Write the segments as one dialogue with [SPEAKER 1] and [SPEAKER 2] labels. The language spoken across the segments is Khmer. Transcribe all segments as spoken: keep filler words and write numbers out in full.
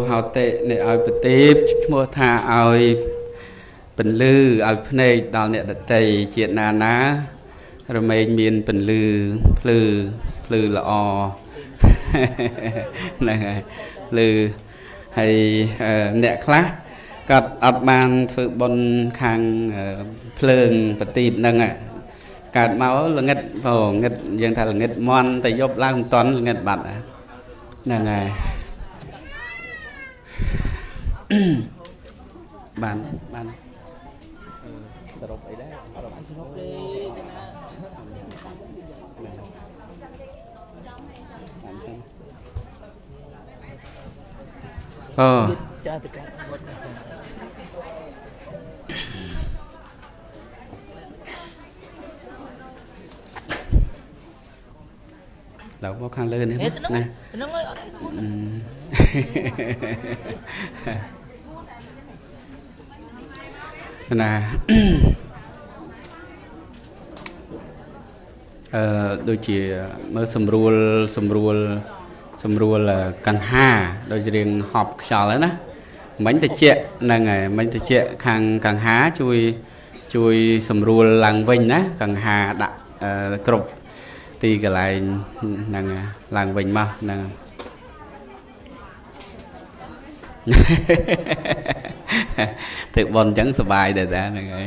[SPEAKER 1] ហៅតេនេះឲ្យប្រទីបឈ្មោះថាឲ្យពលឺឲ្យភ្នែកដល់អ្នកដតីជាតិណាណារមែងមានពលឺភ្លឺភ្លឺល្អហ្នឹងហើយភ្លឺហើយអ្នកខ្លះគាត់អត់បានធ្វើបុណ្យខាងភ្លើងប្រទីបហ្នឹងកើតមកល្ងិតបងងឹតយើងថាល្ងិតមន់តែយប់ឡើងមិនតន់ល្ងិតបាត់ហ្នឹងហើយបានបានសរុបអីដែរអត់បានសរុបទេអូចាតកាដល់មកខាងលើនេះណាហ្នឹងហើយអត់ណាអឺដូចជាមើលសម្រួលសម្រួលសម្រួលកង្ហាដូចរៀងហប់ខ្យល់ហ្នឹងណាមិញតិចហ្នឹងហើយមិញតិចខាងកង្ហាជួយជួយសម្រួលឡើងវិញណាកង្ហាដាក់គ្រប់ទីកន្លែងហ្នឹងឡើងវិញមកហ្នឹងទឹកបនអញ្ចឹងសុបាយដែរតាហ្នឹងហើយ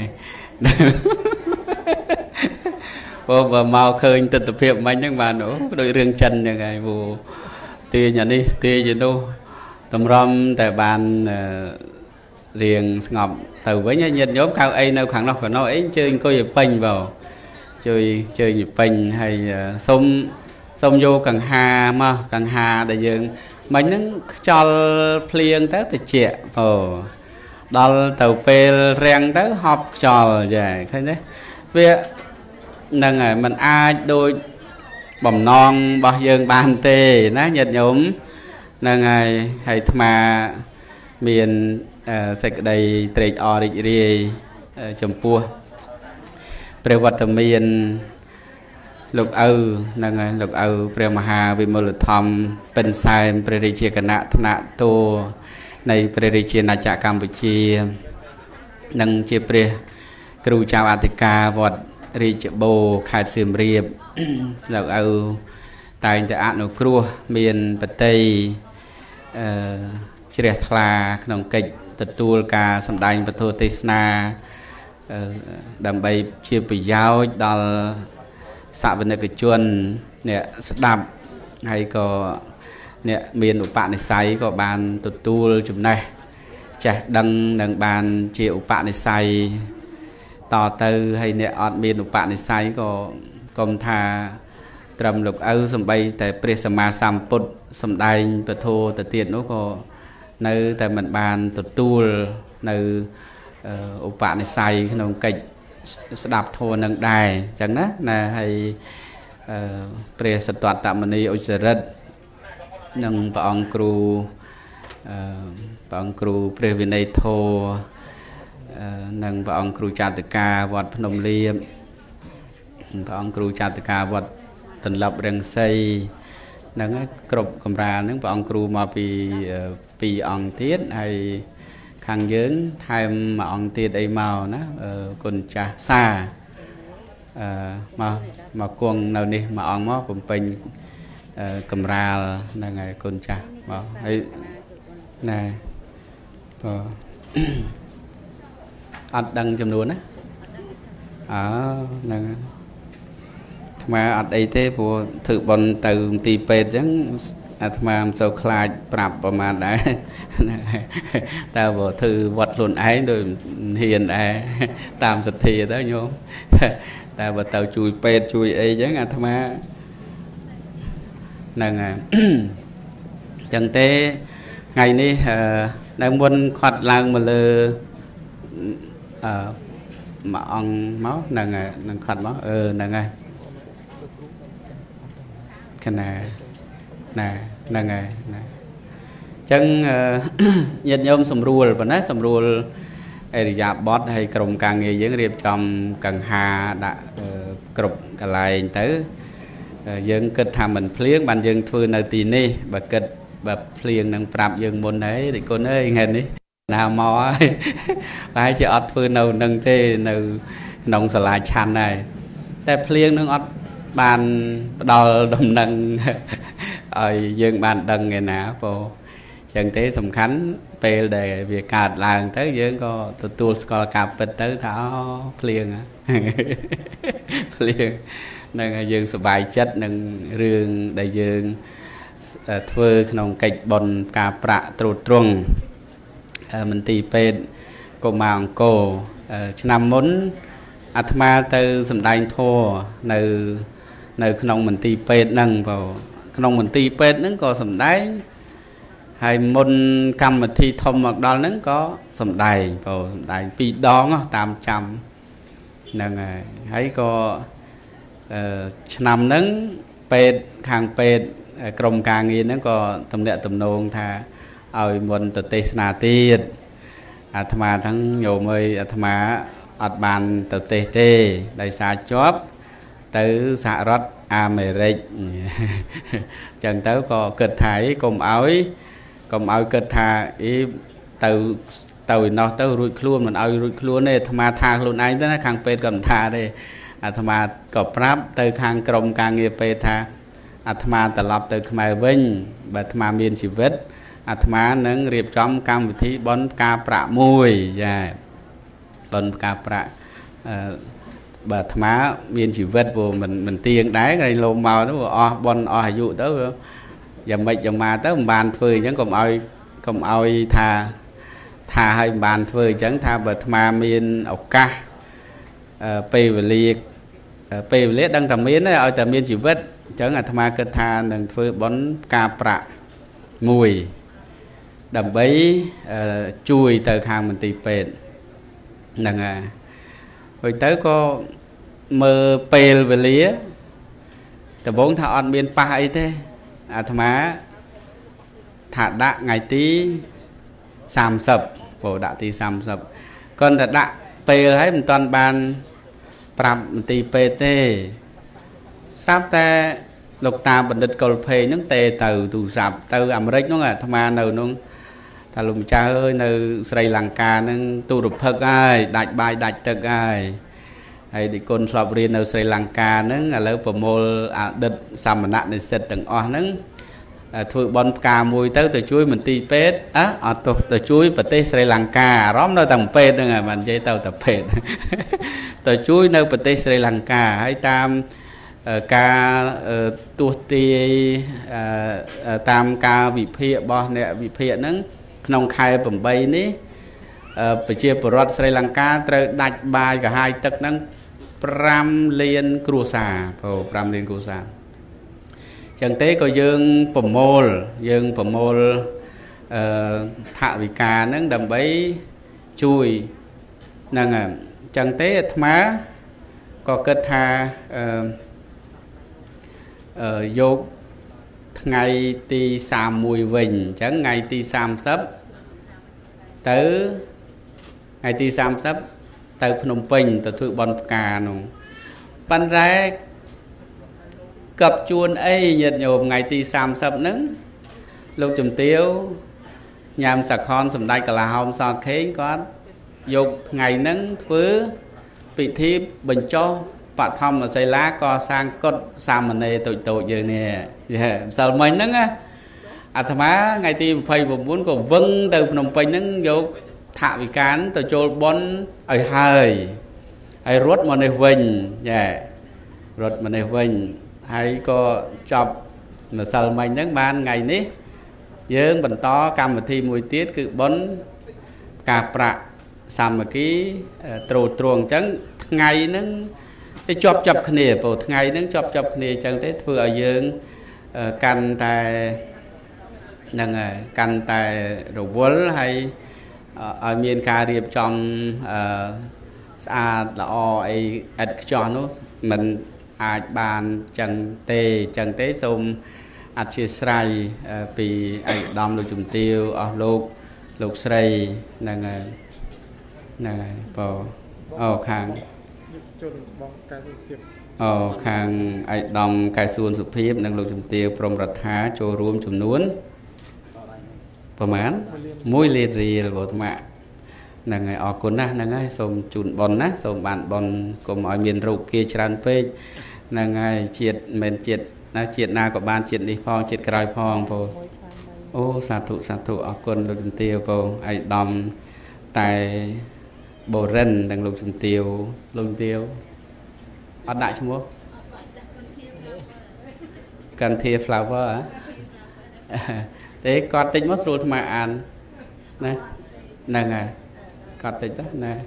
[SPEAKER 1] បើបើមកឃើញទស្សនភាពមិញហ្នឹងបានអូដូចរឿងចិនអញ្ចឹងហើយពូទាញអានេះទាញអានោះតម្រាំតែបានរៀងស្ងប់ទៅវិញញាតិញោមកៅអីនៅខាងនោះខាងនោះអីជើញអង្គុយឲ្យពេញបើជួយជួយពេញហើយសុំសុំយកកង្ហាមកកង្ហាដែលយើងមិញហ្នឹងខ្យល់ភ្លៀងទៅតិចបើដល់ទៅពេលរាំងទៅហប់ខ្យល់ចាឃើញទេវាហ្នឹងហើយมันអាចដូចបំណងរបស់យើងបានទេណាញាតិញោមហ្នឹងហើយហើយអាត្មាមានសេចក្តីត្រេកអររីករាយចំពោះព្រះវត្តមានលោកឪហ្នឹងហើយលោកឪព្រះមហាវិមលធម្មពិនសែនព្រះរាជាគណៈថ្នាក់តួនៃព្រះរាជាណាចក្រកម្ពុជានិងជាព្រះគ្រូចៅអធិការវត្តរាជបូរខេត្តសៀមរាបលោកឪតែងតែអនុគ្រោះមានបតីអឺជ្រះថ្លាក្នុងកិច្ចទទួលការសម្ដែងពធទេសនាដើម្បីជាប្រយោជន៍ដល់សាវនិកជនអ្នកស្ដាប់ហើយក៏អ្នកមានឧបនិស្ស័យក៏បានទទួលចំណេះចេះដឹងនឹងបានជាឧបនិស្ស័យតទៅហើយអ្នកអត់មានឧបនិស្ស័យក៏កុំថាត្រឹមលោកឪសំបីតែព្រះសម្មាសម្ពុទ្ធសំដែងពធទៅទៀតនោះក៏នៅតែមិនបានទទួលនៅឧបនិស្ស័យក្នុងកិច្ចស្ដាប់ធម៌នឹងដែរអញ្ចឹងណាណាហើយព្រះសត្វតមនីឧសរិទ្ធនិងព្រះអង្គគ្រូព្រះអង្គគ្រូព្រះវិន័យធម៌និងព្រះអង្គគ្រូចាតកាវត្តភ្នំលៀបព្រះអង្គគ្រូចាតកាវត្តទន្លប់រង្សីហ្នឹងគ្រប់កម្រាលហ្នឹងព្រះអង្គគ្រូមកពីពីរអង្គទៀតហើយខាងយើងថែមមួយអង្គទៀតអីមកណាគុណចាស់សាអឺមកមកគង់នៅនេះមួយអង្គមកបំពេញកម្រាលហ្នឹងហើយគុណចាស់មកហើយណែបើអត់ដឹងចំនួនណាអើហ្នឹងអាត្មាអត់អីទេព្រោះធ្វើបន់ទៅទីពេទ្យអញ្ចឹងអាត្មាមិនសូវខ្លាចប្រាប់ប្រហែលដែរតែបើធ្វើវត្តខ្លួនឯងដូចហ៊ានដែរតាមសទ្ធាទៅញោមតែបើទៅជួយពេទ្យជួយអីអញ្ចឹងអាត្មាហ្នឹងហើយអញ្ចឹងទេថ្ងៃនេះនៅមុនខាត់ឡើងមកលើអឺមួយអង្គមកហ្នឹងហើយនឹងខាត់មកអឺហ្នឹងហើយគណៈណាហ្នឹងហើយណាអញ្ចឹងញាតិញោមសម្រួលប៉ុណ្ណាសម្រួលអរិយាបថហើយក្រុមការងារយើងរៀបចំកង្ហាដាក់គ្រប់កន្លែងទៅយើងគិតថាមិនភ្លៀងបានយើងធ្វើនៅទីនេះបើគិតแบบเพลียงนั่งปรับยังบนไหนเด็กคนเอ้ยเห็นนี่นาหมอไปจะอัดฟืนเอาหนึ่งเท่หนึ่งนองสลายชันได้แต่เพลียงนึงอัดบานดอลดมนังไอ้ยังบานดังไงนะพอจังเท่สำคัญไปเลยviệcกาดลางtớiยังก็ตัวตัวสกอลกาเป็นtới thảo เพลียงอ่ะเพลียงนั่งยังสบายจัดนั่งเรื่องได้ยังเทื่อขนมไก่บอลกาประตรุตรงมันตีเป็นกมาองโกชนำมุนอัตมาเตอสำได้ทั่วในในขนมมันตีเป็นนั่งเปล่าขนมมันตีเป็นนั่งก็สำได้ให้มุนกรรมที่ทมออกดอลนั่งก็สำได้เปล่าสำได้ปีดองตามจำนั่งให้ก็ชนำนั่งเป็ดทางเป็ดกรมการเงินนั่นก็ตำแหน่งตำนงท่าเอาบนตัวเตสนาตีดอาตมาทั้งโยมเอ้ยอาตมาอัดบานตัวเตเตได้สาจอบtới สหรัฐอเมริกจังtớiก็เกิดถ่ายกลมเอากลมเอาเกิดถ่ายtừ từ nó tới rụi luôn mìnhเอาrụi luôn nàyอาตมาทางluônไอ้นั่นนะข้างเป็ดก่อนท่าเลยอาตมาก็ปรับtới ข้างกรมการเงินเป็ดท่าอาตมาตลอดtớiขมายวิ่งแบบอาตมามีชีวิตอาตมาหนึ่งเรียบจอมกรรมวิธีบนกาประมวยใช่บนกาประแบบอาตมามีชีวิตบ่มันมันเตียงได้ไงโลมาแล้วอ๋อบนอ๋ออายุเต้อย่าไม่อย่ามาเต้บานเฟยยังก็เอาก็เอาทาทาให้บานเฟยจังทาแบบอาตมามีเอากะไปเวลีไปเวลีดังแต่มีนเอาแต่มีชีวิตจังอาตมาเกิดทาหนึ่งเฟยบนกาประมวยดับเบิ้ช่วยเตอข้างมันตีเป็ดนั่งไงไปเตอก็มือเปลไปเลี้ยแต่บงถ้าอ่อนเบียนปลาไอ้เท่อาตมาถาดะไงตีสามสับโปรดะตีสามสับก่อนถาดะเปลให้มันตอนบานปรับมันตีเป็ดเท่ทราบแต่ลกตาบันดิตกอลเพย์นั่งเตะtừ từ sạp từอเมริกนั่งอ่ะทำไมนั่งนั่งถ้าลุงจ้าเอ้ยนั่งสไลลังกานั่งตูรุปเพิกไอ้ดัดใบดัดตึกไอ้ไอ้ดิคนสอบเรียนนั่งสไลลังกานั่งอะไรประโมลอ่ะดิดสามนัดในเซตต่างอ๋อนั่งถือบอลกามวยเต้ตัวช่วยมันตีเป็ดอ่ะอ๋อตัวตัวช่วยประเทศสไลลังการ้อมเราต่างเป็ดนั่งอ่ะมันใจเต้าแต่เป็ดตัวช่วยนั่งประเทศสไลลังกาให้ตามการตัวตีตามการวิเพย์บอลเนี่ยวิเพย์นั้นขนมไข่ผมใบนี้ไปเชียร์ปรดสไลลังกาเตอดัดบายกับไฮตึกนั้นพรำเลียนครูซาพอพรำเลียนครูซาจังเต้ก็ยังผมโมลยังผมโมลถาวิกานั้นดำใบช่วยนั่งจังเต้ธรรมะก็เกิดทาโยกไงตีสามมวยวิ่งchẳng ngàyตีสามsấp tới ngàyตีสามsấp tới Phnom Penh tới thượng bòn cà nông ban ra cặp chuồn ấy nhiệt nhộm ngàyตีสามsấp nứng lúc chùm tiêu nhàm sạc con sầm đai cả là hồng sạc khế có dục ngày nứng thứ bị thi bình cho bạn thăm mà xây lá co sang cốt sam mình đây tụi tụi giờ nè sao mình nứng á à thà má ngày tim phơi một muốn còn vâng từ Phnom Penh nứng vô thạ bị cán từ châu bón ở hơi hay rốt mà này vinh dạ rốt mà này vinh hay có chọc mà sao mình nứng ban ngày ní dương bình to cầm một thi mùi tiết cứ bón cà prạ xăm một cái trù truồng trắng ngày nứng cái chọc chọc khné bộ ngày nứng chọc chọc khné chẳng thế vừa ở dương căn tại nâng căn tại đồ vốn hay ở miền cà riệp trong xa là o ấy ắt cho nó mình ai bàn chẳng tê chẳng tế xung ắt chia sài vì ai đom lục chùm tiêu ở lục lục sài nâng nâng bộ ở khang ở khang ai đom cài xuân sụp hiếp nâng lục chùm tiêu prom rạch há cho rùm chùm nuốn ประมาณมุ้ยเรียนเรียนบอกธรรมะนั่งไงออกคนนะนั่งไงสมจุนบอลนะสมบานบอลกลมอ้อยเมียนรูปเกียร์ชรันเป้นั่งไงเจียดเมนเจียดนะเจียดนากับบานเจียดนี่พองเจียดกระไรพองโปโอ้สาธุสาธุออกคนลูกจุนเตียวโปไอ้ดอมแต่โบเรนดังลูกจุนเตียวลูกเตียวอัดได้ชั่วโมงกันเทียฟลาวเวอร์แต่กอดติดมัสรูทำไมอ่านนะนั่งไงกอดติดนะนะ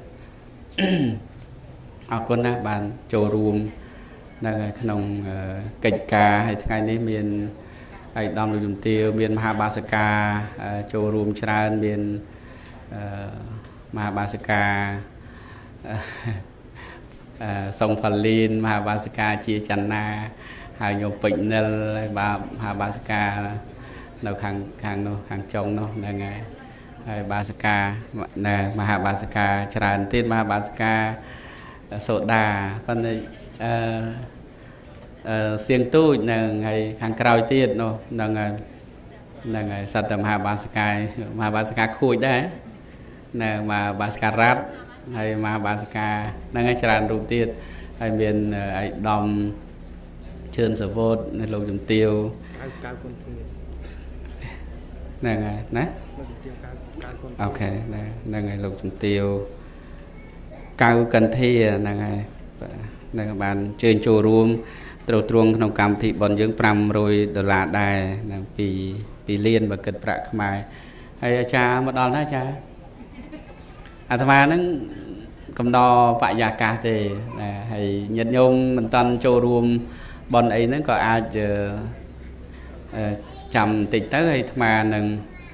[SPEAKER 1] เอาคนนะบานโจรูมนั่งไงขนมกิจกาให้ทั้งนี้มีนไอ้ดอมลูกจุ่มเตียวมีนมหาบาสกาโจรูมชราเมียนมหาบาสกาทรงพลีนมหาบาสกาเชียจันนาหายโยปิเนลบามหาบาสกาเราขังขังโนขังจงโนนั่งไงบาสกาน่ะมหาบาสกาชราอันติมหาบาสกาโสดาพันในเสียงตู้นั่งไงขังกราวตีดโนนั่งไงนั่งไงสัตว์มหาบาสกามหาบาสกาคุยได้น่ะมาบาสการัฐให้มาบาสกานั่งไงชรารูปตีดให้เมียนไอ้ดอมเชิญสวดในโลกจุ่มเตียวนั่งไงนะโอเคนั่งไงโลกจุ่มเตียวเก้ากันเทียนั่งไงนั่งบานเชิญโจรวมตรวจตรวงขนมกรรมที่บอลยังปรำโรยดอลลาร์ได้นั่งปีปีเลียนบักเกิดประขมายให้อาจารย์มาดอนนะอาจารย์อาตมานั่งกำดอปะยากาเตให้ยันยมมันตันโจรวมบอลไอ้นั่นก็อาจจะจำติดtới hay mà nâng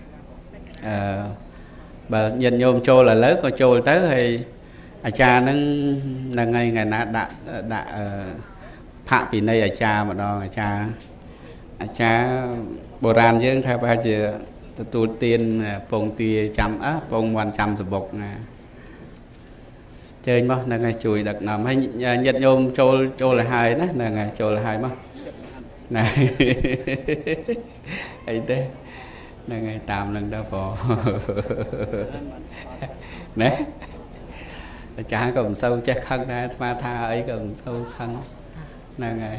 [SPEAKER 1] bà nhìn nhôm trôi là lớn có trôi tới hay à cha nâng nâng ngay ngày nãy đã đã phạm vì này à cha mà đó à cha à cha bồ ran chứ theo ba giờ tu tiên phong tia chăm á phong quan chăm sập bột nè chơi mà nâng ngay chùi đặt nằm hay nhìn nhôm trôi trôi là hai đó nâng ngay trôi là hai mà này ấy thế là ngày tạm lần đó bỏ nè chả còn sâu chắc khăn ra ma tha ấy còn sâu khăn là ngày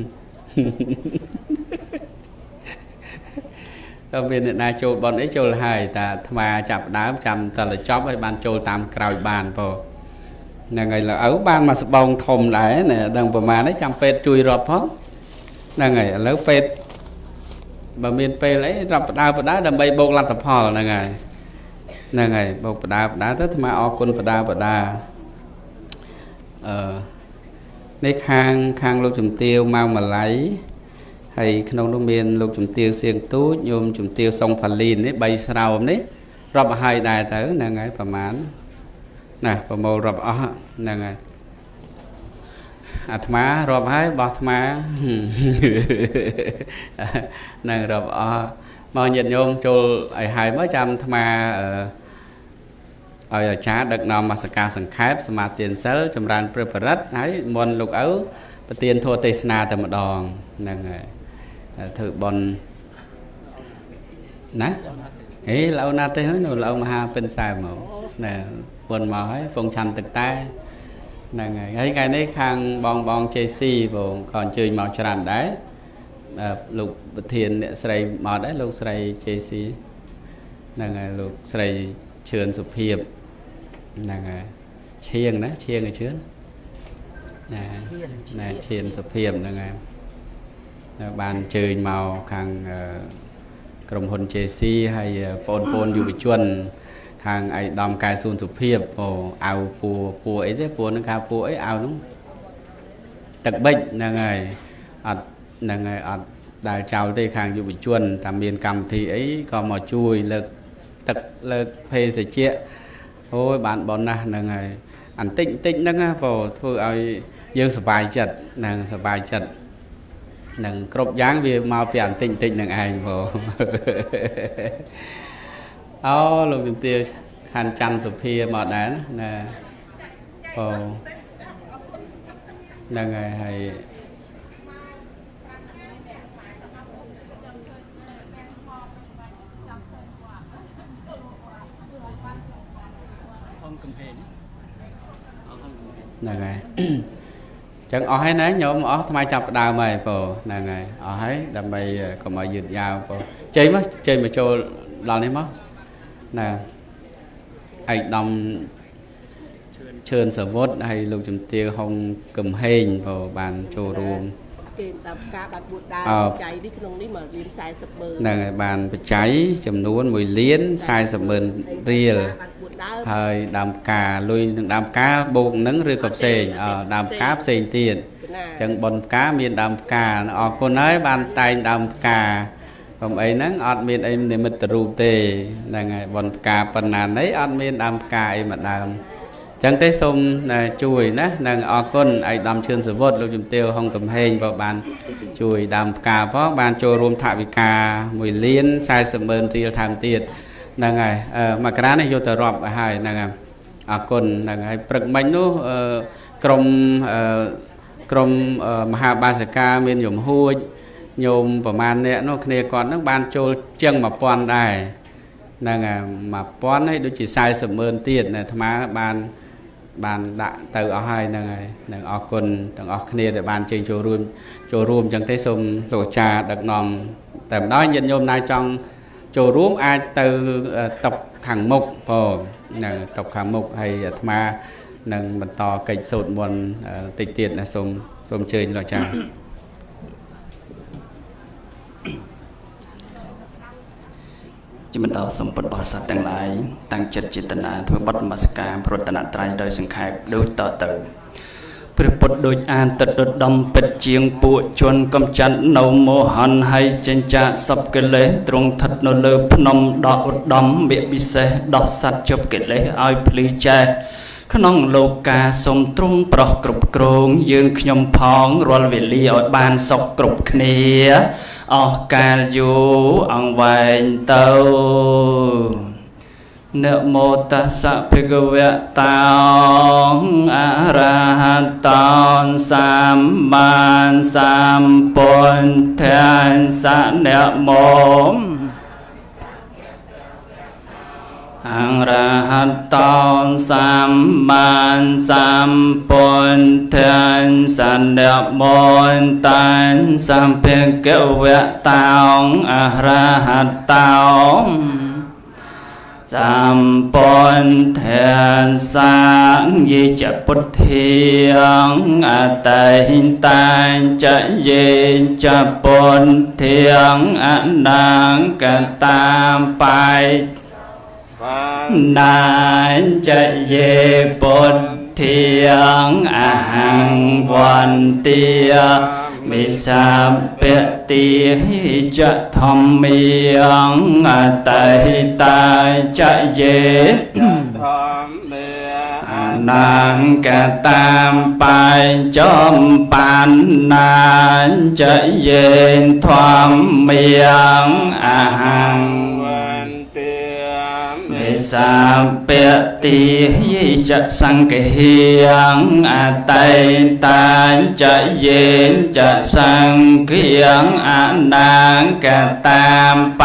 [SPEAKER 1] trong bên này châu bọn ấy châu là hai ta mà chập đá chầm ta là chóp với ban châu tam cào bàn vào là ngày là ở ban mà bông thùng đấy nè đang vào mà đấy chăm pet chui rọp hếtนั่งไงแล้วเป็ดบะเมียนเป็ดเลยรับดาวดาวดำใบโบกลัดตะพอนั่งไงนั่งไงโบกดาวดาวถ้าทำไมออกคนดาวดาวเอ่อในคางคางลูกจุ่มเตียวมามาไหลให้ขนมลูกเมียนลูกจุ่มเตียวเสียงตู้โยมจุ่มเตียวทรงผลีนนี่ใบสาวนี่รับให้ได้แต่นั่งไงประมาณน่ะประมาณรับอ๋อนั่งไงอาตมารอบให้บอกอาตมานั่งรอบอ๋อมองยันโยมจูไอ้หายเมื่อจำอาตมาเอาอย่าช้าดักนอมมาสกาสังขารสมาเตียนเซลจำรานเปรย์ประรัดให้มนลูกเอ้าปเตียนโทเตสนาแต่มาดองนั่งไงถือบอลนะเฮ้ยเราหน้าเต้หนูเรามาหาเป็นสายหมูเนี่ยบอลมาให้ปงชันตึกใต้นั่งไงไอ้ไงนี่ข้างบองบองเจซี่ผมก่อนเจอมาจรันได้ลูกเทียนเนี่ยใส่มาได้ลูกใส่เจซี่นั่งไงลูกใส่เชิญสุเพียบนั่งไงเชียงนะเชียงไงเชิญนะนะเชียงสุเพียบนั่งไงบานเจอมาข้างกรมพลเจซี่ให้ปนปนอยู่ไปชวนทางไอ้ดอมกายซูนสุเพียบโอ้เอาปูปูไอ้เจ้าปูนั่งข้าวปูไอ้เอาน้องตักเบ็ดนั่งไงอัดนั่งไงอัดได้เจ้าที่ข้างอยู่ไปชวนทำเมียนกรรมที่ไอ้ก็มาช่วยเลิกตักเลิกเพย์เสียเจี๊ยโอ้ยบ้านบอลนะนั่งไงอันติ๊กติ๊กนั่งอ่ะพอทั่วเอาเยอะสบายจัดนั่งสบายจัดนั่งครบย้างวีมาเปลี่ยนติ๊กติ๊กนั่งไอ้พออ๋อลูกจุ่มเตียวคันจันสุพีหมดแล้วนะโอ้นั่งไงให้ này ngày chẳng ở hay nấy nhóm ở thay chập đào mày bồ này ngày ở hay đầm mày còn mày dượt dao bồ chơi mất chơi mà cho làm đấy mất nè anh đâm chơn sở vốt hay lục chấm tiêu không cầm hình vào bàn trồ ruộng nè bàn cháy chấm nuôn mùi liến sai sập bờn riêng hơi đàm cà lui đàm cá bụng nắng rơi cọp sền đàm cá sền tiền chẳng bồn cá miền đàm cà ở cô nói bàn tay đàm cà còn ấy nắng ọt miền em để mất rù tê là ngày bồn cà phần nào đấy ọt miền đàm cà em mà đàm chẳng tới sông chùi nè nàng ở con ấy đàm chơn sờ vót lúc chúng tiêu không cầm hình vào bàn chùi đàm cà phó bàn trôi rôm thạ bị cà mùi liên sai sầm bờn riêng tham tiền là ngày mà cái này vô tờ rọp hai là ngày ở con là ngày bật bánh nó krom krom Maha Basaka miền nhổm hôi nhôm và man nè nó kia còn nó ban trôi chân mà pon đài là ngày mà pon ấy nó chỉ sai sầm bờn tiền này tham á ban ban đã từ ở hai là ngày là ở con tầng ở kia để ban chơi trôi rùm trôi rùm chẳng thấy sông rồi trà đặc nòng tầm đó nhân nhôm này trong chỗ rúm ai từ tập thằng mục phò là tập thằng mục hay mà nâng mình to kịch sụt buồn tịch tiệt là xôm xôm chơi loại chả chỉ mình tao xôm bật bát sát tăng lại tăng chất chỉ tận là thôi bắt mà sẽ cả pro tận trai đời sinh khai đối tờ tửព្រះពុទ្ធដូចអានទឹកដុតដំពិតជាងពួកជនកំច័ន្ទនៅមោហនហើយចិញ្ចាសពកិលេសទ្រង់ស្ថិតនៅលើភ្នំដកឧត្តមវគ្គពិសេសដោះសត្វជប់កិលេសឲ្យភ្លឺចេះក្នុងលោកកាសូមទ្រង់ប្រោះគ្រប់គ្រងយើងខ្ញុំផងរាល់វេលាឲ្យបានសុខគ្រប់គ្នាអស់កាលយូរអង្វែងទៅนะโมตัสสะภะคะวะโตอะระหะโตสัมมาสัมพุทธัสสะนะโมอะระหะโตสัมมาสัมพุทธัสสะนะโมตัสสะภะคะวะโตอะระหะโตสัมปุทธัสสะยิจะพุทธิยังอัตติตัญจะเยจะพุทธิยังอนังกตามไปนันจะเยพุทธิยังอหังวันติยมิสัพเพติจะธรรมิยังอัตติตาจะเยนังกตามไปจอมปันนันจะเยนธรรมิยังอหังมิสัพเพติจะสังเกยังอัตติตาจะเยนจะสังเกยังอนังกตามไป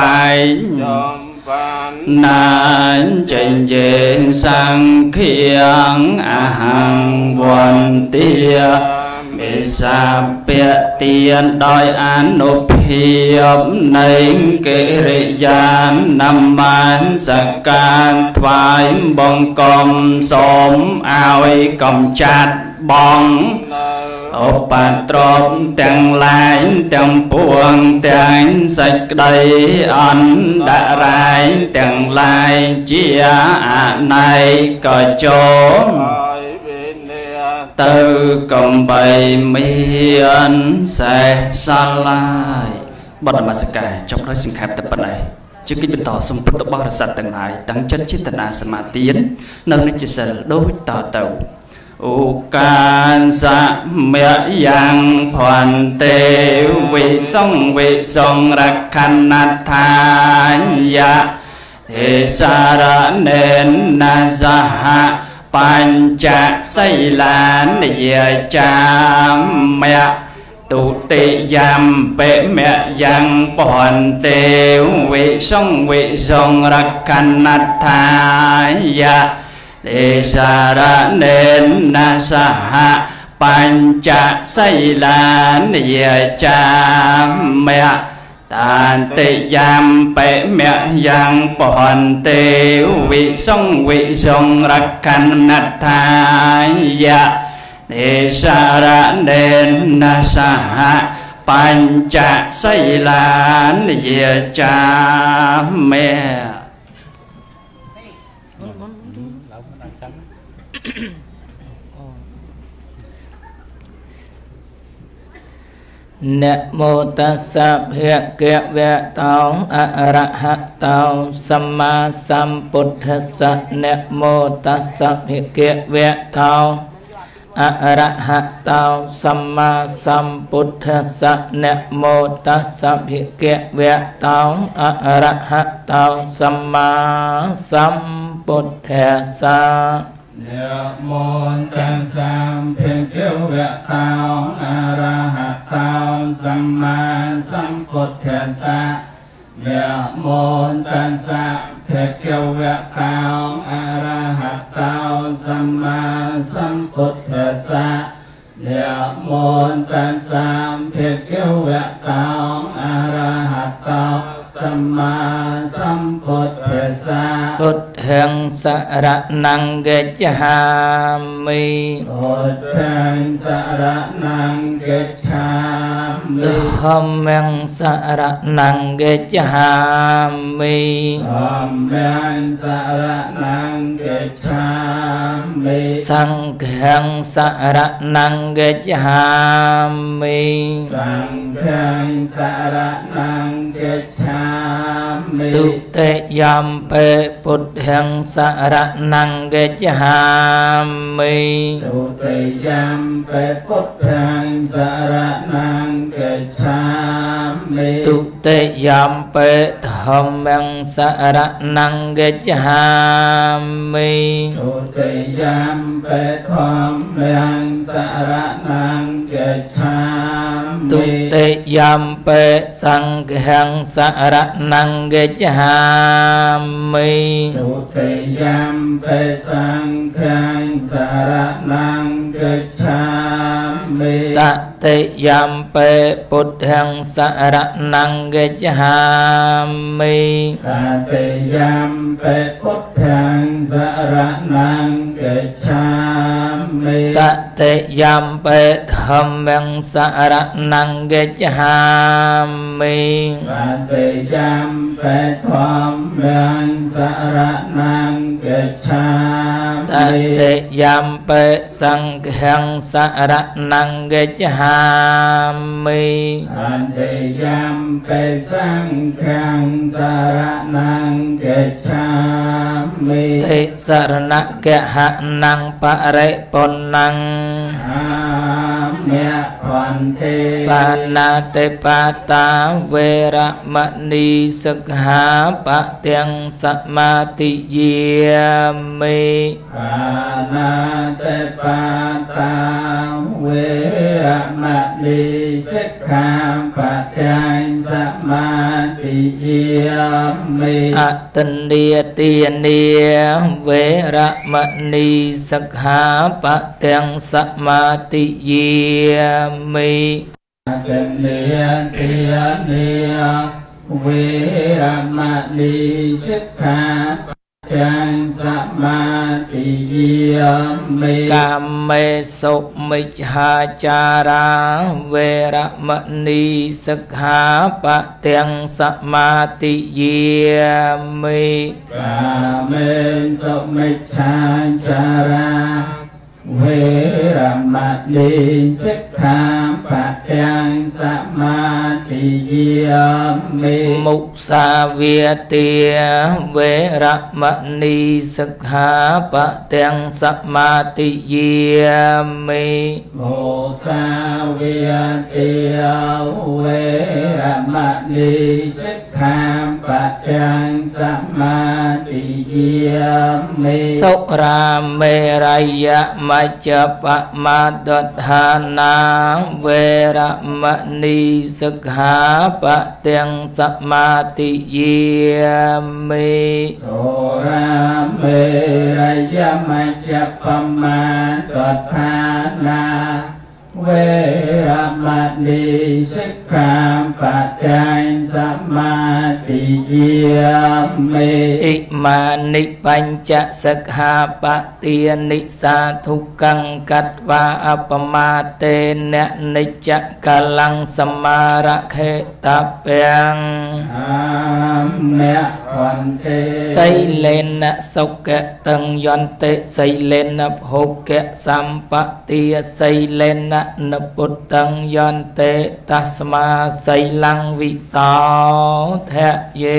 [SPEAKER 1] นันจะเยนสังเกยังอหังวันเตียมิสัพเพติโดยอนุภาพในกิริยานำมันสักการถวายบังคมสมเอาไว้กำจัดบังอุปตรบแต่งลายแต่งปวงแต่งสักใดอันดาไรแต่งลายเจียในก็โจtừ cầm bày miền xe xa lai bắt đầu mà sẽ kể trong đó xin khép tập bản này trước khi bên tỏ xung phức tập bao sạch tầng này tăng chất chế tận à mà tiến nâng lên chia sẻ đối tỏ tàu u can sa mẹ yang hoàn tê vị song vị song ra khăn tha ya thế sa ra nên na sa haปัญจไสลานเยจามเมะตุติยามเปะเมะยังปอนเตวิสงวิสงรักขันนัทายะเติสารเนนะสหปัญจไสลานเยจามเมะตานติยามเปเมะยังปอนเตวิสงวิสงรักขันนัตถายะติสารเนนะสหปัญจไสลานเยจามเมะนะโมตัสสะภะคะวะโตอะระหะโตสัมมาสัมพุทธัสสะนะโมตัสสะภะคะวะโตอะระหะโตสัมมาสัมพุทธัสสะนะโมตัสสะภะคะวะโตอะระหะโตสัมมาสัมพุทธัสสะนะโมตัสสะภะคะวะโตอะระหะโตสัมมาสัมพุทธัสสะนะโมตัสสะภะคะวะโตอะระหะโตสัมมาสัมพุทธัสสะนะโมตัสสะภะคะวะโตอะระหะโตสัมมาสัมพุทธัสสะพุทธังสรณังกัจฉามิพุทธังสรณังกัจฉามิธัมมังสรณังกัจฉามิธัมมังสรณังกัจฉามิสังฆังสรณังกัจฉามิสังฆังสรณังกัจฉาตุเตยัมเปพุทธังสรณังกัจฉามิตุเตยัมเปพุทธังสรณังกัจฉามิตุเตยัมเปธัมมังสรณังกัจฉามิตุเตยัมเปธัมมังสรณังกัจฉามิตุเตยัมเปสังฆังสรณังกัจฉามิตุเตยัมเปสังฆังสรณังกัจฉามิตเตยัมเปพุทธังสรณังกัจฉามิตเตยัมเปพุทธังสรณังกัจฉามิตเตยัมเปธัมมังสรณังกัจฉามิตเตยัมเปธัมมังสรณังกัจฉามิตเตยัมเปสังฆังสรณังกัจฉามิตเตยัมเปสังฆังสรณังกัจฉามิติสรณะกะหะนังปะเรปุณังอาเมะพันเทปานาเตปาตาเวระมณีสิกขาปะเตียงสมาธิเยมิปานาเตปาตาเวระมณีสิกขาปะเตียงสมาธิเยมิอัตตเนียเตียเนียเวระมณีสิกขาปะเตียงสมาธิเยมิอัตตเนียเตียเนียเวระมณีสิกขาปะเตียงสมาธิเยมิกามเมสุมิจฉาจาราเวระมณีสิกขาปะเตียงสมาธิเยมิกามเมสุมิจฉาจาราเวระมณีสิกขาปะเตียงสมาธิเยมิมุสาเวเตียเวระมณีสิกขาปะเตียงสมาธิเยมิมุสาเวเตียเวระมณีสิกขาปะเตียงสมาธิเยมิสุราเมรัยะมัจจปมาดัฏฐานาเวระมณีสิกขาปะเตียงสมาธิเยมิสุราเมรัยะ
[SPEAKER 2] มัจจปมาตัฏฐานาเวรมณีสิกขาปัจจัยสมาธิเยเมอิมานิปัญจสิกขาปฏินิสาทุกังกัตวาอปมาเตนะนิจกลังสมาระเขตเปียงอาเมวันเตไสเลนะสุกะตังยันเตไสเลนะภุกะสัมปติไสเลนะนปุตตังยันเตตัสมาไสลังวิสาเทเย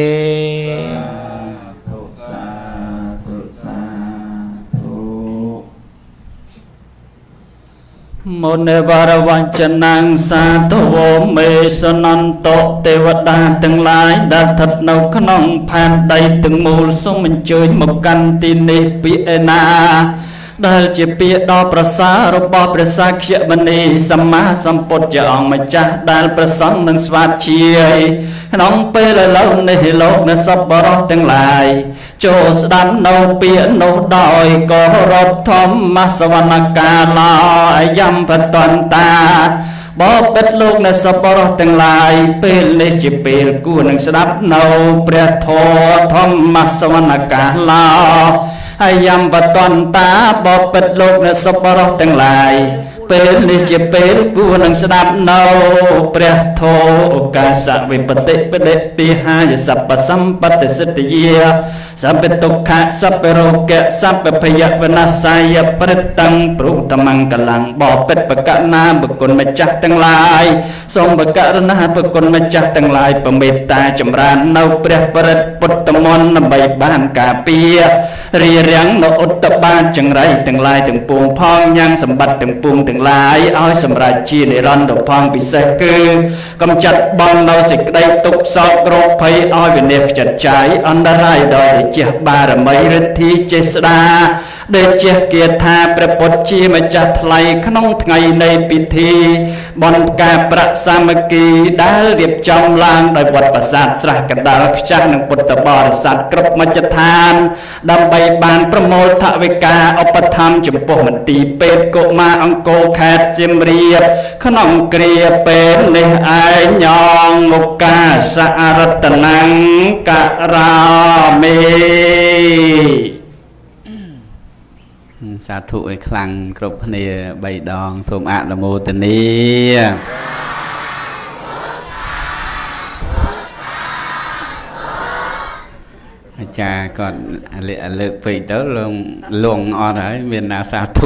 [SPEAKER 2] โมเนวารวัจนังสาธุโวเมสนันโตเทวดาทั้งหลายได้ถัดนเอาขนมแผ่นใดถึงมูลสมมันเจยมากันตีนิปิเอนาได้จะเปียดอประสาระบอบประสาเขียบันนีสัมมาสัมพุทธเจ้ามาจ้าได้ประสังนังสวัสดิ์เชียน้องเปรย์เล่าในโลกในสับบรอทั้งหลายโจสดันโนเปียโนดอยก็รบทอมมาสวรรกาลายยำปัตตันตาบอเป็ดลูกในสับบรอทั้งหลายเป็นเลจิเปลกูนังสดับโนเปรียโททอมมาสวรรกาลาอยำปัตตันตาบอเป็ดลูกในสับบรอทั้งหลายเป็นลิจิเปลกูนังสดับโนเปรียโทกาสวิปติเปเดปิหายสัพพสัมปติสติเยสัพเพตุขะสัพเพโรกะสัพเพพยาวนาสายปริตังปรุตมังกลังบอเป็ดปะกะนาบุคคลมาจักทั้งหลายทรงประกาศนาบุคคลมาจักทั้งหลายประเมตตาจำรานเนาเปรียบประปุตตมนใบบ้านกาเปียเรียเรียงนอุตตบาจังไรทั้งหลายทั้งปวงพองยังสมบัติทั้งปวงทั้งหลายเอาสำราญชีในรันดพองพิเศษคือกำจัดบองเราสิกได้ตุกสอบโรคภัยอ้อยเป็นเนกจัดใจอันตรายโดยเจ้าบารมีฤทธิเจษดาเดชเจเกียรติประปดชีมาจัดไล่ขนมไงในพิธีบนกาประสามกีได้เรียบจำลางโดยวัดประสาทสระกระดาษจักนังปุตตบริษัทกรบมัจทานดำใบบานประโมทวิกาอุปธรรมจมปมันตีเป็ดโกมาอังโกแคดเจียมเรียบขนมเกลียเป็นในไอยองมุกาสารตนังกะราเมสาธุไอ้คลังกรบคเนใบดองสมอะละโมตนีอาจารย์ก่อนเลือกเลือกไปเต้าลงลงออนให้เมียนนาสาธุ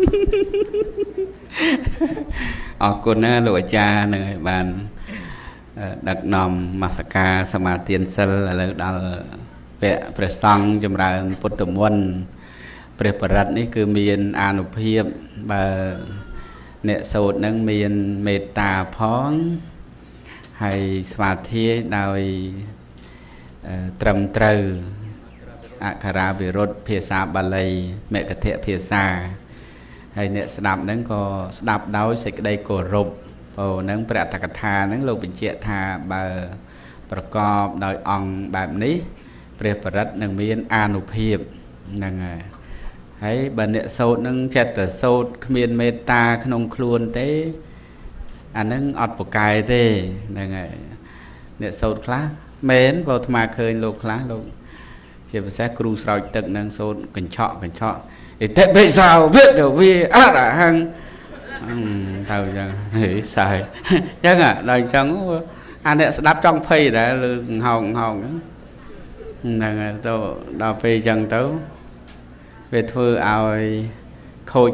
[SPEAKER 2] ออกคนน่าหลวงอาจารย์หนึ่งบานดักนอมมาสกาสมาเตียนเซลอะไรดัลเปะประสังจำรานพุทธมนต์เปรียบประดับนี่คือมีนอานุเพียบบาเนโสดนั่งมีนเมตตาพ้องให้สมาธิโดยตรมตรึอัคราวิรุธเพียสาบาลีเมกเทเพียสาให้เนสดับนั่งก็สดับดาวสิกได้โกรบโอ้นั่งประตักธานั่งโลปิเจธาบาประกอบโดยองแบบนี้เปรียบประดับนั่งมีนอานุเพียบนั่งไงให้บันเนโสดนั่งเจตโสดเมียนเมตตาขนมครวนเต้อันนั่งอดปกายเต้นั่งไงเนโสดคลาเมนพอธรรมาเคยโลคลาโลเชื่อภาษาครูสาวตึกนั่งโซนกันเฉาะกันเฉาะไอ้เตะไปสาวเวทเดี๋ยววีอะไรหังเท่าจังเฮ้ยใส่ยังอ่ะเราจังอันเนี้ยดับจ้องเพย์ได้เลยหองหองนั่งไงตัวดาวเพย์จังตัวเวทเพื่อเอาโคด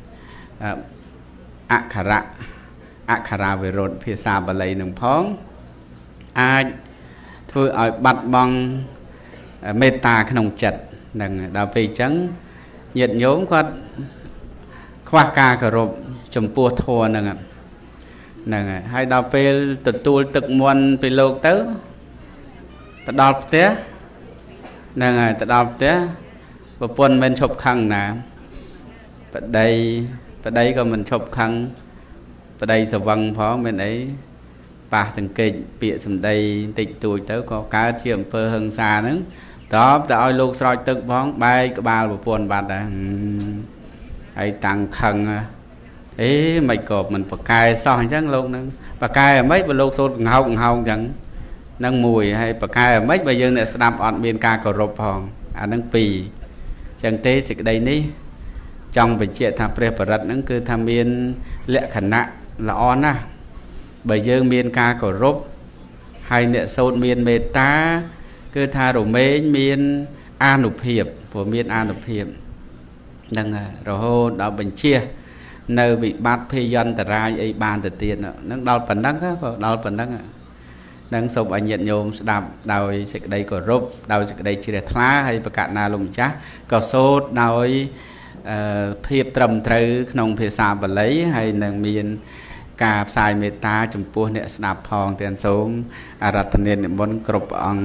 [SPEAKER 2] อักขระอักขระเวรดพิซาบาลีหนึ่งพ้องอาเพื่อเอาบัดบังเมตตาขนมจัดนั่งดาวเพย์จังเหยียดโยมก็คว้ากากระรบจมปัวทัวนั่งนั่งให้ดาวเพย์ตัดตัวตึกมวนไปโลกเต้ตัดดาวเต้นั่งตัดดาวเต้ปะปนมันชอบคังนะปะใดปะใดก็มันชอบคังปะใดสว่างพอมันไอ้ป่าถึงเกศเปียสมใดติดตัวเต้ก็การเชื่อมเพื่อหงสานั้น
[SPEAKER 1] ตอบแต่เอาลูกสอยตึกบ้องใบกบาลบุปผลบัดนะไอ้ตังคังเอ๊ะไม่กบมันปากกายซ่อนจังลูกนึงปากกายไม่เป็นลูกโซนเฮาเฮาจังนั่งมวยให้ปากกายไม่ไปยังเนี่ยสนับอ่อนเมียนกากรบพองอันนั่งปีจังเตสิกใดนี้จังไปเจี๊ยทำเปรียบประดับนั่นคือทำเมียนเละขณะละอ่อนนะไปยังเมียนกากรบให้เนี่ยโซนเมียนเมตตาคือทารุเมนเมียนอานุเพียบผัวเมียนอานุเพียบนั่งเราโหดเอาเป็นเชียในวิบัติพยันตรายไอ้บานแต่เตียนนั่งดาวปันนั่งก็ดาวปันนั่งนั่งสบอันยันโยมดับดาวสิกใดก็รบดาวสิกใดเชื่อท้าให้ประกาศนาลมจ้าก็โซดดาวเพียบตรมตรึขนมเพศาบเลยให้นั่งมีนกาบสายเมตตาจมพูเนี่ยสนับพองเตียนสมอารัตเนียนบนกรบอง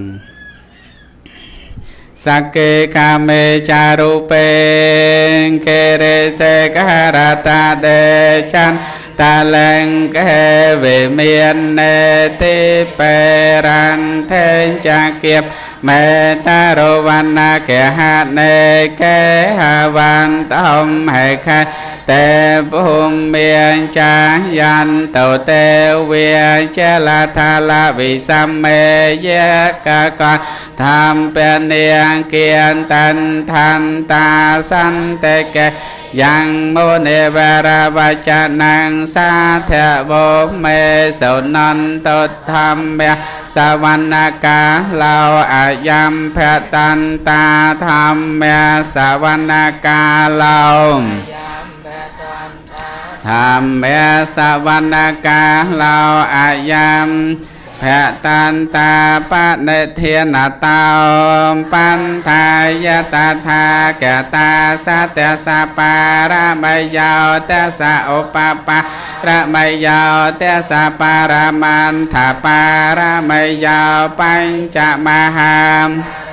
[SPEAKER 1] สักเกกาเมจารุเปงเกเรเสกหราตาเดชันตาเลงเกเวเมียนเนติเปรันเทนจักเก็บเมตาโรวันนาเกหะเนเกหาวันตอมให้ใครเตปุมเมียนจายันเตเตเวียเจลาทาลาวิสัมเมเยกกะทำเป็นเนียงเกียนตันทันตาสันเตเกยังโมเนเวราวัจนังสาเทโวเมสนันตธรรมเมสวรรกาลาวอายัมเพตันตาธรรมเมสวรรกาลาวธรรมเมสวรรกาลาวอายัมแผ่ตันตาปะเนเทียนตาปันทายตาทาแกตาสัตสะปาระไมยาวเตสะอุปปาระไมยาวเตสะปารามันถาปาระไมยาวปัญจมหาม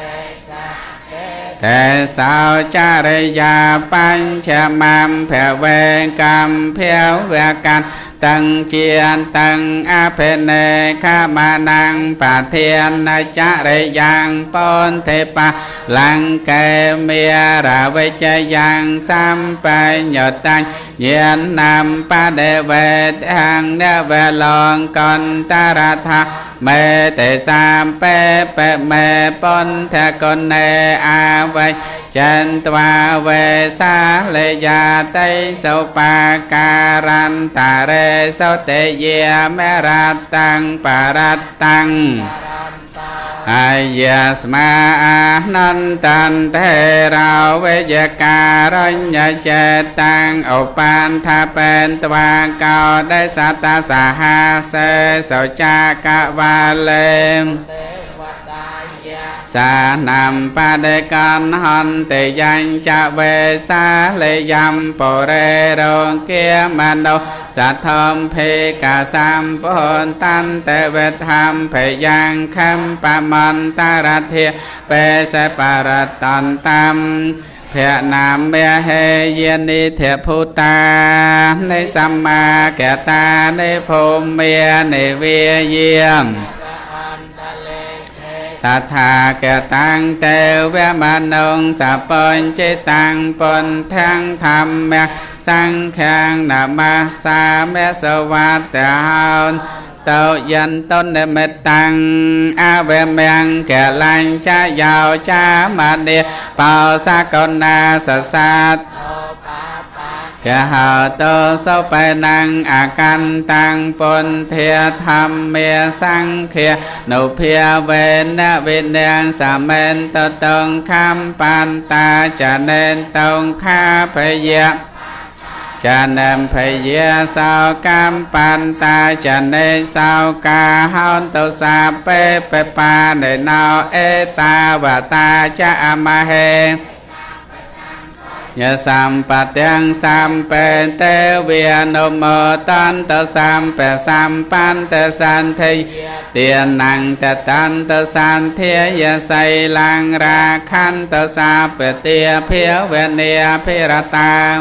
[SPEAKER 1] แต่สาวจารยาปัญชมัมแผ่เวงกรรมเพียวเวกันตังเจียนตังอาเพเนข้ามานังปะเทียนนาจาริยังปนเทปะลังเกเมียราเวจยังสัมปัญญตังเยียนนำปะเดเวทังเนเวลองกอนตาราธาเมเตสามเปเปเมปนเทกนเนอาเวจันตวาเวสาเลยาไตโสปาการันตาเรโสเตเยเมรัตตังปารัตตังอายาสมานันตันเทราเวยการัญญเจตังอุปันทาเป็นตวาเกาได้สัตตาสหาเสโสจากะวาเลมสานำปะเดกันหันเตยัญจะเวสาเลยยำโปเรโรงเกียมันโดสัทธมเพกาสัมปนตันเตเวธรรมเพยังคัมปะมันตารัตเทเปสปารัตตันตัมเพียนามเมเฮเยนิเทพุตาในสัมมาแกตาในภูมิเมียในเวียเยี่ยมตถาเกตังเตเวมานงจะปนจิตังปนทั้งธรรมเมสังฆังนามาสาเมสวัตเตหันเตยันต้นเนเมตังอาเวเมียงแก่ลังจะยาวจะมาเดียเป่าสากนาสสัตแก่หาโตโสไปนังอาการตังปนเทียธรรมเมียสังเขียนุเพียเวนนวินเดียนสามเณรตตงคำปันตาจะเนนตงข้าพยะจะนำพยาสาวกำปันตาจะเนสาวกาหันตุสาเปเปปาเนนาวเอตาวตาจะอมาเฮยะสัมปะเตียงสัมเปเตเวียนโมตันตสัมเปสัมปันเตสันเทเตียนังตตันตสันเทยะไสลังราคันตสาเปเตียเพียวเวเนียพิรตาม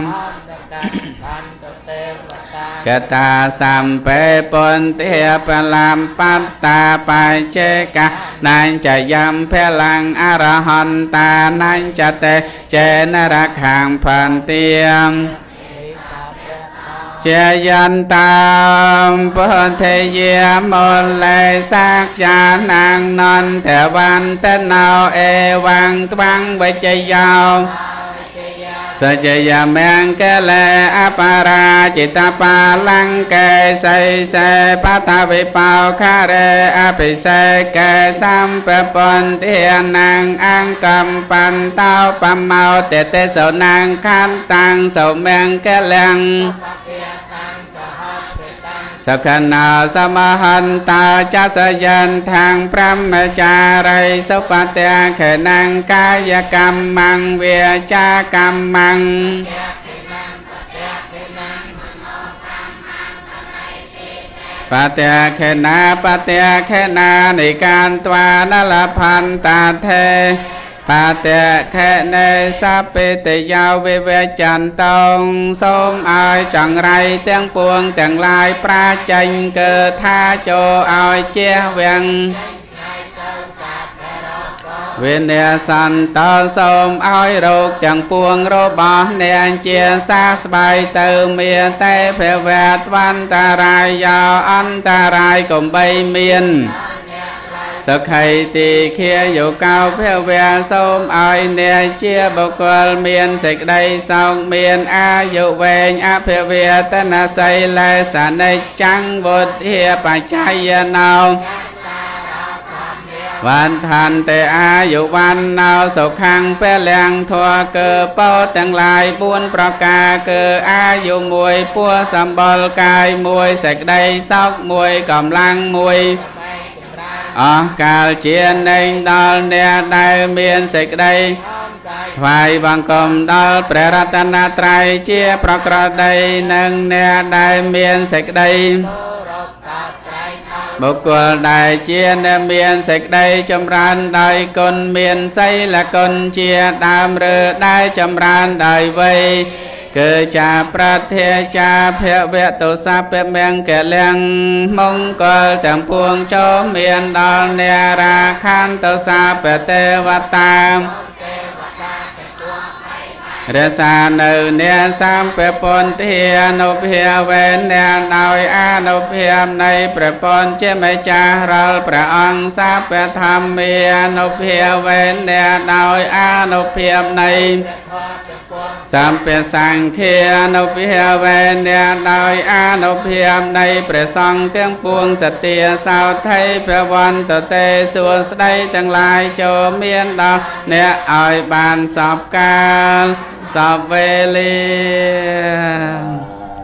[SPEAKER 1] กตาสัมเปปนเทียปลามปัตตาปเจกะ nành chả yam phê lăng a ra hòn ta nành chả tê chê na ra khang phan tiêm chê dân tam bơ thế dìa một lệ xác cha nàng non theo văn tên nào e vang vang với chê giao sa chaya men ke le apara cita palang ke say say pata vi pao kha re api say ke sam pe pon thiên năng an cầm pan tao pam mau te te sầu năng khan tăng sầu men ke leng sa khan na samahan ta cha sa yan thang pram cha rai sa patya khe năng kaya kam mang via cha kam mang patya khe na patya khe na ni can twa na la phan ta the bà tệ khẽ nê sa bê tê giao về về chân tông xôm ai chẳng rai tiếng buông tiếng lai pra chanh cơ tha cho ai che vẹn về nè sanh tơ xôm ai rốt tiếng buông rô bó nè chia xa bài từ miền tây phê vẹt văn ta rai giao anh ta rai cùng bay miền sắc hay tì khía dụ cao phèo ve xôm ai nè chia bọc quần miền sạch đây sông miền a dụ về a phèo ve tên là xây lại sản này trắng vụt hiệp bà chay nào văn thành tê a dụ văn nào sổ khăn phê lẹng thua cơ bao tăng lại buôn pro ca cơ a dụ mùi pua xăm bol cài mùi sạch đây sóc mùi cầm lăng mùi ở cả chiến nên đal nè đại miền sạch đây phải bằng cầm đal preratana trai chia prakra đây nâng nè đại miền sạch đây bốc quần đại chiến miền sạch đây chấm ran đại con miền xây là con chia đam rơ đại chấm ran đại vây cơ cha prat thế cha phê vẹ tổ sa phê men kẻ leng mong cờ tàng puông cho miền đal nè ra khan tổ sa phê tê va tam re sa nơ nè sam phê pon thia nộp hia ven nè đòi a nộp hiam này phê pon che mẹ cha ral phê ong sa phê tham mia nộp hia ven nè đòi a nộp hiam này sam pe sang khia nộp hia ven nè đòi a nộp hiam này phê song tiếng buông sạch tia sao thấy phê văn tờ tê xua đây tương lai cho miền đào nè ỏi bàn sọc ca sọc về liền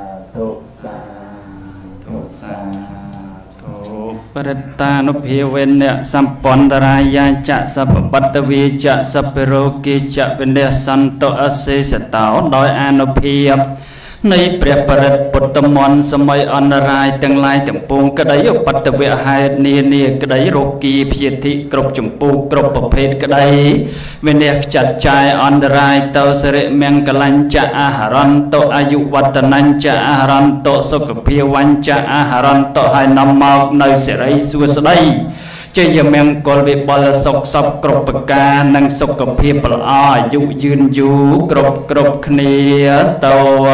[SPEAKER 1] Parata nộp hiu ven nè sampandaraya cha sap batavi cha sapiroki cha ven nè santo ase setao đôi an nộp hiệp này bẹp bật bật tâm mòn sớm mai ăn rai tương lai tiếng buông cái đấy bật tập về hai nia nia cái đấy roki phiền thị cột chủng buông cột bậc phết cái đấy về nè chặt chai ăn rai tàu sợi men cái lanh cha aharon to ayu vatanan cha aharon to sốc phiêu văn cha aharon to hai năm mau nơi sẽ lấy xua đây chơi giờ men còn việc bò sọc sọc cột bậc ca năng sọc cột phiêu bờ a yuยืน yu cột cột khnia tàu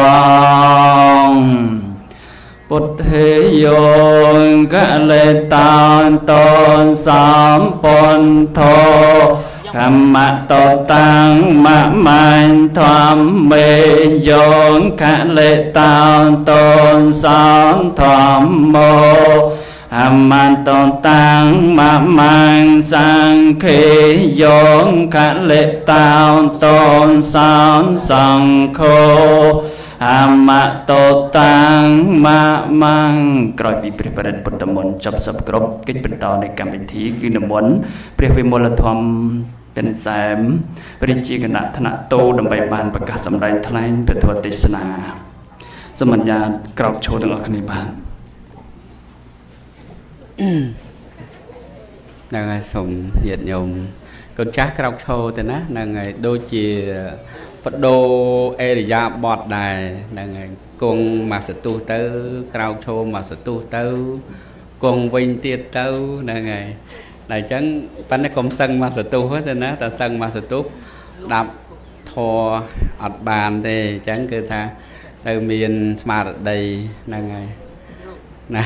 [SPEAKER 1] Bụt thế yon gã lệ tàn tôn sám pon thô Kham mạ tô tăng mạ mạnh thoám mê yon gã lệ tàn tôn sám thoám mô Hàm mạn tôn tăng mạ mạnh sang khế yon gã lệ tàn tôn sám sang khô Ama to tang ma mangក្រោយពីព្រះបរិត្តពុទ្ធមន្តចប់សពគ្រប់កិច្ចបន្តនៃកម្មវិធីគឺនិមន្តព្រះវិមលធម្មពិនសែមរាជាគណៈថ្នាក់តូដើម្បីបានប្រកាសសម្ដែងថ្លែងព្រះធម៌ទេសនាសម្បញ្ញត្តិក្រោកឈរទាំងអស់គ្នាបាននឹងហើយសូមញាតិញោមកូនចាស់ក្រោកឈរទៅណានឹងហើយដូចជាបដូរអេរិយាបថដែរហ្នឹងហើយគង់មកសទុះទៅក្រោកឈរមកសទុះទៅគង់វិញទៀតទៅហ្នឹងហើយ đại chẳng bắn cái công sân mà sụt tu hết rồi nè ta sân mà sụt tu đạp thò ọt bàn thì chẳng cứ tha từ miền smart đầy là ngày nè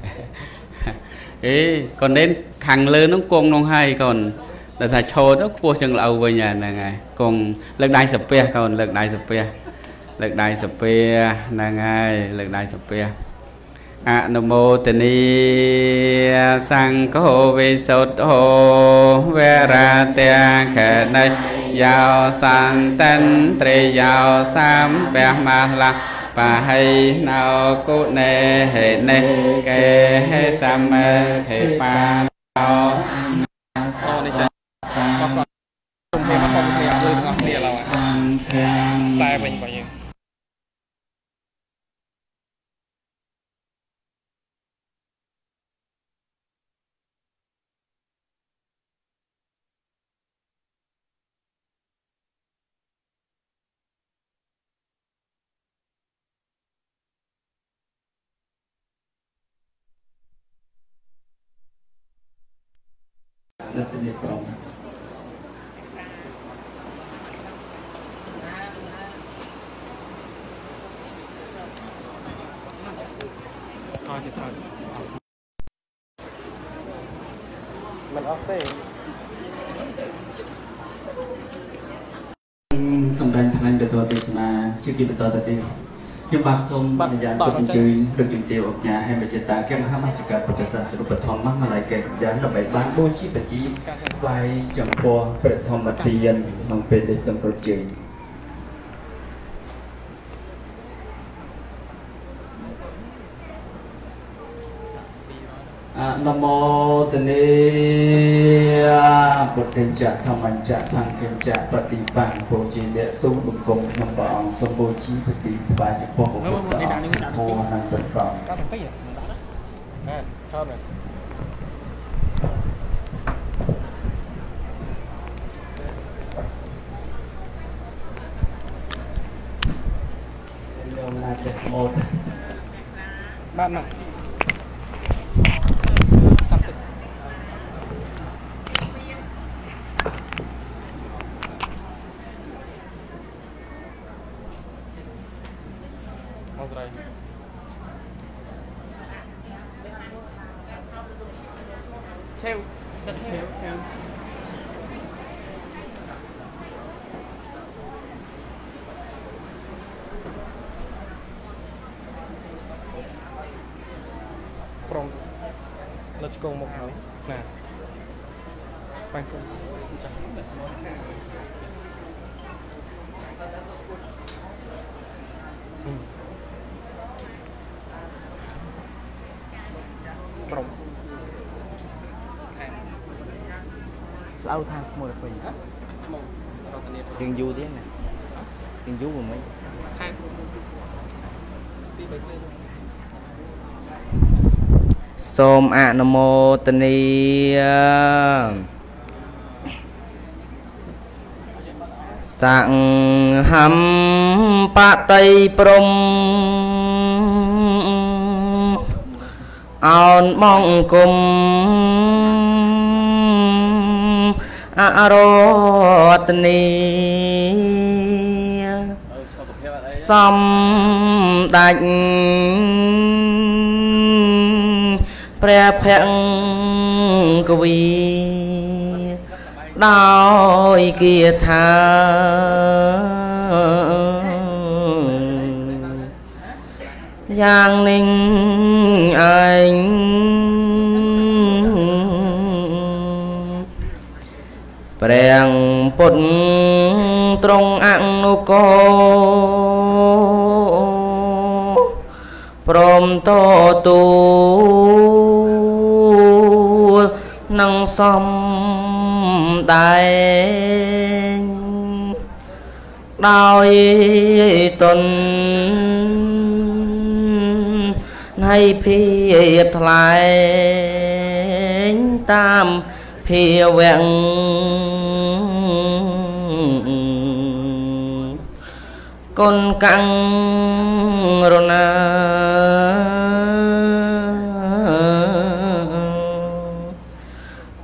[SPEAKER 1] ấy còn đến thằng lớn nó cùng nông hay còn là thà trôi nó vô chân lâu về nhà là ngày cùng lực đại sập pe còn lực đại sập pe lực đại sập pe là ngày lực đại sập pe a nô mô tê ni sang cô vi sốt hồ ve ra te khệ này giàu sang tên tri giàu sam pe ma la và hay nào cô nè hệ nè kê hệ sam thể pa nào cùng thêm một cái áo lưng ngọc địa là sai mình bao nhiêu
[SPEAKER 2] rất là đẹp lòng
[SPEAKER 3] mình off đây
[SPEAKER 2] xong đây thằng anh được tôi thì mà chưa kịp tôi thì nhưng bác xong thời gian tôi cũng chơi được dùng tiêu ở nhà hay mà chế ta cái mà hát sĩ cả của ta sẽ được bật thòng mắc mà lại cái giá là bảy bán bố trí bật chí vai chậm qua bật thòng mặt tiền bằng về để xong rồi chơi nam mô tây ni bậc thiên trả tham anh trả sang thiên trả bát tị bản phổ trì địa tu đục cùng năm bảo sông bồ chí bát tị ba chục phong của phật đạo mô năng phật phẩm
[SPEAKER 3] bạn nào theo theo theo Prong let's go một hồi nè quanh cùng Prong lâu thang một là mình đừng du thế này đừng du của mình Som a nam mô tây ni sang hầm pa tây prom on mong cùng a ro tây ni som đành Pre phèn quỳ đôi kia tha giang ninh anh preng put trong ăn nô cô prom to tu năng xong đại đôi tuần hay phiệt lại tam phiêu vẹn con căng rona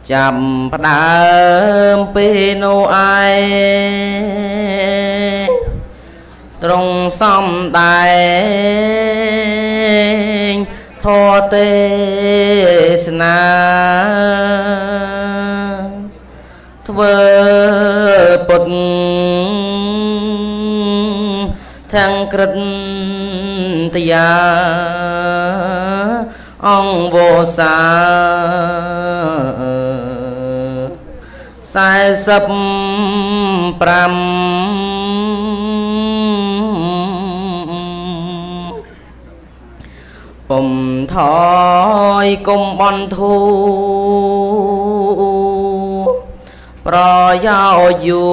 [SPEAKER 3] จำประดามปีโนไอตรงซ่อมได้ทอเตสนาทเวปดทางกระตยาองโวสาสายสับปรำผมถอยกมบอลทูปรอยาวอยู่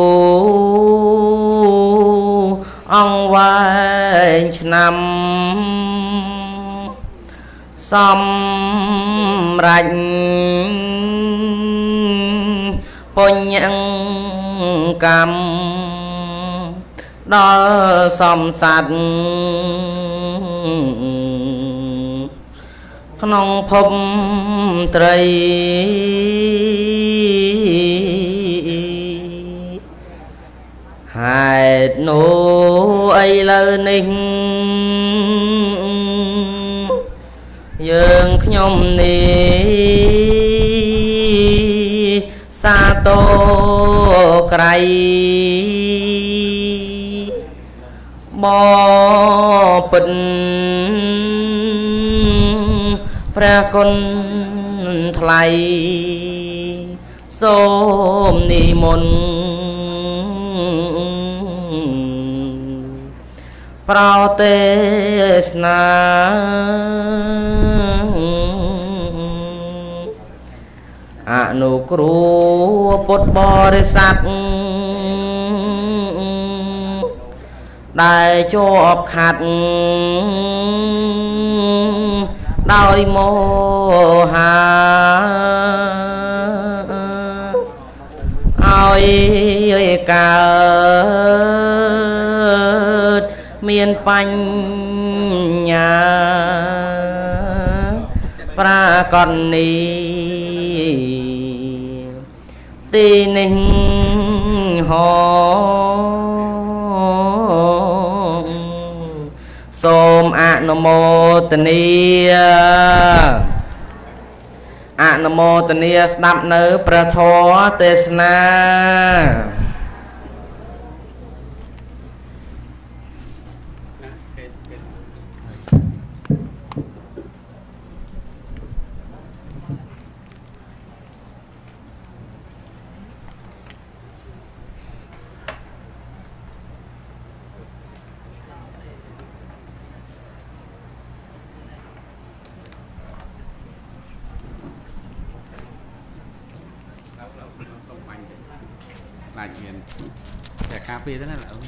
[SPEAKER 3] อังไว้ชนำสำรัญปนยังกรรมดอสมสัตว์ขนมพมไตรหายโนไอเลนิ่งยังขยมนี้ซาโตไกรบ่ปินพระคนไทยส้มนิมนต์เปล่าเตสนาอนุครูปุตบริษัทได้จบขัดได้โมหะเอาเกิดเมียนปัญญาปรากฏนี้ตีหนึ่งหอសូមអនុមោទនាអនុមោទនាស្ដាប់នៅព្រះធម៌ទេសនា
[SPEAKER 1] lại miền chả cà phê thế này là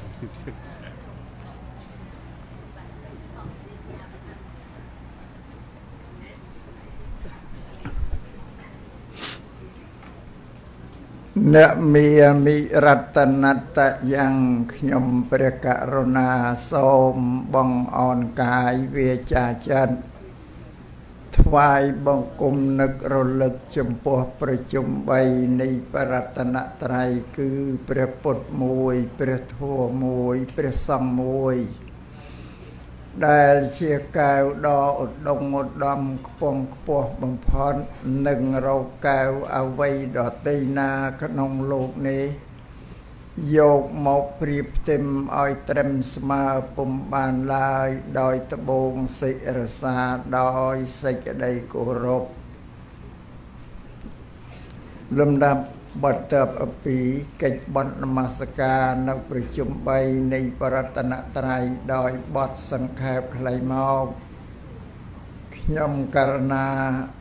[SPEAKER 4] นะมีมิรัตนัตยังขยมประกรณาส้มบังอ่อนกายเวจาจันถวายบังกุมนึกระลึกจำพวกประจุมใบในปรัตนตรัยคือพระพุทธมวยพระโทมวยพระสังมวยได้เชียร์กาวดออุดงอุดมปองปวบังพรหนึ่งเรากาวเอาไว้ดอตีนาขนมโลกนี้โยกหมกเปรียบเต็มอ้อยเต็มสมาปุ่มบานลายดอยตะบงสิรสาดอยสิกได้กุรบลำดับบัตเตบอปีกิจบัตนมัสการนักประชุมใบในปรัตนตรัยดอยบัตสังขบไคลมอกยมการณา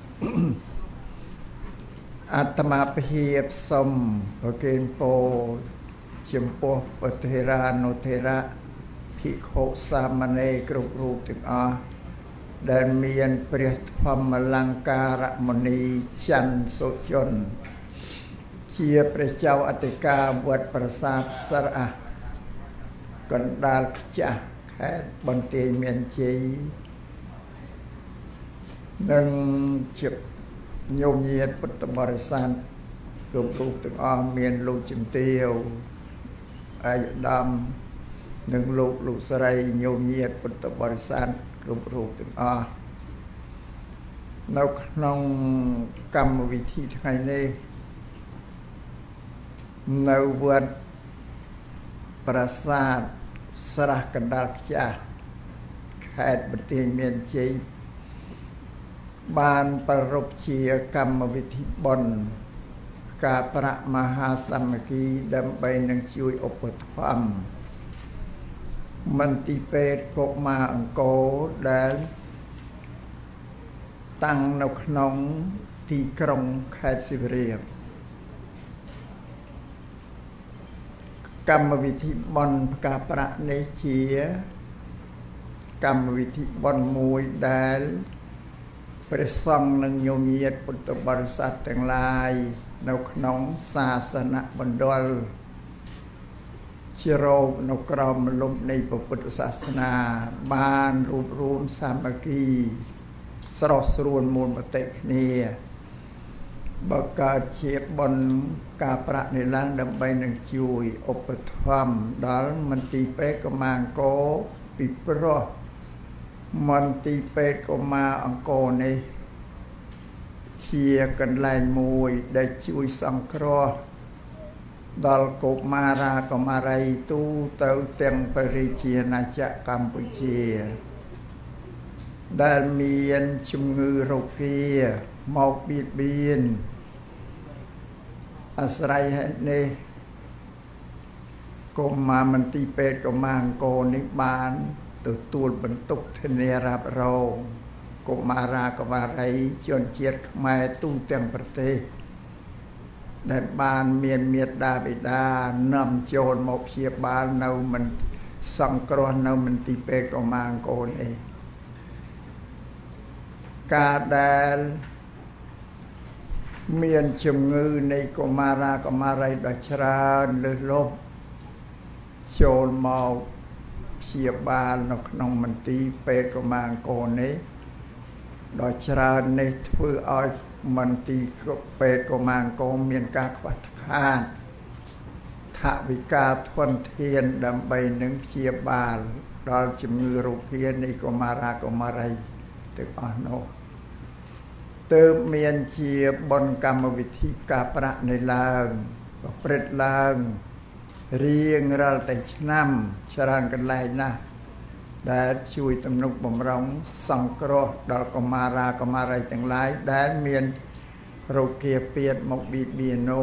[SPEAKER 4] อาตมาเพียบสมพระเกณฑ์โปจมปปเทรานุเทระภิกขุสามเณรกรุบรูปถึงอาได้เมียนเปรียบธรรมลังการมณีชันสุชนเชียพระเจ้าอติกาวัดประสาทสระกันดาลจะแค่บนเตียเมียนจีหนึ่งจิบโยมเยียดพุทธบริษัทกลุ่มรูปตึงอ้อมเมียนลูกจิมเตียวอายุดำหนึ่งลูกลูกสไรโยมเยียดพุทธบริษัทกลุ่มรูปตึงอ้อเรานองกรรมวิธีไงนี่ในวัดปราสาทสระกันดาลจ่าแขกบันเทียนเมียนจีบานประรบเชียกรรมวิธีบนกาประมหาสมัคคีดำไปนังช่วยอุปถัมภ์มันติเปตกบมาอังโกได้ตั้งนกนงที่กรงแคสิเรียบกรรมวิธีบนกาประเนเชียกรรมวิธีบนมวยได้ประสงค์หนึ่งโยมเยียดพุทธบริษัททั้งหลายนกนงศาสนาบรรดลชิโรนกกรอมลมในพระพุทธศาสนาบานรูปรูนสามัคคีสรสรวนมูลปฏิคเนียบกาเชียบบนกาประในล้างดำใบหนึ่งจุยอุปธรรมดัลมันตีเปกมังโกปิปรอมันตีเปกมาอังโกในเชียกันลายมวยได้ช่วยสังเคราะห์ดอลกบมารากมาไรตู้เตาเตียงปริเชียนาจักกัมพูเชียได้มีอันชุมงือโรคเพียหมอกบีดเบียนอาศัยเนกบมามันตีเปตกมาอังโกนิบานตัวตูดบรรทุกเทเนรับเรากบมารากมาไรจนเจียดขมายตู้เตียงประเทศได้บานเมียนเมียดาบิดานำโจรมาเพียบานเนามันสังกรอนเนามันตีเปกอมางโกนเองกาดลเมียนชมงือในกมารากมาไรดัชรานเลือลบโจรมาเพียบานนกนองมันตีเปกอมางโกนเองดัชรานในเพื่ออ้อยมันตีเปกมางโกเมียนกาขวัตคานทวิกาทวนเทียนดำใบหนึ่งเชียบาลดอลจมือรูเกียนในกมารากมาไรตึกอ่อนโนเติมเมียนเชียบนกรรมวิธีกาประในลางเปรตลางเรียงเราแต่ชน้ำชรานกันไรนะได้ช่วยตำนุกบ่มร้องสังเคราะห์ดอกกมารากมาไรต่างหลายได้เมียนโรเกียเปียดมกบีเบียโน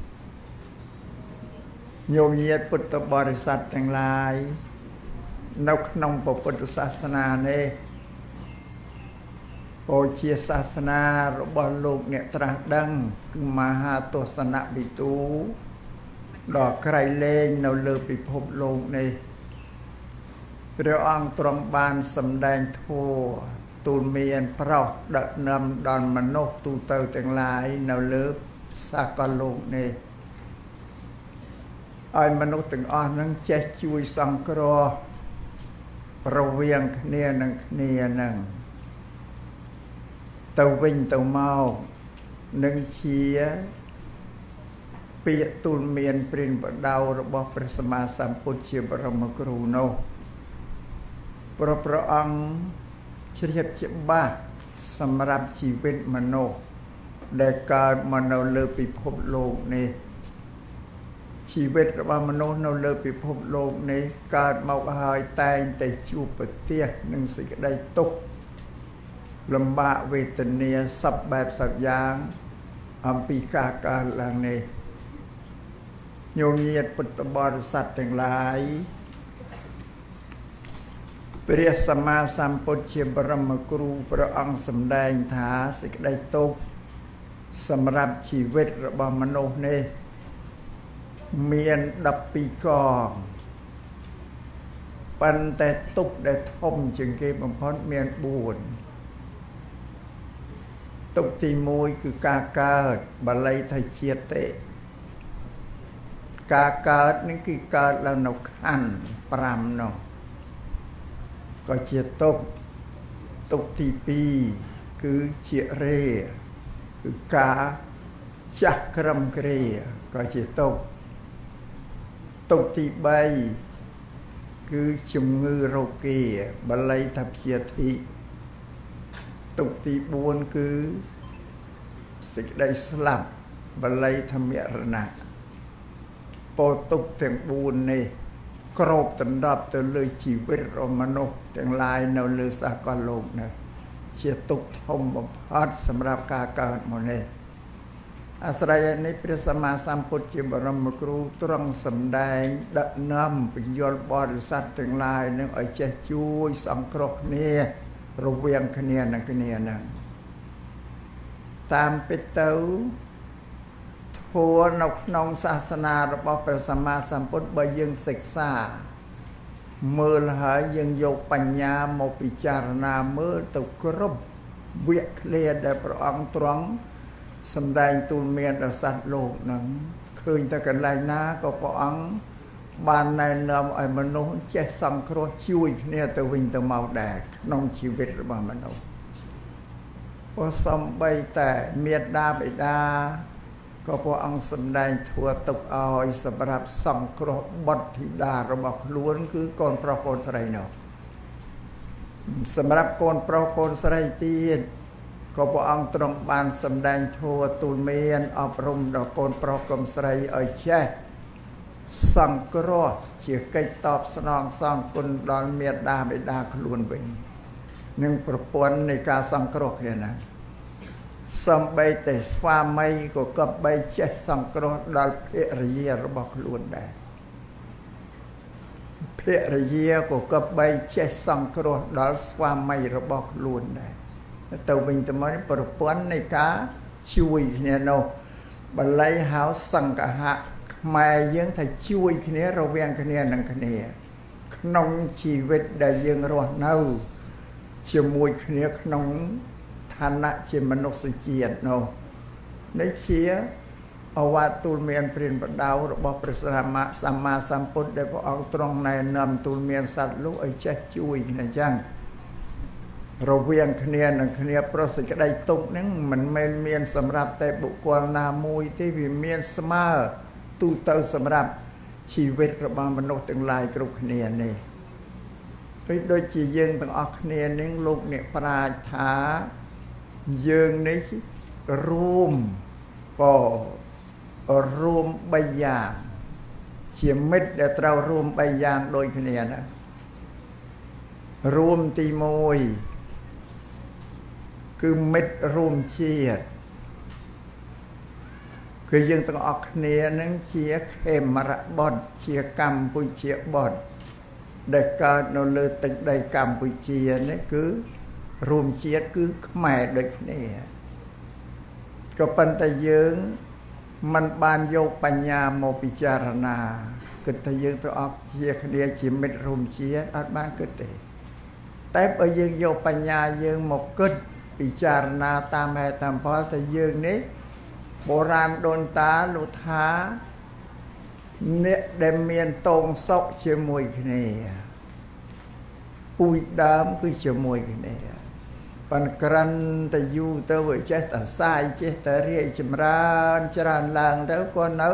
[SPEAKER 4] โยมเยียดพุทธบริษัทต่างหลายนกนองพระพุทธศาสนาเนโอเชียศาสนาระบอบโลกเนี่ยตรัสดังคือมหาตัวสนะบิตูดอกไกรเลงเราเลือปิภพโลกในพระองค์ตรงบานสำแดงทั่วตูนเมียนพระดัดนำดอนมนุษย์ตูเตอต่างหลายเราเลือสากลโลกในไอ้มนุษย์ต่างอ่อนนั่งเจ็ดช่วยสังเคราะห์ประเวียงเนียนังเนียนังเตาวิ่งเตาเมาหนึ่งเชียเปียตูนเมียนปรินบดาวระบบประสมาสัมพุทธเชียบรมกรูโนพระพระองค์เฉียบเฉียบบ้าสำหรับชีวิตมนุษย์ได้การมนุษย์เลือปิภพโลกนี้ชีวิตว่ามนุษย์เราเลือปิภพโลกนี้การเมาหายตายแต่ชูปเตี้ยหนึ่งสิ่งใดตกลำบากเวทเนียสับแบบสับยางอัมพีกาการหลังนี้โยมเยียดพุทธบริษัททั้งหลายเปรียสมาสัมพุทธเชียบรมครูพระองค์สำแดงถาสิกได้ตกสำหรับชีวิตระบอบมนุษย์นี้เมียนดับปีกองปันแต่ตุกได้ทมจึงเก็บบำพอนเมียนบูนตุกที่มวยคือกาเกิดบาลัยไทยเชียเตกาเกิดนี่คือเกิดแล้วนกขันปรามเนาะก็เชียตุกตุกที่ปีคือเชียเร่คือการចាស់ក្រំគ្រាក៏ជាទុក្ខទុក្ខទីបីគឺជំងឺរោគាបាលីថាព្យាធិទុក្ខទីបួនគឺសេចក្តីស្លាប់បាលីថាមរណៈពោលទុក្ខទាំងបួននេះគ្របដណ្ដប់ទៅលើជីវិតរបស់មនុស្សទាំងឡាយនៅលើសកលលោកនេះជាទុក្ខធំបំផុតសម្រាប់ការកើតមកនេះអាស្រ័យនេះព្រះសម្មាសម្ពុទ្ធជាបរមគ្រូទ្រង់សម្ដែងដឹកនាំបញ្យលបរិស័ទទាំងឡាយនឹងឲ្យចេះជួយសង្គ្រោះគ្នារវាងគ្នានឹងគ្នានឹងតាមពិតទៅធម៌នៅក្នុងសាសនារបស់ព្រះសម្មាសម្ពុទ្ធបើយើងសិក្សាមើលហើយយើងយកបញ្ញាមកពិចារណាមើលទៅគ្រប់វគ្គឃ្លាដែលព្រះអង្គទ្រង់សម្ដែងទូលមានដល់សត្វលោកនឹងឃើញតែកន្លែងណាក៏ព្រះអង្គបានណែនាំឲ្យមនុស្សចេះសង្គ្រោះជួយគ្នាទៅវិញទៅមកដែរក្នុងជីវិតរបស់មនុស្សព្រោះសំបីតែមេត្តាបិតាក៏ព្រះអង្គសម្ដែងធัวទុកឲ្យសម្រាប់សង្គ្រោះបុត្រធីតារបស់ខ្លួនគឺកូនប្រុសកូនស្រីនោះសម្រាប់កូនប្រុសកូនស្រីទៀតក៏ព្រះអង្គទ្រង់បានសម្ដែងធัวទូលមានអប់រំដល់កូនប្រុសកូនស្រីឲ្យចេះសង្គ្រោះជាកិច្ចតបស្នងសងគុណដល់មេត្តាបិតាខ្លួនវិញនឹងប្រព័ន្ធនៃការសង្គ្រោះគ្នាណាសំបីតែស្វាមីក៏គប្បីចេះសង្គ្រោះដល់ភរិយារបស់ខ្លួនដែរភរិយាក៏គប្បីចេះសង្គ្រោះដល់ស្វាមីរបស់ខ្លួនដែរទៅវិញទៅមកប្រព័ន្ធនៃការជួយគ្នានោះបាលីហៅសង្កហៈខ្មែរយើងថាជួយគ្នារវាងគ្នានឹងគ្នាក្នុងជីវិតដែលយើងរស់នៅជាមួយគ្នាក្នុងឋានៈជាមនុស្សជាតិនោះនេះជាអវត្តទូលមានព្រានបដៅរបស់ព្រះសម្មាសម្មាសម្ពុទ្ធដែលព្រះអង្គទ្រង់ណែនាំទូលមានសត្វលោកឲ្យចេះជួយគ្នាចឹងរវាងគ្នានឹងគ្នាប្រសិទ្ធក្តីទុកហ្នឹងមិនមែនមានសម្រាប់តែបុគ្គលណាមួយទេវាមានស្មើទូទៅសម្រាប់ជីវិតរបស់មនុស្សទាំងឡាយគ្រប់គ្នានេះដូចដូចជាយើងទាំងអស់គ្នានឹងលោកអ្នកប្រាជ្ញថាយើងនេះរួមក៏រួមបីយ៉ាងជាមិត្តដែលត្រូវរួមបីយ៉ាងដូចគ្នាណារួមទីមួយគឺមិត្តរួមជាតិគឺយើងទាំងអស់គ្នានឹងជាខេមរបុត្រជាកម្ពុជាបុត្រដែលកើតនៅលើទឹកដីកម្ពុជានេះគឺរួមជាតិគឺខ្មែរដូចគ្នាក៏ប៉ុន្តែយើងមិនបានយកបញ្ញាមកពិចារណាគិតថាយើងទាំងអស់ជាគ្នាជាមិត្តរួមជាតិអត់បានគិតទេតែបើយើងយកបញ្ញាយើងមកគិតពិចារណាតាមហេតុតាមផលថាយើងនេះបុរាណដូនតាលោកថាអ្នកដែលមានតងសុខជាមួយគ្នាពូជដើមគឺជាមួយគ្នាប៉ុន្តែក្រាន់តែយូរទៅវាចេះតែសាយចេះតែរាយចម្រើនច្រើនឡើងទៅក៏នៅ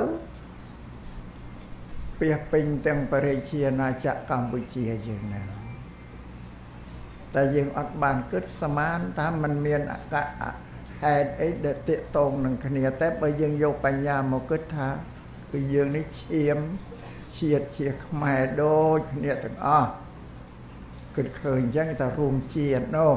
[SPEAKER 4] ពាសពេញទាំងបរិជាណាចក្រកម្ពុជាយើងណាតែយើងអត់បានគិតសមានថាมันមានអកហេតុអីដែលតេតងនឹងគ្នាតែបើយើងយកបញ្ញាមកគិតថាគឺយើងនេះឈាមជាតិជាខ្មែរដូចគ្នាទាំងអស់គិតឃើញអញ្ចឹងតែរួមជាតិនោះ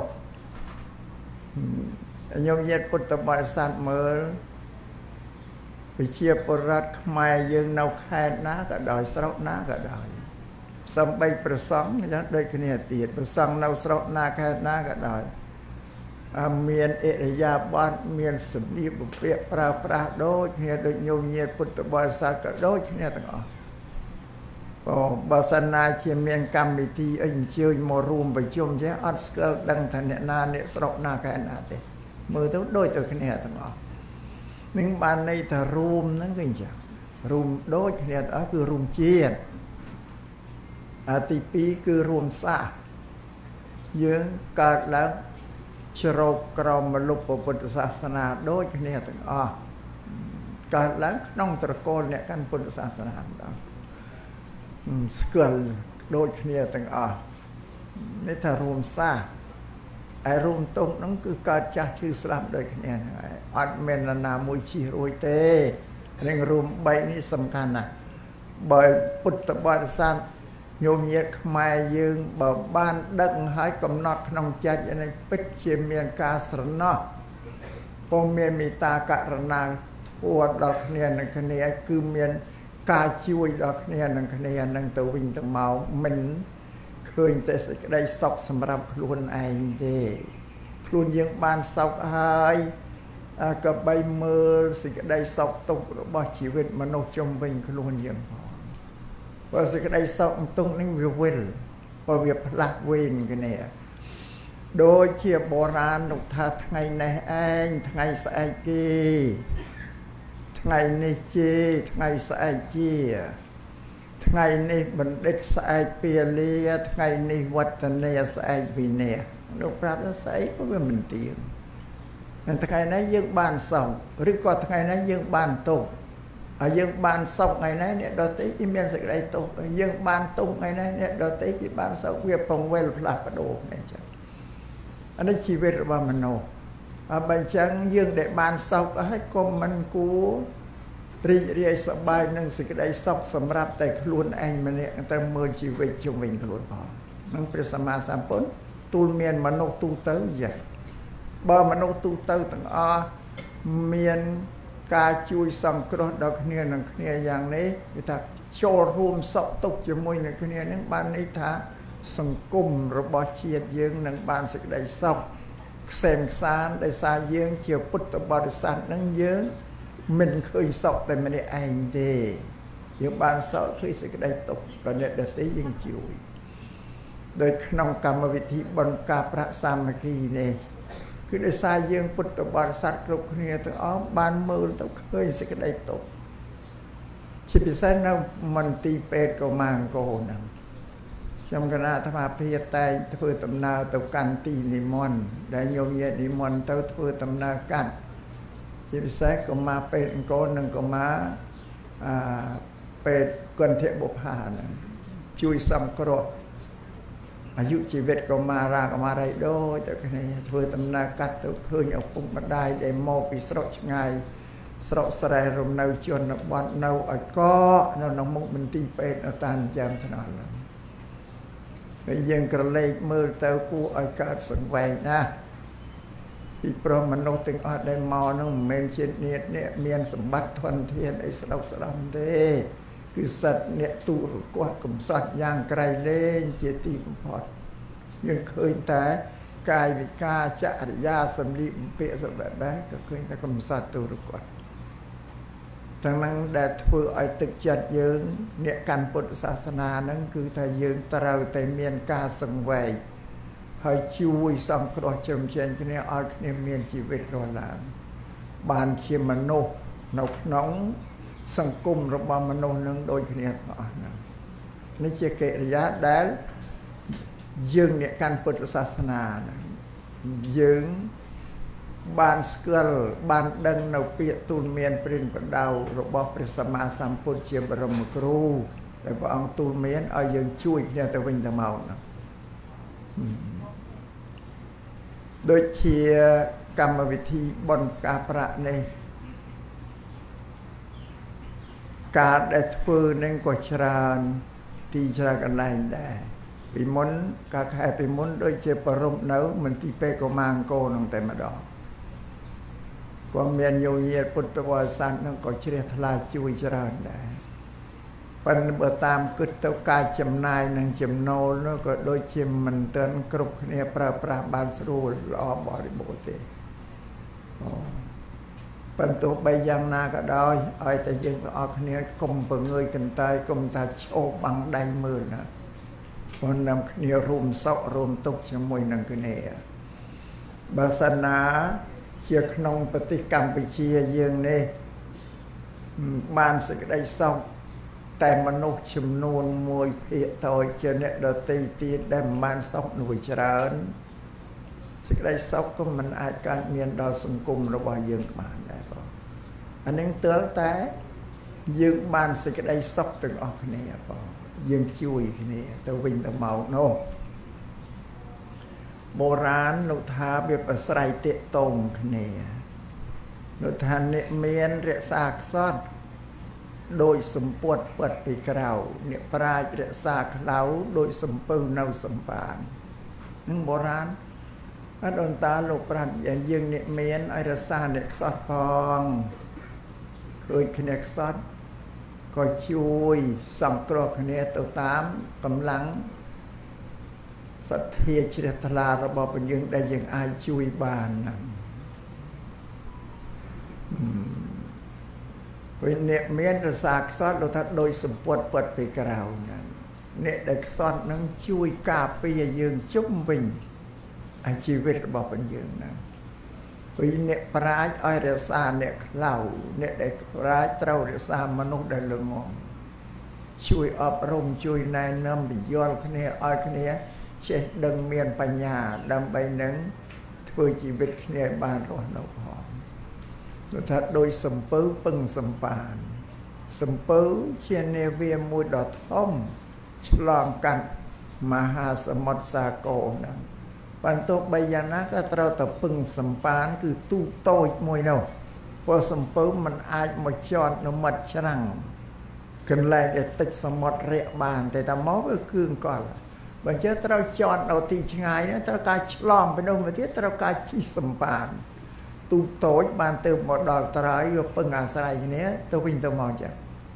[SPEAKER 4] ញោមញាតិពុទ្ធបរិស័ទមើលវិជាបរិទ្ធខ្មែរយើងនៅខេត្តណាក៏ដោយស្រុកណាក៏ដោយសំបីប្រសង់ដូចគ្នាទៀតប្រសង់នៅស្រុកណាខេត្តណាក៏ដោយមានអរិយាប័ត្រមានសម្លៀកបំពាក់ប្រើប្រាស់ដូចគ្នាដូចញោមញាតិពុទ្ធបរិស័ទក៏ដូចគ្នាទាំងអស់បើបើសិនណាជាមានកម្មវិធីអីអញ្ជើញមករួមប្រជុំចេះអត់ស្គាល់ដឹងថាអ្នកណាអ្នកស្រុកណាខេត្តណាទេមើលទៅដូចទៅគ្នាទាំងអស់នឹងបានន័យថារួមហ្នឹងគឺអញ្ចឹងរួមដូចគ្នាទាំងអស់គឺរួមជាតិអាទីពីរគឺរួមសាសយើងកើតឡើងជ្រោកក្រមលុបពុទ្ធសាសនាដូចគ្នាទាំងអស់កើតឡើងក្នុងត្រកូលអ្នកកាន់ពុទ្ធសាសនាម្ដងស្គាល់ដូចគ្នាទាំងអស់នេះថារួមសាឯរួមតុងហ្នឹងគឺកើតចាស់ឈឺស្លាប់ដូចគ្នាហ្នឹងហើយអត់មាននរណាមួយជិះរួយទេរឿងរួមបីនេះសំខាន់ណាស់បើពុទ្ធបរិស័ទញោមញាតិខ្មែរយើងបើបានដឹងហើយកំណត់ក្នុងចិត្តនេះពិតជាមានការស្រណោះពុំមានមេត្តាករុណាធ្វើដល់គ្នានឹងគ្នាគឺមានការជួយដល់គ្នានឹងគ្នានឹងទៅវិញទៅមកមិនឃើញតែសេចក្តីសុខសម្រាប់ខ្លួនឯងទេខ្លួនយើងបានសុខហើយក៏បីមើលសេចក្តីសុខទុក្ខរបស់ជីវិតមនុស្សជុំវិញខ្លួនយើងផងបើសេចក្តីសុខទុក្ខនេះវាវិលបើវាផ្លាស់វេនគ្នាដូចជាបុរាណលោកថាថ្ងៃនេះឯងថ្ងៃស្អែកគេថ្ងៃនេះជាថ្ងៃស្អែកជាថ្ងៃនេះបណ្ឌិតស្អែកពាលាថ្ងៃនេះវត្តនាស្អែកវិន័យលោកប្រាប់ថាស្អែកក៏វាមិនទៀងតែថ្ងៃនេះយើងបានសុខឬក៏ថ្ងៃនេះយើងបានទុក្ខហើយយើងបានសុខថ្ងៃនេះអ្នកដទៃគេមានសេចក្តីទុក្ខយើងបានទុក្ខថ្ងៃនេះអ្នកដទៃគេបានសុខវាពងវិលផ្លាស់ប្ដូរគ្នាចឹងអានេះជីវិតរបស់មនុស្សហើយបើអញ្ចឹងយើងដែលបានសុខហើយក៏មិនគួររីករាយសប្បាយនឹងសេចក្តីសុខសម្រាប់តែខ្លួនឯងម្នាក់តែមើលជីវិតជុំវិញខ្លួនផងនឹងព្រះសម្មាសម្ពុទ្ធទូលមានមនុស្សទូទៅយ៉ាងបើមនុស្សទូទៅទាំងអស់មានការជួយសង្គ្រោះដល់គ្នានឹងគ្នាយ៉ាងនេះគឺថាចូលរួមសុខទុក្ខជាមួយនឹងគ្នានឹងបានន័យថាសង្គមរបស់ជាតិយើងនឹងបានសេចក្តីសុខខ្សែមខ្សានដោយសារយើងជាពុទ្ធបរិស័ទនឹងយើងមិនឃើញសុខតែម្នាក់ឯងទេយើងបានសុខឃើញសេចក្តីទុក្ខក៏អ្នកដទៃយើងជួយដោយក្នុងកម្មវិធីបុណ្យការប្រាក់សាមគ្គីនេះគឺដោយសារយើងពុទ្ធបរិស័ទគ្រប់គ្នាទាំងអស់បានមើលទៅឃើញសេចក្តីទុក្ខជាពិសេសនៅមន្ទីរពេទ្យកុមារអង្គរហ្នឹងខ្ញុំគណៈអាត្មាភាពតែធ្វើដំណើរទៅកាន់ទីនិមន្តដែលញោមញាតិនិមន្តទៅធ្វើដំណើរកាត់ជាពិសេសកុមារពេទ្យអង្គរនិងកុមារអាពេទ្យកន្ធបុប្ផាហ្នឹងជួយសង្គ្រោះអាយុជីវិតកុមារាកុមារីដូចតែគ្នាធ្វើដំណើរកាត់ទៅឃើញឪពុកម្ដាយដែលមកពីស្រុកឆ្ងាយស្រុកស្រែរំនៅជនបទនៅឲ្យកនៅក្នុងមុខមន្ទីរពេទ្យនៅតាមចាំថ្នល់ហើយយើងក្រឡេកមើលទៅគួរឲ្យកើតសង្វេគណាពីព្រោះមនុស្សទាំងអស់ដែលមកនោះមិនមែនជាអ្នកអ្នកមានសម្បត្តិធនធានអីស្ដុកស្ដំទេគឺសិតអ្នកទូរគាត់កំសត់យ៉ាងក្រៃលែងជាទីបំផុតយើងឃើញតែកាយវិការចរិយាសម្លៀកបំពាក់សម្បត្តិដែរក៏ឃើញតែកំសត់ទូរគាត់ទាំងហ្នឹងដែលធ្វើឲ្យទឹកចិត្តយើងអ្នកកាន់ពុទ្ធសាសនាហ្នឹងគឺថាយើងត្រូវតែមានការសង្វេគហើយជួយសង្គ្រោះជើងជែងគ្នាឲ្យគ្នាមានជីវិតរស់ឡើងបានជាមនុស្សនៅក្នុងសង្គមរបស់មនុស្សនឹងដូចគ្នាទាំងអស់ហ្នឹងនេះជាកិរិយាដែលយើងអ្នកកាន់ពុទ្ធសាសនាហ្នឹងយើងបានស្គាល់បានដឹងនៅពាក្យទូលមានព្រានប្រដៅរបស់ព្រះសម្មាសម្ពុទ្ធជាបរមគ្រូដែលព្រះអង្គទូលមានឲ្យយើងជួយគ្នាទៅវិញទៅមកហ្នឹងដូចជាកម្មវិធីបុណ្យការប្រាក់នេះការដែលធ្វើនឹងក៏ច្រើនទីច្រើនកន្លែងដែរពីមុនកាលខែពីមុនដូចជាប្ររំនៅមន្ទីរពេទ្យកុមារអង្គរនឹងតែម្ដងក៏មានញោមញាតិពុទ្ធបរិស័ទនឹងក៏ជ្រះថ្លាជួយច្រើនដែរប៉ុន្តែបើតាមគិតទៅការចំណាយនិងចំណូលនោះក៏ដូចជាមិនទាន់គ្រប់គ្នាប្រើប្រាស់បានស្រួលល្អបរិបូរណ៍ទេអូប៉ុន្តែទោះបីយ៉ាងណាក៏ដោយឲ្យតែយើងទាំងអស់គ្នាកុំពងើយកន្តើយកុំថាឈោបបាំងដៃមើលណាប៉ុន្តែគ្នារួមសុខរួមទុក្ខជាមួយនឹងគ្នាបើសិនណាជាក្នុងប្រទេសកម្ពុជាយើងនេះបានសេចក្តីសុខតែមនុស្សចំនួនមួយភាគតូចជាអ្នកដទៃទៀតដែលមិនបានសុខនោះច្រើនសេចក្តីសុខក៏មិនអាចកើតមានដល់សង្គមរបស់យើងបានដែរបងអានឹងទើបតែយើងបានសេចក្តីសុខទាំងអស់គ្នាបងយើងជួយគ្នាទៅវិញទៅមកនោះបុរាណលោកថាវាប្រស្រ័យទាក់ទងគ្នាលោកថាអ្នកមានរក្សាខ្សត់ដោយសម្ពុតពិតពីក្រៅអ្នកប្រាជ្ញរក្សាខ្លៅដោយសំពៅនៅសម្បាននឹងបុរាណអត់អន្តរលោកប្រាប់ឲ្យយើងអ្នកមានឲ្យរក្សាអ្នកខ្សត់ផងឃើញគ្នាខ្សត់ក៏ជួយសង្គ្រោះគ្នាទៅតាមកម្លាំងសទ្ធាជ្រះថ្លារបស់ព្រះយើងដែលយើងអាចជួយបានណាពេលអ្នកមានរសាខ្សត់លោកថាដោយសម្ពុតពិតពីក្រៅហ្នឹងអ្នកដែលខ្សត់នឹងជួយការពារយើងជុំវិញអាជីវិតរបស់ព្រះយើងហ្នឹងពេលអ្នកប្រាជ្ញឲ្យរសាអ្នកខ្លៅអ្នកដែលប្រាជ្ញត្រូវរសាមនុស្សដែលល្ងងជួយអប់រំជួយណែនាំពយល់គ្នាឲ្យគ្នាចេះដឹងមានបញ្ញាដើម្បីនឹងធ្វើជីវិតគ្នាបានរស់នៅផងលោកថាដោយសំពៅពឹងសម្បានសំពៅជានាវាមួយដ៏ធំឆ្លងកាត់មហាសមុទ្រសាគរហ្នឹងបន្ទោះបីយ៉ាងណាក៏ត្រូវតែពឹងសម្បានគឺទូតូចមួយនោះព្រោះសំពៅมันអាចមកចតនៅមាត់ច្រាំងកន្លែងដែលទឹកសមុទ្ររាក់បានតែតែមកគឺគ្រឿងកលបើចេះត្រូវចតនៅទីឆ្ងាយហ្នឹងត្រូវការឆ្លងទៅនោះមកទៀតត្រូវការជិះសម្បានទូតូចបានទៅមកដល់ត្រើយវាពឹងអាស្រ័យគ្នាទៅវិញទៅមកចឹង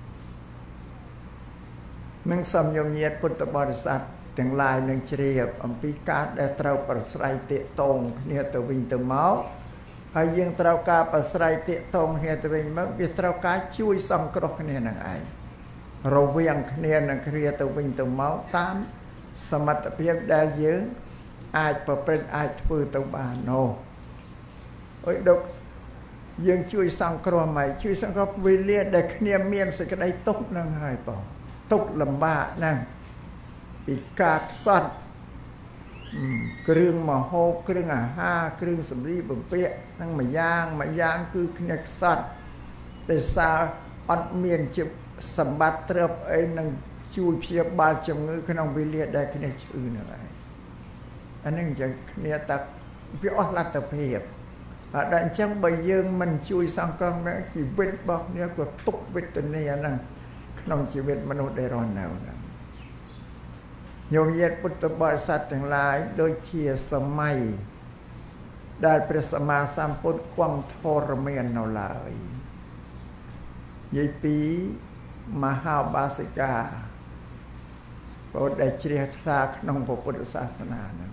[SPEAKER 4] នឹងសំញញាតពុទ្ធបរិស័ទទាំងឡាយនឹងជ្រាបអំពីការដែលត្រូវប្រស្រ័យទាក់ទងគ្នាទៅវិញទៅមកហើយយើងត្រូវការប្រស្រ័យទាក់ទងគ្នាទៅវិញមកវាត្រូវការជួយសង្គ្រោះគ្នានឹងឯងរវាងគ្នានឹងគ្នាទៅវិញទៅមកតាមសមត្ថភាពដែលយើងអាចប្រព្រឹត្តអាចធ្វើទៅបាននោះអុយដុកយើងជួយសង្គ្រោះមកជួយសង្គ្រោះវេលាដែលគ្នាមានសេចក្តីទុក្ខនឹងហើយបងទុក្ខលំបាកហ្នឹងពីការខ្សត់គ្រឿងមហូបគ្រឿងអាហារគ្រឿងសម្លៀកបំពាក់ហ្នឹងមួយយ៉ាងមួយយ៉ាងគឺគ្នាខ្សត់ដោយសារអត់មានជាសម្បត្តិទ្រព្យអីនឹងជួយព្យាបាលជំងឺក្នុងវេលាដែលគ្នាឈឺហ្នឹងឯងអានឹងចឹងគ្នាតាវាអស់លទ្ធភាពហើយដល់អញ្ចឹងបើយើងមិនជួយសង្គ្រោះជីវិតរបស់គ្នាក៏ទុក្ខវេទនាហ្នឹងក្នុងជីវិតមនុស្សដែលរស់នៅហ្នឹងញោមញាតិពុទ្ធបរិស័ទទាំងឡាយដូចជាសម័យដែលព្រះសម្មាសម្ពុទ្ធគង់ធរមាននៅឡើយនិយាយពីមហាបាសិកាពុទ្ធដែលជ្រះថ្លាក្នុងពុទ្ធសាសនាហ្នឹង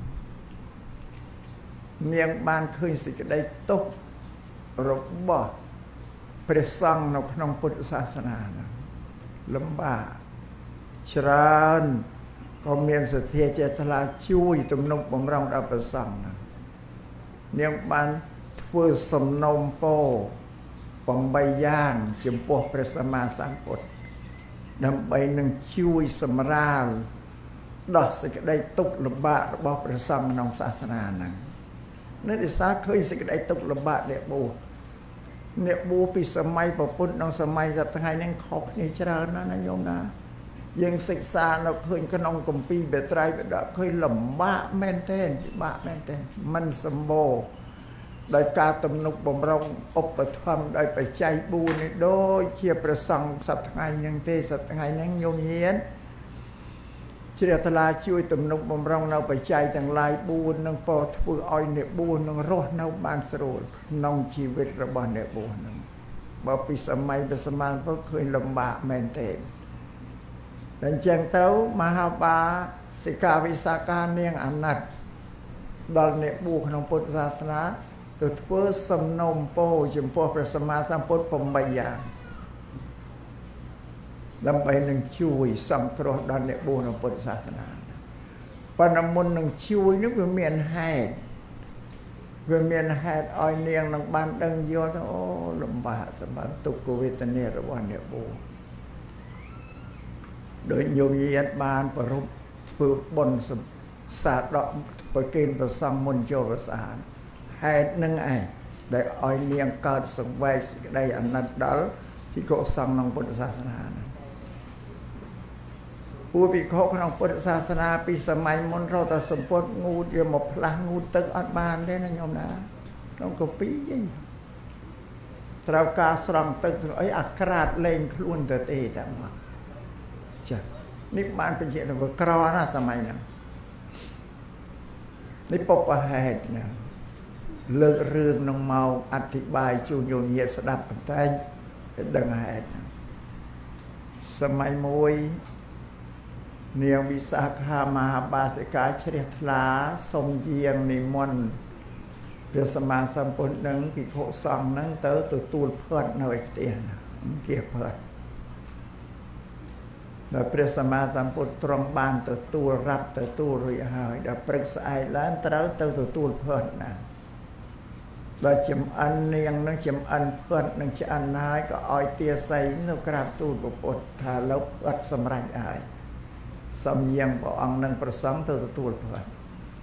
[SPEAKER 4] នាងបានឃើញសេចក្តីទុក្ខរបស់ព្រះសង្ឃនៅក្នុងពុទ្ធសាសនាហ្នឹងលំបាកច្រើនក៏មានសទ្ធាចេតនាជួយទំនុកបំរុងដល់ព្រះសង្ឃហ្នឹងនាងបានធ្វើសំណូមពរប្រាំយ៉ាងចំពោះព្រះសម្មាសម្ពុទ្ធដើម្បីនឹងជួយសម្រាលដោះសេចក្តីទុក្ខលំបាករបស់ព្រះសង្ឃក្នុងសាសនាហ្នឹងនៅដែលសារឃើញសេចក្តីទុក្ខលំបាកអ្នកបួសអ្នកបួសពីសម័យប្រពុតនិងសម័យសប្តាហ៍ហ្នឹងខុសគ្នាច្រើនណាស់ណាញោមណាយើងសិក្សានៅឃើញក្នុងគម្ពីរបេត្រៃបិដកឃើញលំបាកមែនទែនពិបាកមែនទែនមិនសម្បូរដោយការទំនុកបំរុងឧបត្ថម្ភដោយបច្ច័យបួននេះដូចជាព្រះសង្ឃសប្តាហ៍ហ្នឹងទេសប្តាហ៍ហ្នឹងញោមញាតជ្រះថ្លាជួយទំនុកបំរុងនៅបច្ច័យទាំងឡាយបួននឹងពោធ្វើឲ្យអ្នកបួសនឹងរស់នៅបានស្រួលក្នុងជីវិតរបស់អ្នកបួសនឹងបើពីសម័យព្រះសម្មាសម្ពុទ្ធឃើញលំបាកមែនទែនតែអញ្ចឹងទៅមហាបាសិកាវិសាខានាងអាណិតដល់អ្នកបួសក្នុងពុទ្ធសាសនាទៅធ្វើសំណូមពរចំពោះព្រះសម្មាសម្ពុទ្ធប្រាំយ៉ាងដើម្បីនឹងជួយសង្គ្រោះដល់អ្នកបួសក្នុងពុទ្ធសាសនាប៉ុន្តែមុននឹងជួយនោះវាមានហេតុវាមានហេតុឲ្យនាងនឹងបានដឹងយល់ថាអូលំបាកសម្រាប់ទុក្ខវេទនារបស់អ្នកបួសដោយញោមញាតបានប្រពធ្វើបុណ្យសាដកប្រគេនប្រសងមុនចូលប្រសានហេតុនឹងឯងដែលឲ្យនាងកើតសង្វេគសេចក្តីអាណិតដល់ភិក្ខុសង្ឃក្នុងពុទ្ធសាសនាពួកភិក្ខុក្នុងពុទ្ធសាសនាពីសម័យមុនរកតែសម្ពុតងូតយកមកផ្លាស់ងូតទឹកអត់បានទេណាញោមណាក្នុងកពីអីត្រូវការស្រង់ទឹកអីអាក្រាតលែងខ្លួនទៅទេតែមកចានេះបានបញ្ជាក់ទៅក្រណាសម័យហ្នឹងនេះពុបហេតុណាលើករឿងនឹងមកអធិប្បាយជូនយោញាតស្ដាប់បន្តែឲ្យដឹងហេតុសម័យមួយនាងវិសាខាមហាបាសិកាជ្រះថ្លាសុំយាងនិមន្តព្រះសម្មាសម្ពុទ្ធនឹងភិក្ខុសង្ឃនឹងទៅទទួលផាត់នៅឯផ្ទះគៀផាត់ដល់ព្រះសម្មាសម្ពុទ្ធទ្រង់បានទទួលរាប់ទទួលរួចហើយដល់ព្រឹកស្អែកឡើងត្រូវទៅទទួលផាត់ណាដល់ចំអិននាងនឹងចំអិនផាត់នឹងឆ្អិនហើយក៏ឲ្យទាស័យនៅក្រាបទូលព្រះពុទ្ធថាលោកផាត់សម្រេចហើយសំយាងព្រះអង្គនឹងប្រសង់ទៅទទួលផាត់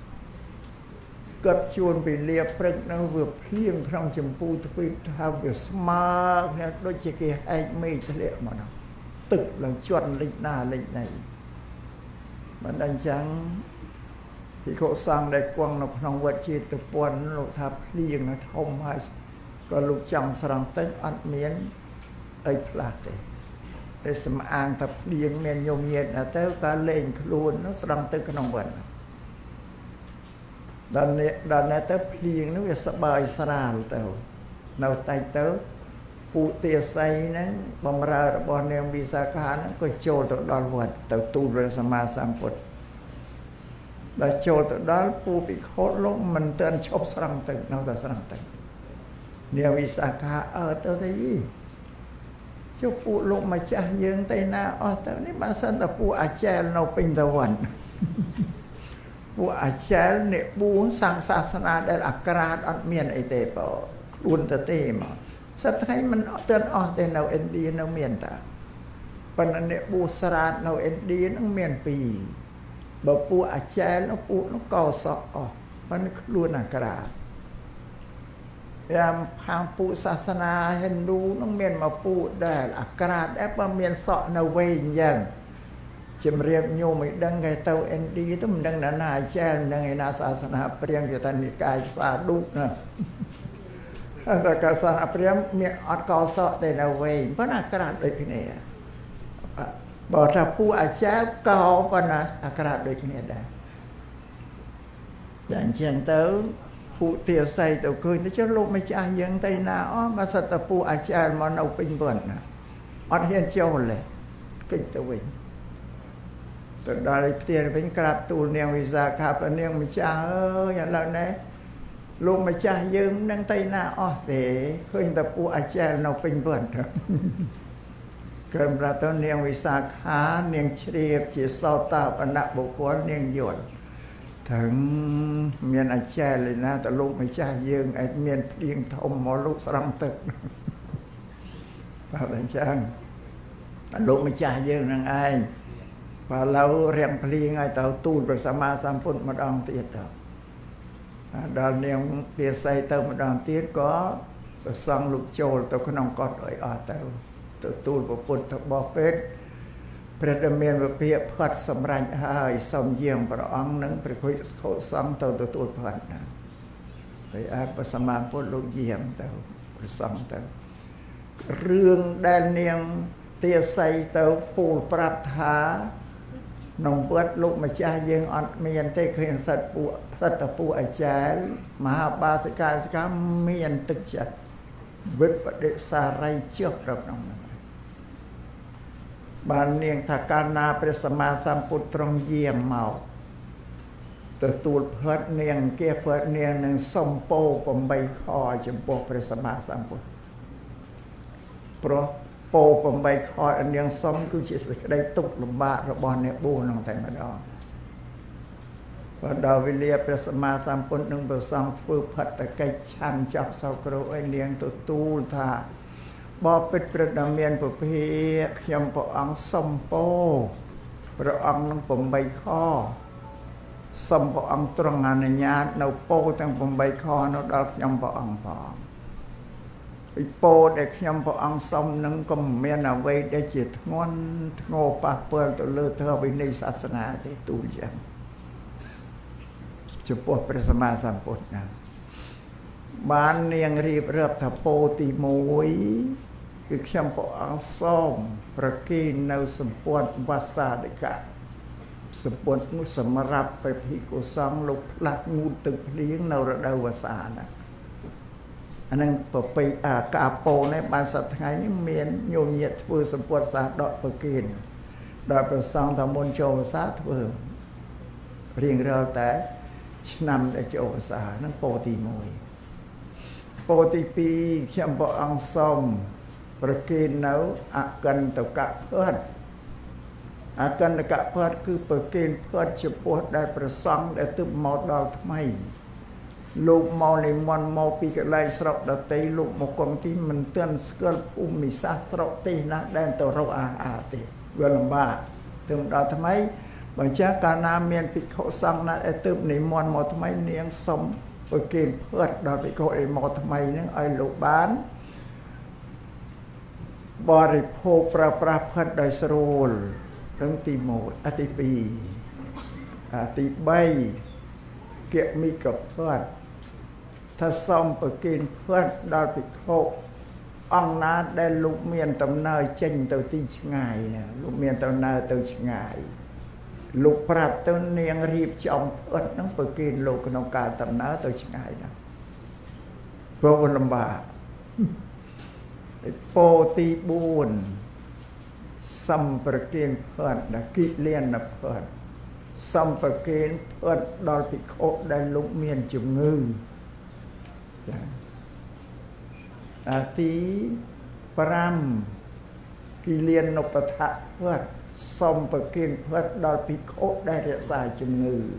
[SPEAKER 4] គាត់ជួនពីលាព្រឹកនឹងវាភ្លៀងក្នុងចម្ពូទ្វីបថាវាស្មើគ្នាដូចជាគេហែកមេឃធ្លាក់មកនោះទឹកឡើងជន់លិចណាលិចណីមិនអញ្ចឹងភិក្ខុសង្ឃដែលគង់នៅក្នុងវត្តចេតពុនលោកថាភ្លៀងធំហើយក៏លោកចង់ស្រង់ទឹកអត់មានអីផ្លាស់ទេតែសំអាងថាភ្លៀងមានញោមញាតទៅក៏លេងខ្លួនស្រង់ទឹកក្នុងវត្តដល់នេះដល់នេះទៅភ្លៀងនោះវាសបាយស្រាលទៅនៅតែទៅពួកទាស័យហ្នឹងបំរើរបស់នាងវិសាខាហ្នឹងក៏ចូលទៅដល់វត្តទៅទូលព្រះសម្មាសម្ពុទ្ធដល់ចូលទៅដល់ពួកភិក្ខុលោកមិនទាន់ឈប់ស្រង់ទឹកនៅតែស្រង់ទឹកនាងវិសាខាអើទៅទៅយីជុំពួកលោកម្ចាស់យើងទៅណាអស់ទៅនេះបើសិនតែពួកអាចារ្យនៅពេញតវត្តពួកអាចារ្យអ្នកបួងសាងសាសនាដែលអាក្រាតអត់មានអីទេបើខ្លួនទៅទេមកសត្វថ្ងៃមិនអត់អស់ទេនៅឥណ្ឌានៅមានតាប៉ុន្តែអ្នកបួស្រាតនៅឥណ្ឌានឹងមានពីរបើពួកអាចារ្យនោះពួកនោះកោសក់អស់ប៉ុន្តែខ្លួនអាក្រាតយ៉ាងខាងពួកសាសនាហិណ្ឌូនឹងមានមកពួកដែលអាក្រាតតែបើមានសក់នៅវែងយ៉ាងជំរាបញោមឲ្យដឹងគេទៅឥណ្ឌាទៅមិនដឹងណាណាអាចារ្យនឹងឯណាសាសនាព្រាហ្មណ៍គេថានិកាយសាឌុណាតែកាសាសនាព្រាហ្មណ៍មានអត់កោសក់តែនៅវែងប៉ុន្តែអាក្រាតដូចគ្នាបើថាពួកអាចារ្យកោប៉ុន្តែអាក្រាតដូចគ្នាដែរតែអញ្ចឹងទៅពួកទាស័យទៅឃើញទៅចុះលោកម្ចាស់យើងទៅណាអស់បើសិតតែពួកអាចារ្យមកនៅពេញវត្តណាអត់ហ៊ានចូលទេគេចទៅវិញទៅដល់ផ្ទះវិញក្រាបទូលនាងវិសាខាព្រះនាងម្ចាស់អើយឥឡូវនេះលោកម្ចាស់យើងនឹងទៅណាអស់ទេឃើញតែពួកអាចារ្យនៅពេញវត្តកើមរតនាងវិសាខានាងជ្រាបជាសោតាបនៈបុគ្គលនាងយល់ถึงមានអាចារ្យលេណាតលោកម្ចាស់យើងឯងមានព្រៀងធំមកលោកស្រង់ទឹកបាទអញ្ចឹងលោកម្ចាស់យើងនឹងឯងបើឡូវរៀងព្រៀងឲ្យទៅទូលព្រះសម្មាសម្ពុទ្ធម្ដងទៀតទៅដល់នាងទាស័យទៅម្ដងទៀតក៏ប្រសង់លោកចូលទៅក្នុងកត់ឲ្យអស់ទៅទៅទូលព្រះពុទ្ធរបស់ពេទ្យព្រះដែលមានវិភាកផាត់សម្រេចហើយសូមយាងព្រះអង្គនឹងព្រះភិក្ខុសង្ឃទៅទទួលផាត់ណាហើយអបសម្មាពុទ្ធលោកយាងទៅព្រះសង្ឃទៅរឿងដែលនាងទាស័យទៅពូលប្រាប់ថាក្នុងវត្តលោកម្ចាស់យើងអត់មានទេឃើញសត្វពួកផ្តិតពួកអាចារ្យមហាបាសិកាសិកាមានទឹកចិត្តវិបដិសារីជប់ដល់ក្នុងនោះបាននាងថាកាលណាព្រះសម្មាសម្ពុទ្ធទ្រង់យាងមកទទួលផាត់នាងគេផាត់នាងនឹងសំពោប្រាំបីខចំពោះព្រះសម្មាសម្ពុទ្ធព្រោះពោប្រាំបីខនាងសំគឺជាសេចក្តីទុក្ខលំបាករបស់អ្នកបួសនឹងតែម្ដងបើដល់វេលាព្រះសម្មាសម្ពុទ្ធនឹងប្រសង់ធ្វើផាត់តកិច្ចឆាន់ចាប់សោក្រោឲ្យនាងទទួលថាបបិទ្ធព្រះដ៏មានពភាខ្ញុំព្រះអង្គសំពោព្រះអង្គនឹងប្រាំបីខសំព្រះអង្គទ្រង់អនុញ្ញាតនៅពោទាំងប្រាំបីខនោះដល់ខ្ញុំព្រះអង្គផងពីពោដែលខ្ញុំព្រះអង្គសុំនឹងក៏មិនមានអ្វីដែលជាធ្ងន់ធ្ងរប៉ះពាល់ទៅលើធ្វើវិន័យសាសនាទេទូលយ៉ាងចំពោះព្រះសម្មាសម្ពុទ្ធណាបាននាងរៀបរាប់ថាពោទីមួយគឺខ្ញុំព្រះអង្គសូមប្រគិននៅសម្ពុទ្ធវាសាធិកៈសម្ពុទ្ធនោះសម្រាប់ព្រះភិក្ខុសង្ឃលោកផ្លាស់ងូតទឹកភ្លៀងនៅរដូវវស្សាណាអានឹងប្រពៃអាកាពោនេះបានសប្តាហ៍ថ្ងៃនេះមានញោមញាតធ្វើសម្ពុទ្ធសាដកប្រគិនដល់ព្រះសង្ឃថាមុនចូលវស្សាធ្វើរៀងរាល់តែឆ្នាំដែលចូលវស្សាហ្នឹងពោទីមួយពោទីពីរខ្ញុំព្រះអង្គសូមប្រគិននៅអកិន្តកៈភ័តអកិន្តកៈភ័តគឺប្រគិនភ័តចំពោះដែលប្រសង់ដែលទើបមកដល់ថ្មីលោកមកនិមន្តមកពីកន្លែងស្រុកដតីលោកមកគង់ទីមិនទាន់ស្គាល់ភូមិសាស្ត្រស្រុកទេសណាដែលទៅរកអាហារទេវាលំបាកទើបដល់ថ្មីបើចាកាលណាមានភិក្ខុសង្ឃណាដែលទើបនិមន្តមកថ្មីនាងសុំប្រគិនភ័តដល់ភិក្ខុឯមកថ្មីហ្នឹងឲ្យលោកបានបរិភោគប្រើប្រាស់ភ័តដោយស្រួលរឿងទីមួយអទីពីរអទីបីគមិកភ័តថាសូមប្រគិនភ័តដល់ភិក្ខុអង្គណាដែលលោកមានដំណើរចេញទៅទីឆ្ងាយណាលោកមានដំណើរទៅឆ្ងាយលោកប្រាប់ទៅនាងរៀបចំភ័តហ្នឹងប្រគិនលោកក្នុងការដំណើរទៅឆ្ងាយណាព្រោះវាលំបាកពោទីបួនសំប្រគិនភ័តដល់គិលានភ័តសំប្រគិនភ័តដល់ភិក្ខុដែលលោកមានជំងឺចាអាទីប្រាំគិលានុបដ្ឋៈភ័តសំប្រគិនភ័តដល់ភិក្ខុដែលរក្សាជំងឺ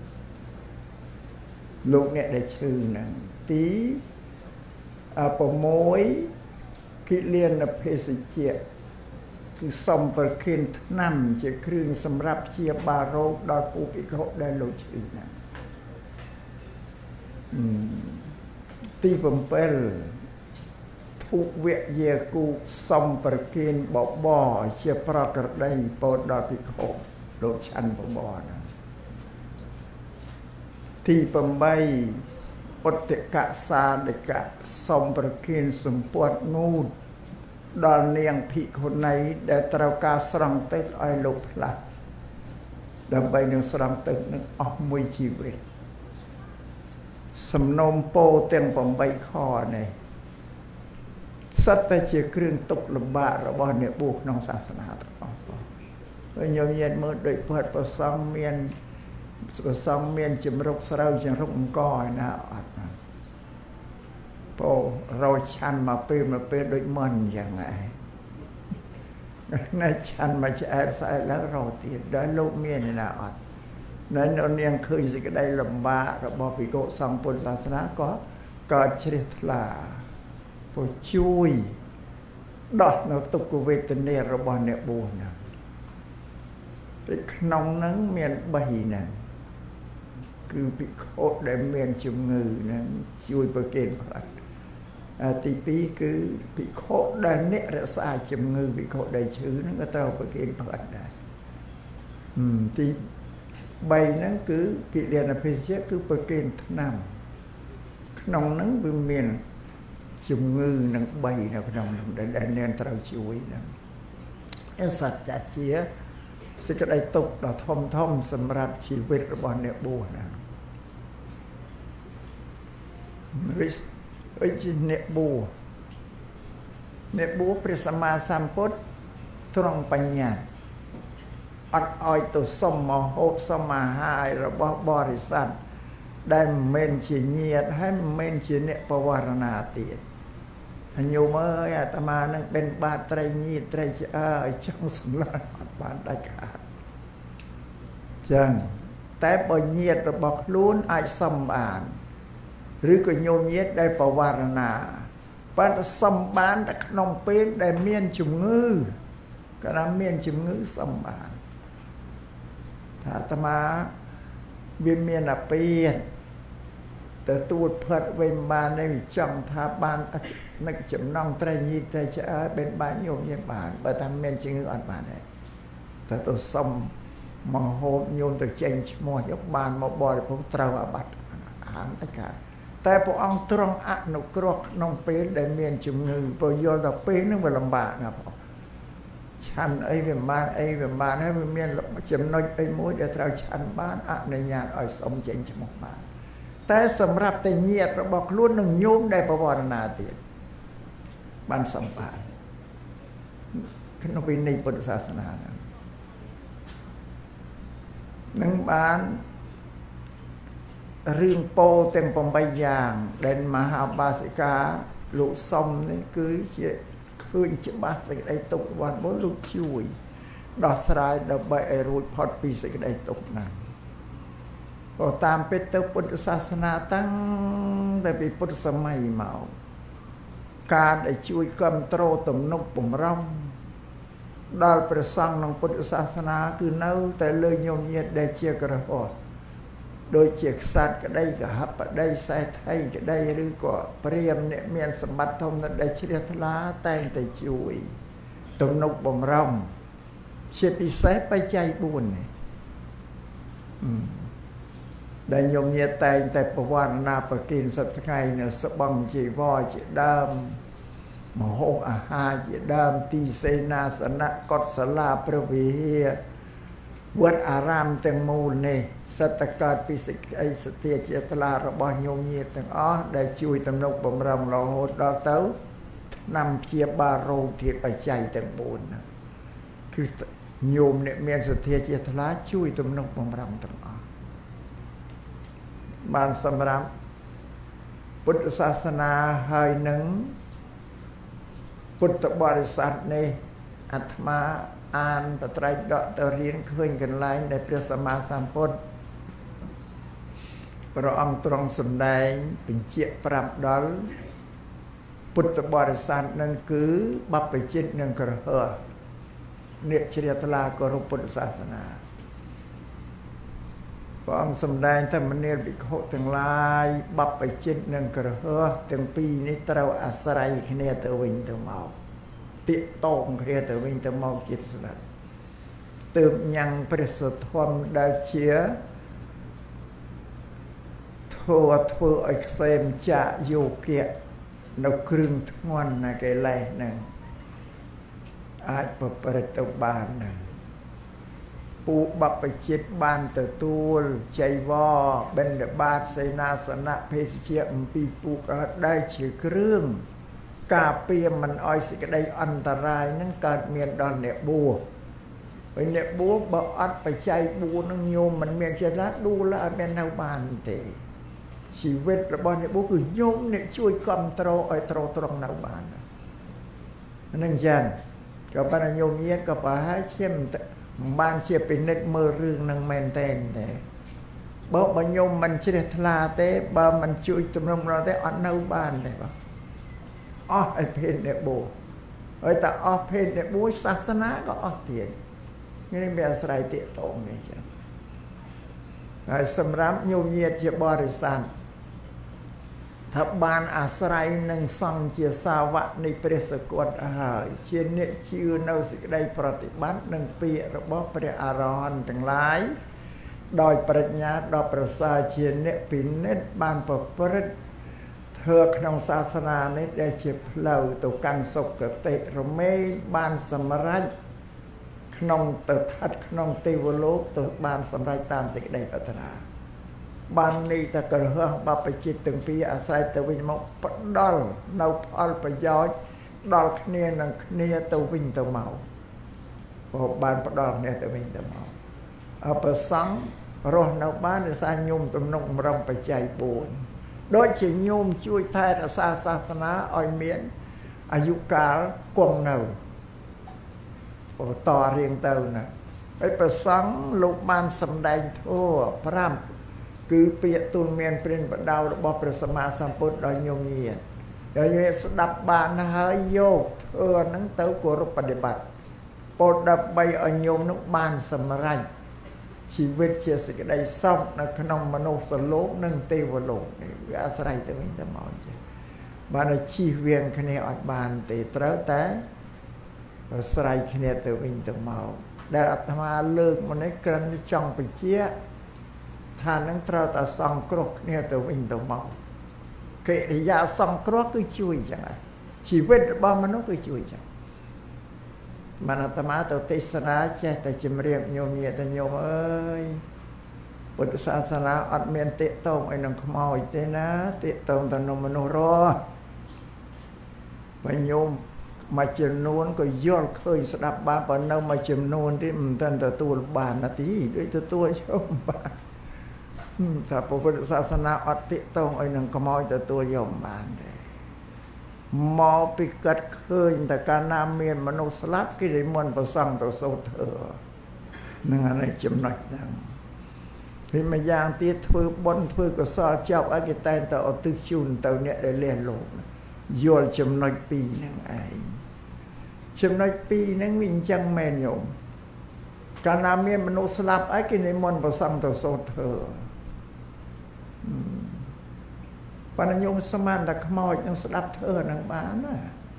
[SPEAKER 4] លោកអ្នកដែលឈឺហ្នឹងទីប្រមួយគិលានភេសជ្ជៈគឺសំប្រគិនថ្នាំជាគ្រឿងសម្រាប់ព្យាបាលរោគដល់ពួកភិក្ខុដែលលោកឈឺណាទីbảyធុវយាគូសំប្រគិនបបរជាប្រក្រតីពោលដល់ភិក្ខុលោកឆាន់បបរណាទីeightឧត្តកសាដកៈសំប្រគិនសម្ពុតងូតដល់នាងភិក្ខុនីដែលត្រូវការស្រង់ទឹកឲ្យលោកផ្លាស់ដើម្បីនឹងស្រង់ទឹកនឹងអស់មួយជីវិតសំណុំពោទាំងeightខនេះសិតតែជាគ្រឿងទុកលំបាករបស់អ្នកបួសក្នុងសាសនាទាំងអស់បងហើយញោមញាតមើលដូចពុទ្ធប្រសង្ឃមានប្រសង្ឃមានចម្រុកស្រូវចម្រុកអង្គឯណាអត់ពោរោឆាន់មកពេលមកពេលដូចមន់យ៉ាងណាណែឆាន់មកឆ្អែតស្អែតឡើងរោទៀតដល់លោកមានឯណាអត់នៅនាងឃើញសេចក្តីលំបាករបស់ភិក្ខុសង្ឃពុទ្ធសាសនាក៏កើតជ្រះថ្លាព្រោះជួយដោះនៅទុក្ខវេទនារបស់អ្នកបួសណាតែក្នុងហ្នឹងមានបីហ្នឹងគឺភិក្ខុដែលមានជំងឺហ្នឹងជួយប្រគេនផ្លាត់ទីពីរគឺភិក្ខុដែលអ្នករក្សាជំងឺភិក្ខុដែលឈឺហ្នឹងក៏ត្រូវប្រគេនផ្លាត់ដែរទីបីហ្នឹងគឺគិលានភេសជ្ជៈគឺប្រគេនថ្នាំក្នុងហ្នឹងវាមានជំងឺនឹងបីនៅក្នុងហ្នឹងដែលអ្នកត្រូវជួយហ្នឹងអសច្ចជាសេចក្តីទុក្ខដ៏ធំធំសម្រាប់ជីវិតរបស់អ្នកបួសណាវិវិជាអ្នកបួសអ្នកបួសព្រះសម្មាសម្ពុទ្ធទ្រង់បញ្ញត្តិអត់ឲ្យទៅសុំមហូបសុំអាហាររបស់បរិស័ទដែលមិនមែនជាញាតិហើយមិនមែនជាអ្នកបវរណាទៀតញោមអើយអាត្មានឹងបិណ្ឌបាតត្រីញាតិត្រីឆ្អើឲ្យចង់សម្លាប់អត់បានដាច់ខាតចឹងតែបើញាតិរបស់ខ្លួនអាចសុំបានឬក៏ញោមញាតិដែលបវរណាប៉ុន្តែសុំបានតែក្នុងពេលដែលមានជំងឺកាលណាមានជំងឺសុំបានថាអាត្មាវាមានអាពីទៅទួតផាត់វិញបាននេះចង់ថាបាននឹកចំណងត្រៃញីតែឆ្អើបេនបានញោមញៀនបានបើថាមានជំងឺអត់បានទេតែទៅសុំមកហូបញោមទៅចេញឈ្មោះយកបានមកបរិភោគត្រូវអាបត្តិអានតែកាតែព្រះអង្គទ្រង់អនុគ្រោះក្នុងពេលដែលមានជំងឺព្រោះយល់ថាពេលហ្នឹងវាលំបាកណាបងឆាន់អីវាបានអីវាបានហើយវាមានចំណុចអីមួយដែលត្រូវឆាន់បានអនុញ្ញាតឲ្យសុំចេញឈ្មោះបានតែសម្រាប់តែញាតិរបស់ខ្លួននឹងញោមដែលបវរណាទៀតបានសម្បត្តិក្នុងវិន័យពុទ្ធសាសនាហ្នឹងនឹងបានរឿងពោទាំងប្រាំយ៉ាងដែលមហាបាសិកាលោកសុំនេះគឺជាឃើញច្បាស់សេចក្តីទុក្ខរបស់បុរលោកជួយដោះស្រាយដើម្បីឲ្យរួចផុតពីសេចក្តីទុក្ខហ្នឹងក៏តាមពិតទៅពុទ្ធសាសនាតាំងតែពីពុទ្ធសម័យមកការដែលជួយគ្រប់គ្រងទំនុកបំរុងដល់ព្រះសង្ឃក្នុងពុទ្ធសាសនាគឺនៅតែលើញោមញាតិដែលជាក្រហមដូចជាខ្សាត់ក្តីកហបតីសេដ្ឋីក្តីឬក៏ព្រាហ្មណ៍អ្នកមានសម្បត្តិធំដែលជ្រះថ្លាតែងតែជួយទំនុកបំរុងជាពិសេសបច្ច័យបួននេះដែលញោមញាតិតែងតែប្រវត្តិណាប្រគិនសប្តាហ៍ថ្ងៃនៅស្បង់ជីវរជាដើមមហោអាហារជាដើមទីសេនាសនៈកុដិសាលាព្រះវិហារវត្តអារាមទាំងមូលនេះសតកើតពីសេចក្តីសទ្ធាជ្រះថ្លារបស់ញោមញាតិទាំងអស់ដែលជួយទំនុកបំរុងរហូតដល់ទៅឆ្នាំព្យាបាលរោគធាតុបច្ច័យទាំងបួនណាគឺញោមអ្នកមានសទ្ធាជ្រះថ្លាជួយទំនុកបំរុងទាំងអស់បានសម្រាប់ពុទ្ធសាសនាហើយនឹងពុទ្ធបរិស័ទនេះអាត្មាអានបត្រៃដកទៅរៀនឃើញកន្លែងដែលព្រះសម្មាសម្ពុទ្ធព្រះអង្គទ្រង់សម្ដែងបញ្ជាក់ប្រាប់ដល់ពុទ្ធបរិស័ទនឹងគឺបព្វជិតនិងក្រហមអ្នកជ្រះថ្លាគោរពពុទ្ធសាសនាព្រះអង្គសម្ដែងថាមនាលភិក្ខុទាំងឡាយបព្វជិតនិងក្រហមទាំងពីរនេះត្រូវអាស្រ័យគ្នាទៅវិញទៅមកទាក់តងគ្នាទៅវិញទៅមកជាស្ដេចទើបញ៉ាំងព្រះសទ្ធមដែលជាធ្វើធ្វើឲ្យខ្សែមចាកយោគៈនៅគ្រឿងធ្ងន់ណាកិលេសហ្នឹងអាចប្រព្រឹត្តទៅបានណាពួកបព្វជិតបានទទួលចៃវរបិណ្ឌបាតសេនាសនៈភេសជ្ជៈអំពីពួកដែលជាគ្រឿងការពារមិនឲ្យសេចក្តីអន្តរាយនឹងកើតមានដល់អ្នកបួសហើយអ្នកបួសបើអត់បច្ច័យបួសនឹងញោមមិនមានចេះថាដួលអត់មាននៅបានទេជីវិតរបស់អ្នកបួសគឺញោមអ្នកជួយគ្រប់គ្រងឲ្យត្រត្រង់នៅបានហ្នឹងចឹងក៏ប៉ុន្តែញោមញាតិក៏ប្រហែលជាមិនបានជាពិនិត្យមើលរឿងនឹងមែនតែនទេបើបើញោមមិនជ្រះថ្លាទេបើមិនជួយទំនុករទេអត់នៅបានទេបងអស់ឲ្យភេទអ្នកបួសហើយតែអស់ភេទអ្នកបួសសាសនាក៏អស់ទៀតនេះមានអាស្រ័យទាក់ទងនេះចឹងហើយសម្រាប់ញោមញាតិជាបរិស័ទថាបានអាស្រ័យនឹងសង្ឃជាសាវកនៃព្រះសកុតហើយជាអ្នកជឿនៅសេចក្តីប្រតិបត្តិនឹងពាក្យរបស់ព្រះអរហន្តទាំងឡាយដោយប្រាជ្ញាដ៏ប្រសើរជាអ្នកពិនិត្យបានប្រព្រឹត្តធ្វើក្នុងសាសនានេះដែលជាផ្លូវទៅកាន់សុគតិរមែងបានសម្រេចក្នុងទៅស្ថិតក្នុងទេវលោកទៅបានសម្រេចតាមសេចក្តីប្រាថ្នាបាននេះតែក្រហមបព្វជិតទាំងពីរអាស្រ័យទៅវិញមកផ្ដល់នៅផលប្រយោជន៍ដល់គ្នានឹងគ្នាទៅវិញទៅមកព្រោះបានផ្ដល់គ្នាទៅវិញទៅមកអបសង្ឃរស់នៅបានដោយសារញោមទំនុកម្រងបច្ច័យបួនដូចជាញោមជួយថែរក្សាសាសនាឲ្យមានអាយុកាលគង់នៅបន្តរៀងទៅណាហើយព្រះសង្ឃលោកបានសម្ដែងធម៌ប្រាប់គឺពាក្យទូលមានព្រានបដៅរបស់ព្រះសម្មាសម្ពុទ្ធដល់ញោមញាតិដល់ញាតិស្ដាប់បានហើយយកធ្វើហ្នឹងទៅគោរពបដិបត្តិពោលដើម្បីឲ្យញោមនឹងបានសម្រេចชีวิตជាសេចក្តីសុខនៅក្នុងមនុស្សលោកនិងទេវលោកនេះវាអាស្រ័យទៅវិញទៅមកចេះបានតែជិះវៀងគ្នាអត់បានទេត្រូវតែអាស្រ័យគ្នាទៅវិញទៅមកដែលអាត្មាលើកមកនេះគ្រាន់តែចង់បញ្ជាក់ថានឹងត្រូវតែសង្គ្រោះគ្នាទៅវិញទៅមកកិរិយាសង្គ្រោះគឺជួយចឹងហើយជីវិតរបស់មនុស្សគឺជួយចឹងបានអាត្មាទៅទេសនាចេះតែជំរាបញោមញាតិញោមអើយពុទ្ធសាសនាអត់មានតិតងអីនឹងខ្មោចទេណាតិតងតែនឹងមនុស្សរស់បើញោមមួយចំនួនក៏យល់ឃើញស្ដាប់បានប៉ុន្តែនៅមួយចំនួនទៀតមិនទាន់ទទួលបានណាទីដូចទទួលយកបានថាពុទ្ធសាសនាអត់តិតងអីនឹងខ្មោចទទួលយកបានទេមកពីកាត់ឃើញតែកាលណាមានមនុស្សស្លាប់គេនិមន្តប្រសង់ទៅសូត្រធ្វើនឹងអានេះចំណុចហ្នឹងពីម្យ៉ាងទៀតធ្វើបុណ្យធ្វើកុសលចប់ឲ្យគេតែងតែឧទ្ទិសជូនទៅអ្នកដែលលះលោកយល់ចំណុចពីរហ្នឹងឯងចំណុចពីរហ្នឹងវាអញ្ចឹងមែនញោមកាលណាមានមនុស្សស្លាប់ឲ្យគេនិមន្តប្រសង់ទៅសូត្រធ្វើប៉ុន្តែញោមស្មានតែខ្មោចនឹងស្ដាប់ធ្វើនឹងបានណា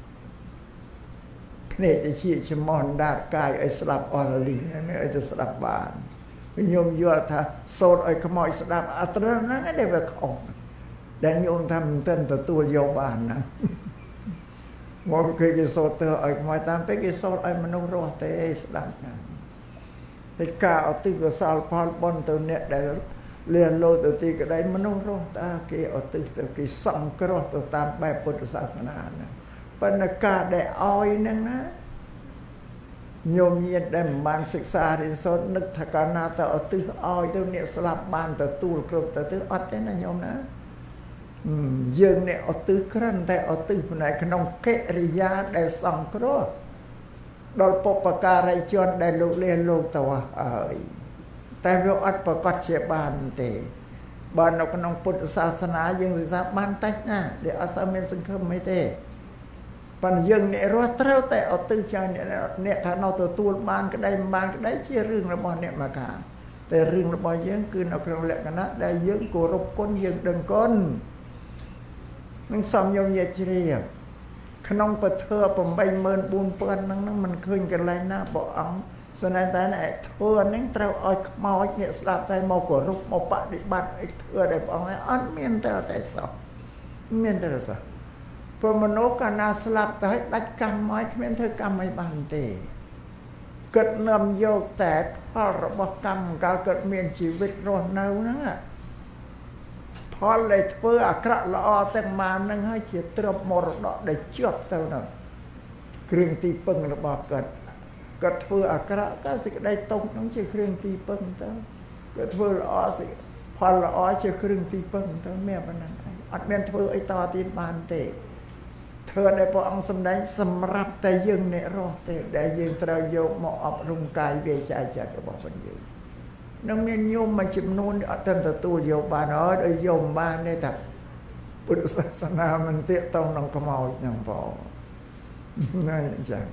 [SPEAKER 4] ភ្នែកទៅជាច្រមុះដាតកាយឲ្យស្ដាប់អស់លីងនេះឲ្យទៅស្ដាប់បានញោមយល់ថាសូត្រឲ្យខ្មោចស្ដាប់អត្រហ្នឹងឯងវាខុសដែលញោមថាមិនទាន់ទទួលយកបានណាមកគេគេសូត្រទៅឲ្យខ្មោចតាមពេលគេសូត្រឲ្យមនុស្សរស់ទេស្ដាប់ណាតែការឧទ្ទិសកុសលផលបុណ្យទៅអ្នកដែលលះលោកទៅទីក្តីមនុស្សរស់តាគេឧទ្ទិសទៅគេសង្គ្រោះទៅតាមបែបពុទ្ធសាសនាហ្នឹងប៉ុន្តែការដែលឲ្យហ្នឹងណាញោមញាតិដែលមិនបានសិក្សារៀនសូត្រនឹកថាកាលណាទៅឧទ្ទិសឲ្យទៅអ្នកស្លាប់បានទទួលគ្រប់ទៅទៅអត់ទេណាញោមណាយើងអ្នកឧទ្ទិសគ្រាន់តែឧទ្ទិសផ្នែកក្នុងកិរិយាដែលសង្គ្រោះដល់បុព្វការីជនដែលលោកលះលោកទៅហើយតែវាអត់ប្រកាសជាបានទេបើនៅក្នុងពុទ្ធសាសនាយើងសិក្សាបានតិចណាដែលអត់សូវមានសង្ឃឹមអីទេប៉ុន្តែយើងអ្នករស់ត្រូវតែឧទ្ទិសចោលអ្នកថានៅទទួលបានក្តីមិនបានក្តីជារឿងរបស់អ្នកមកខាងតែរឿងរបស់យើងគឺនៅក្នុងលក្ខណៈដែលយើងគោរពគុណយើងដឹងគុណនឹងសំញោមញាតិជ្រាបក្នុងពធ八ម៉ឺនបួនពាន់ហ្នឹងមិនឃើញកន្លែងណាព្រះអង្គស្នេហ៍តែឯធ្វើហ្នឹងត្រូវឲ្យខ្មោចអ្នកស្ដាប់តែមកគោរពមកបដិបត្តិអីធ្វើដែលព្រះអង្គអត់មានតែតែសោះមានតែសោះព្រោះមនុស្សកាលណាស្លាប់ទៅដាច់កម្មមកគ្មានធ្វើកម្មអីបានទេគិតនាំយកតែផលរបស់កម្មកាលគិតមានជីវិតរស់នៅហ្នឹងផលដែលធ្វើអាក្រក់ល្អទាំងម៉ានហ្នឹងហើយជាទ្រព្យមរតកដែលជាប់ទៅហ្នឹងគ្រឿងទីពឹងរបស់គាត់គាត់ធ្វើអាក្រក់ក៏សេចក្តីទុកហ្នឹងជាគ្រឿងទីពឹងទៅគាត់ធ្វើល្អផលល្អជាគ្រឿងទីពឹងទៅមានប៉ុណ្ណឹងអត់មានធ្វើអីតទៀតបានទេធ្វើដែលព្រះអង្គសម្ដែងសម្រាប់តែយើងអ្នករស់ទេដែលយើងត្រូវយកមកអប់រំកាយវាចាចិត្តរបស់ខ្លួនយើងនឹងមានញោមមួយចំនួនអត់ទាន់ទទួលយកបានហើយដោយយកបានទេថាពុទ្ធសាសនាមិនទាក់ទងនឹងខ្មោចហ្នឹងបងណាអញ្ចឹង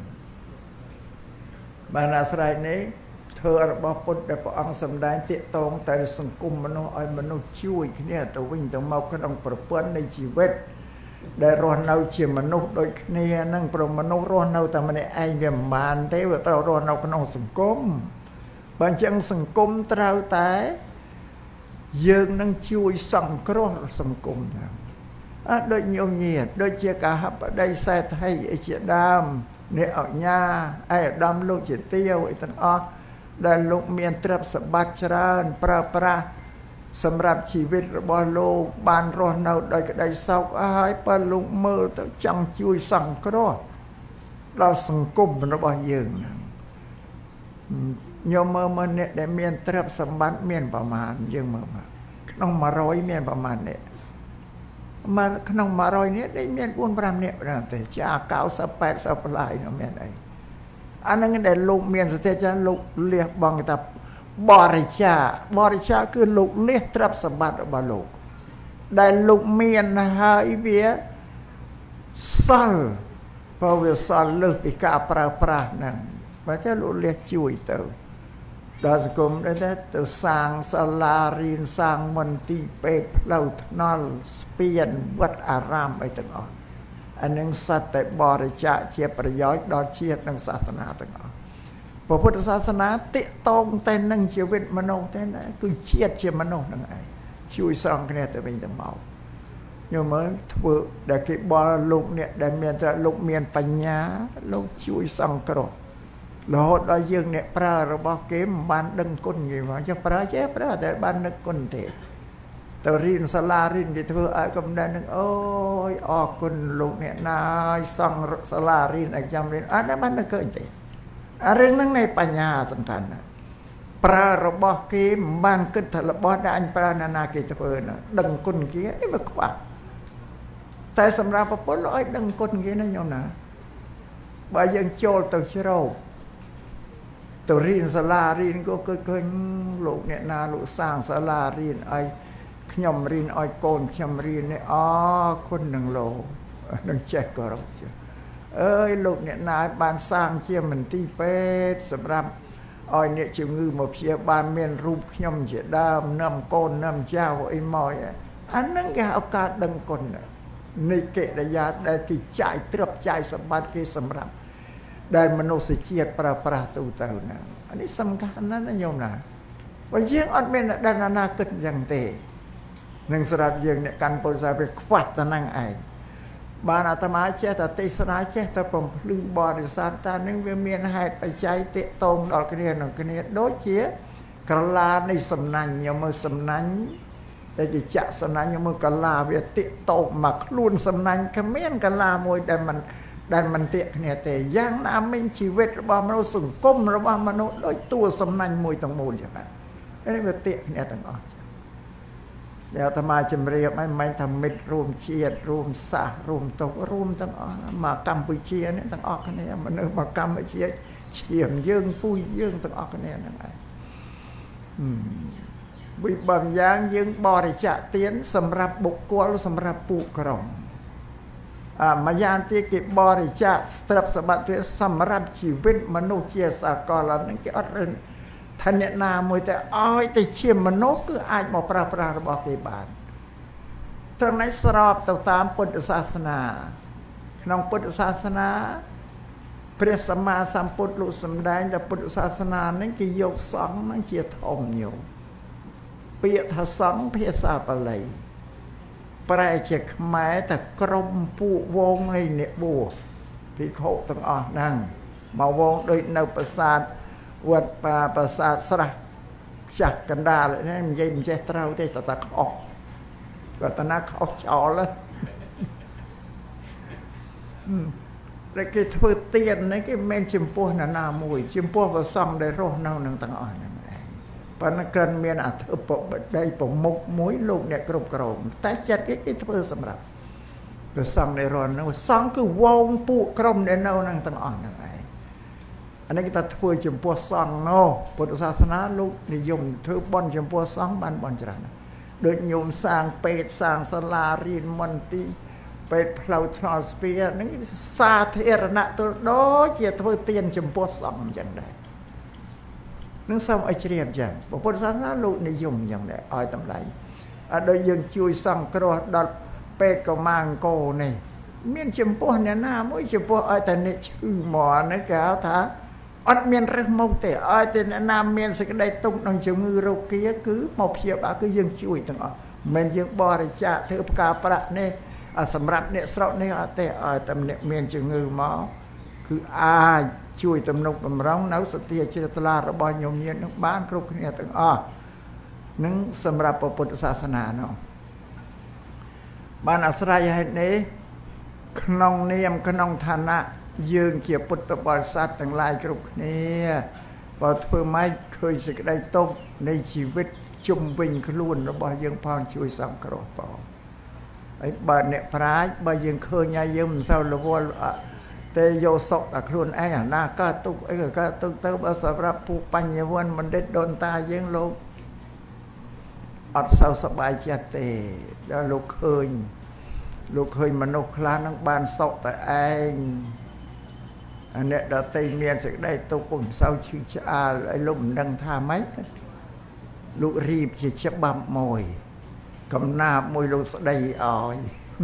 [SPEAKER 4] បានអាស្រ័យនេះធ្វើរបស់ពុទ្ធដែលព្រះអង្គសម្ដែងទាក់ទងតែសង្គមមនុស្សឲ្យមនុស្សជួយគ្នាទៅវិញទៅមកក្នុងប្រព័ន្ធនៃជីវិតដែលរស់នៅជាមនុស្សដូចគ្នាហ្នឹងព្រោះមនុស្សរស់នៅតែម្នាក់ឯងវាមិនបានទេវាត្រូវរស់នៅក្នុងសង្គមបើអញ្ចឹងសង្គមត្រូវតែយើងនឹងជួយសង្គ្រោះសង្គមហ្នឹងអត់ដូចញោមញាតិដូចជាកាហបតីសេដ្ឋីអីជាដើមអ្នកអញ្ញាឯកឧត្តមលោកជាទាវអីទាំងអស់ដែលលោកមានទ្រព្យសម្បត្តិច្រើនប្រើប្រាស់សម្រាប់ជីវិតរបស់លោកបានរស់នៅដោយក្តីសោកហើយបើលោកមើលទៅចង់ជួយសង្គ្រោះដល់សង្គមរបស់យើងហ្នឹងញោមមើលមើលអ្នកដែលមានទ្រព្យសម្បត្តិមានប្រមាណយើងមើលមកក្នុងមួយរយមានប្រមាណអ្នកមកក្នុងមួយរយនាក់ដែលមានបួនប្រាំនាក់ទេចាកៅសិប แปดสิบឡាយនោះមានអីអាហ្នឹងដែលលោកមានសតិចាលោកលះបង់ថាបរិច្ចាបរិច្ចាគឺលោកលះទ្រព្យសម្បត្តិរបស់លោកដែលលោកមានហើយវាសល់ព្រោះវាសល់លើសពីការប្រើប្រាស់ហ្នឹងបើតែលោកលះជួយទៅដល់សង្គមដែរទៅសាងសាលារៀនសាងមន្ទីរពេទ្យផ្លូវថ្នល់ស្ពានវត្តអារាមអីទាំងអស់អានឹងសត្វតែបរិច្ចាគជាប្រយោជន៍ដល់ជាតិនិងសាសនាទាំងអស់ព្រះពុទ្ធសាសនាតិតងតែនឹងជីវិតមនុស្សតែគឺជាតិជាមនុស្សនឹងឯងជួយសងគ្នាទៅវិញទៅមកញោមមើលធ្វើដែលគេបល់លោកអ្នកដែលមានតែលោកមានបញ្ញាលោកជួយសង្គ្រោះរហូតដល់យើងអ្នកប្រើរបស់គេមិនបានដឹងគុណគេមកចុះប្រើចេះប្រើតែបាននឹកគុណទេទៅរៀនសាលារៀនគេធ្វើឲ្យកំណត់នឹងអូយអរគុណលោកអ្នកណាយសង្ឃសាលារៀនឲ្យចាំរៀនអត់បាននឹកឃើញទេអារឿងហ្នឹងនៃបញ្ញាសំខាន់ណាប្រើរបស់គេមិនបានគិតថារបស់ដែលអញប្រើណាណាគេធ្វើណាដឹងគុណគេនេះវាខ្វះតែសម្រាប់ប្រពន្ធឲ្យដឹងគុណគេណាញោមណាបើយើងចូលទៅជ្រោកទៅរៀនសាលារៀនក៏គឺឃើញលោកអ្នកណាលោកសាងសាលារៀនឲ្យខ្ញុំរៀនឲ្យកូនខ្ញុំរៀននេះអរគុណនឹងលោកនឹងចេះគោរពចាអើយលោកអ្នកណាបានសាងជាមន្ទីរពេទ្យសម្រាប់ឲ្យអ្នកជំងឺមកព្យាបាលមានរូបខ្ញុំជាដើមនាំកូននាំចៅអីមកអាហ្នឹងគេឱកាសដឹងគុណនៃកិរិយាដែលគេចាយទ្រព្យចាយសម្បត្តិគេសម្រាប់ដែលមនុស្សជាតិប្រើប្រាស់ទូទៅណាអានេះសំខាន់ណាស់ណាញោមណាបើយើងអត់មានដល់ណាគិតយ៉ាងទេនឹងសម្រាប់យើងអ្នកកាន់ពុទ្ធសាសនាខ្វះតែនឹងឯងបានអាត្មាចេះតែទេសនាចេះតែបំភ្លឺបរិស័ទតានឹងវាមានហេតុបច្ច័យតេតងដល់គ្នានឹងគ្នាដូចជាក្រឡានៃសំណាញ់ញោមមើលសំណាញ់ដែលគេចាក់សំណាញ់ញោមមើលកឡាវាតេតងមកខ្លួនសំណាញ់គ្មានកឡាមួយដែលมันដែលมันតេគ្នាទេយ៉ាងណាមិញជីវិតរបស់មនុស្សសង្គមរបស់មនុស្សដូចតួសំណាញ់មួយទាំងមូលចឹងណានេះវាតេគ្នាទាំងអស់ដែលអាត្មាជំរាបឲ្យមិនថាមិត្តរួមជាតិរួមសាសរួមតុករួមទាំងអស់មកកម្ពុជានេះទាំងអស់គ្នាមនុស្សមកកម្ពុជាឈាមយើងពុយយើងទាំងអស់គ្នាហ្នឹងឯងវិបំយ៉ាងយើងបរិច្ចាគទានសម្រាប់បុគ្គលសម្រាប់ពួកក្រុមអាមួយយ៉ាងទៀតគេបរិច្ចាគស្ទ្រព្យសម្បត្តិសម្រាប់ជីវិតមនុស្សជាសាកលហ្នឹងគេអត់រឿងថាអ្នកណាមួយតែឲ្យតែជាមនុស្សគឺអាចមកប្រើប្រាស់របស់គេបានត្រង់នេះស្របទៅតាមពុទ្ធសាសនាក្នុងពុទ្ធសាសនាព្រះសម្មាសម្ពុទ្ធលោកសម្ដែងថាពុទ្ធសាសនានេះគេយកសង្ឃនឹងជាធំញោមពាក្យថាសង្ឃភាសាបាលីប្រែជាខ្មែរថាក្រុមពួកវងនៃអ្នកបួសភិក្ខុទាំងអស់ហ្នឹងមកវងដូចនៅប្រាសាទវត្តបាប្រាសាទស្រះខ្ចាស់កណ្ដាលនេះនិយាយមិនចេះត្រូវទេតើតាខុសគាត់តាខុសចោលតែគេធ្វើទៀននេះគេមិនមែនចំពោះណាណាមួយចំពោះព្រះសង្ឃដែលរស់នៅនឹងទាំងអស់ហ្នឹងឯងប៉ុន្តែគ្រាន់មានអធិបតីប្រមុខមួយលោកអ្នកគ្រប់គ្រងតែចិត្តគេគេធ្វើសម្រាប់ព្រះសង្ឃដែលរស់នៅសង្ឃគឺវងពួកក្រុមដែលនៅនឹងទាំងអស់ហ្នឹងឯងអានេះគេថាធ្វើចំពោះសង្ឃណោះពុទ្ធសាសនាលោកនិយមធ្វើបន់ចំពោះសង្ឃបានបន់ច្រើនដូចញោមសាងពេទ្យសាងសាលារៀនមន្ទីរពេទ្យផ្លូវថ្នល់ស្ពានហ្នឹងសាធារណៈទៅដូចជាធ្វើទានចំពោះសង្ឃអញ្ចឹងដែរនឹងសូមឲ្យជ្រាបចឹងពុទ្ធសាសនាលោកនិយមយ៉ាងដែរឲ្យតម្លៃអត់ដូចយើងជួយសង្គ្រោះដល់ពេទ្យកុមារអង្គរនេះមានចំពោះអ្នកណាមួយចំពោះឲ្យតែអ្នកឈឺមកហ្នឹងគេហៅថាអត់មានរឹសមុខទេឲ្យតែអ្នកណាមានសេចក្តីទុក្ខនឹងជំងឺរោគាគឺមកព្យាបាលគឺយើងជួយទាំងអស់មិនមែនយើងបរិច្ចាគធ្វើផ្កាប្រាក់នេះសម្រាប់អ្នកស្រុកនេះអត់ទេឲ្យតែអ្នកមានជំងឺមកគឺអាចជួយទំនុកបំរុងនៅសទ្ធាជ្រះថ្លារបស់ញោមញាតិនឹងបានគ្រប់គ្នាទាំងអស់នឹងសម្រាប់ពុទ្ធសាសនានោះបានអាស្រ័យហេតុនេះក្នុងនាមក្នុងឋានៈយើងជាពុទ្ធបរិស័ទទាំងឡាយគ្រប់គ្នាបើធ្វើម៉េចឃើញសេចក្តីទុក្ខនៃជីវិតជុំវិញខ្លួនរបស់យើងផងជួយសង្គ្រោះផងហើយបើអ្នកប្រាជ្ញបើយើងឃើញហើយយើងមិនសូវរវល់ទេយកសុខតែខ្លួនឯងអាណាកើតទុក្ខអីក៏កើតទុក្ខទៅបើសម្រាប់ពួកបញ្ញវន្តបណ្ឌិតដូនតាយើងលោកអត់សូវសប្បាយចិត្តទេដល់លោកឃើញលោកឃើញមនុស្សខ្លះនឹងបានសុខតែឯងอันเนี้ยเราตีเมียนสึกได้ตัวกลุ่มเศร้าชื่อชาไอ้ลุ่มดังท่าไหมลูกรีบจะชับบับมวยกำนาบมวยลูกได้อ่อย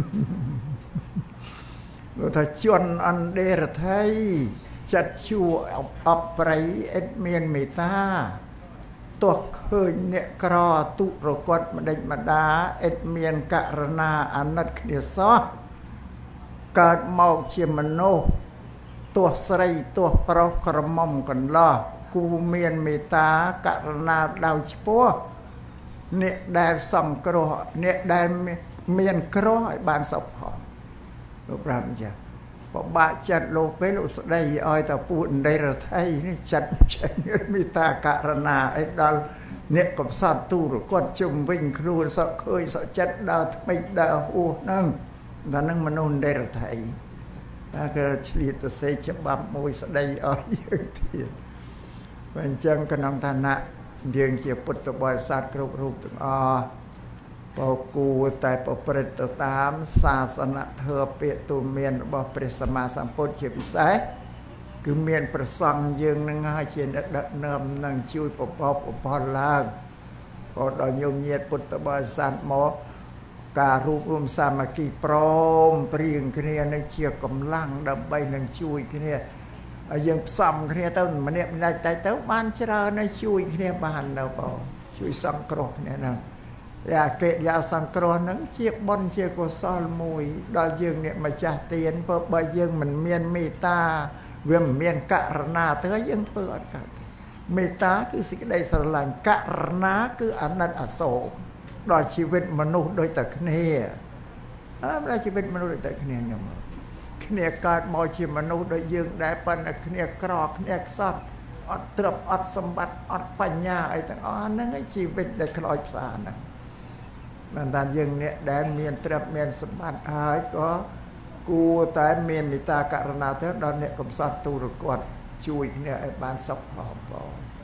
[SPEAKER 4] ลูกถ้าชวนอันเดรไทยจัดชูอับไปเอ็ดเมียนเมตาตัวเคยเนี่ยกรอตุรกฎมาได้มาดาเอ็ดเมียนกะรณาอนัตเนียซอการมองเชียมโนตัวใส่ตัวเปราะกระมอมกันล่อกูเมียนเมตากะรณาดาวชิปัวเนี่ยได้ส่องกรอเนี่ยได้เมียนกรอไอ้บานสอบพอรูปร่างจ้ะพอบาจัดโลเปโลสได้อ้อยแต่ปูนได้ระไทยนี่จัดใช้เงินมีตากะรณาไอ้ดาวเนี่ยกับสัตว์ตู้หรือก้อนจุ่มวิ่งครูสะเคยสะจัดดาวไม่ดาวอูนั่งแต่นั่งมนุษย์ได้ระไทยถ้าเกิดเฉลี่ยตัวเสียฉบับมวยสได้อ้อยยังเทียนเป็นจังกนองฐานะเดียงเกี่ยวปุตตบริษัทกรุบรูปถึงอ๋อพอกูแต่ปปริตตามศาสนาเธอเปียตูเมียนบ่เปรสมาสัมพุทธเฉพิสัยคือเมียนประสังยืงนั่งให้เชียนเดเนิมนั่งช่วยปปปปลางพอดอยโยมเยียปุตตบริษัทหมอการรูปรวมสามัคคีพร้อมเปลี่ยนគ្នាในเชียร์กำลังดับใบนั่งช่วยគ្នាยังซ้ำគ្នាต้นมันเนี่ยในใจเต้าบ้านเชื่อในช่วยគ្នាบ้านเราเปล่าช่วยสังเคราะห์เนี่ยนะอยากเกะยาสังเคราะห์นั้นเชียบบอลเชียกุศลมวยดอยยังเนี่ยมาจ่าเตียนเพราะใบยังมันเมียนเมตตาเวียมเมียนกะรณาเธอยังเธออันกันเมตตาคือสิ่งใดสลายกะรณาคืออนันต์อโศกดอยชีวิตมนุษย์โดยแต่เนียอะไรชีวิตมนุษย์โดยแต่เนียยังเนียการมองชีวิตมนุษย์โดยยังได้ปันเนียกรอกเนียสัตว์อัดตรบอัดสมบัติอัดปัญญาไอ้ต่างอ๋อนั่นไอ้ชีวิตได้คลอยสารนะนั่นตอนยังเนี่ยได้เมียนตรบเมียนสมบัติหายก็กูแต่เมียนมิตาการณาเท่าดอนเนี่ยกำสัตตูรกอดช่วยเนี่ยไอ้บ้านซับพอพอ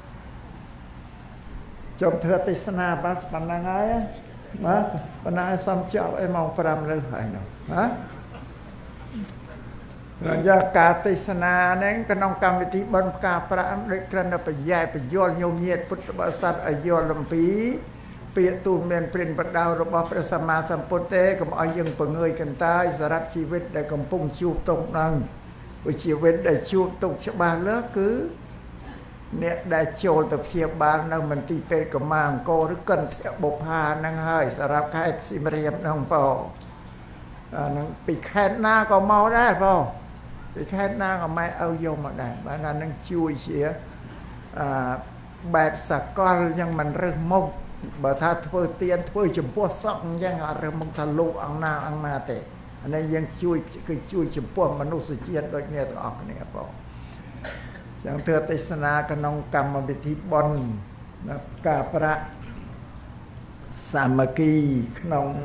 [SPEAKER 4] จมเธอติสนาบ้านปันนังไงนะปันนังซ้ำเจ้าไอ้มองปรามเลยหายเนาะฮะหลังจากการติสนาเนี่ยก็น้องกรรมวิธีบรรพกาพระโดยกระนั้นไปแย่ไปย้อนโยมเยียดพุทธบริษัทอโยลำปีเปียตูเมียนเป็นประดาวระบอบพระสัมมาสัมพุทธเจ้าก็เอายังเปงเงยกันตายสารชีวิตได้กำปุ่งชูตรงนั่งชีวิตได้ชูตรงชบาเลิกคือเนี่ยได้โจลตับเชียบานนั่งมันตีเป็นกับมังโกหรือกันเทบพานั่งให้สารคายสิมเรียมนั่งเป่านั่งปีแค่หน้าก็เมาได้เปล่าปีแค่หน้าก็ไม่เอาโยมมาได้บ้านนั้นนั่งช่วยเชียแบบสกอลยังมันเรื่องมุกบ่ถ้าเพื่อเตียนเพื่อจมพวกซ่องยังอะไรมึงทะลุอังนาอังนาเตะอันนี้ยังช่วยคือช่วยจมพวกมนุษย์เจียนโดยเนี่ยต้องออกเนี่ยเปล่าอย่างเธอติสนากนองกรรมวิธีบอลนะกาประสามัคคีขนม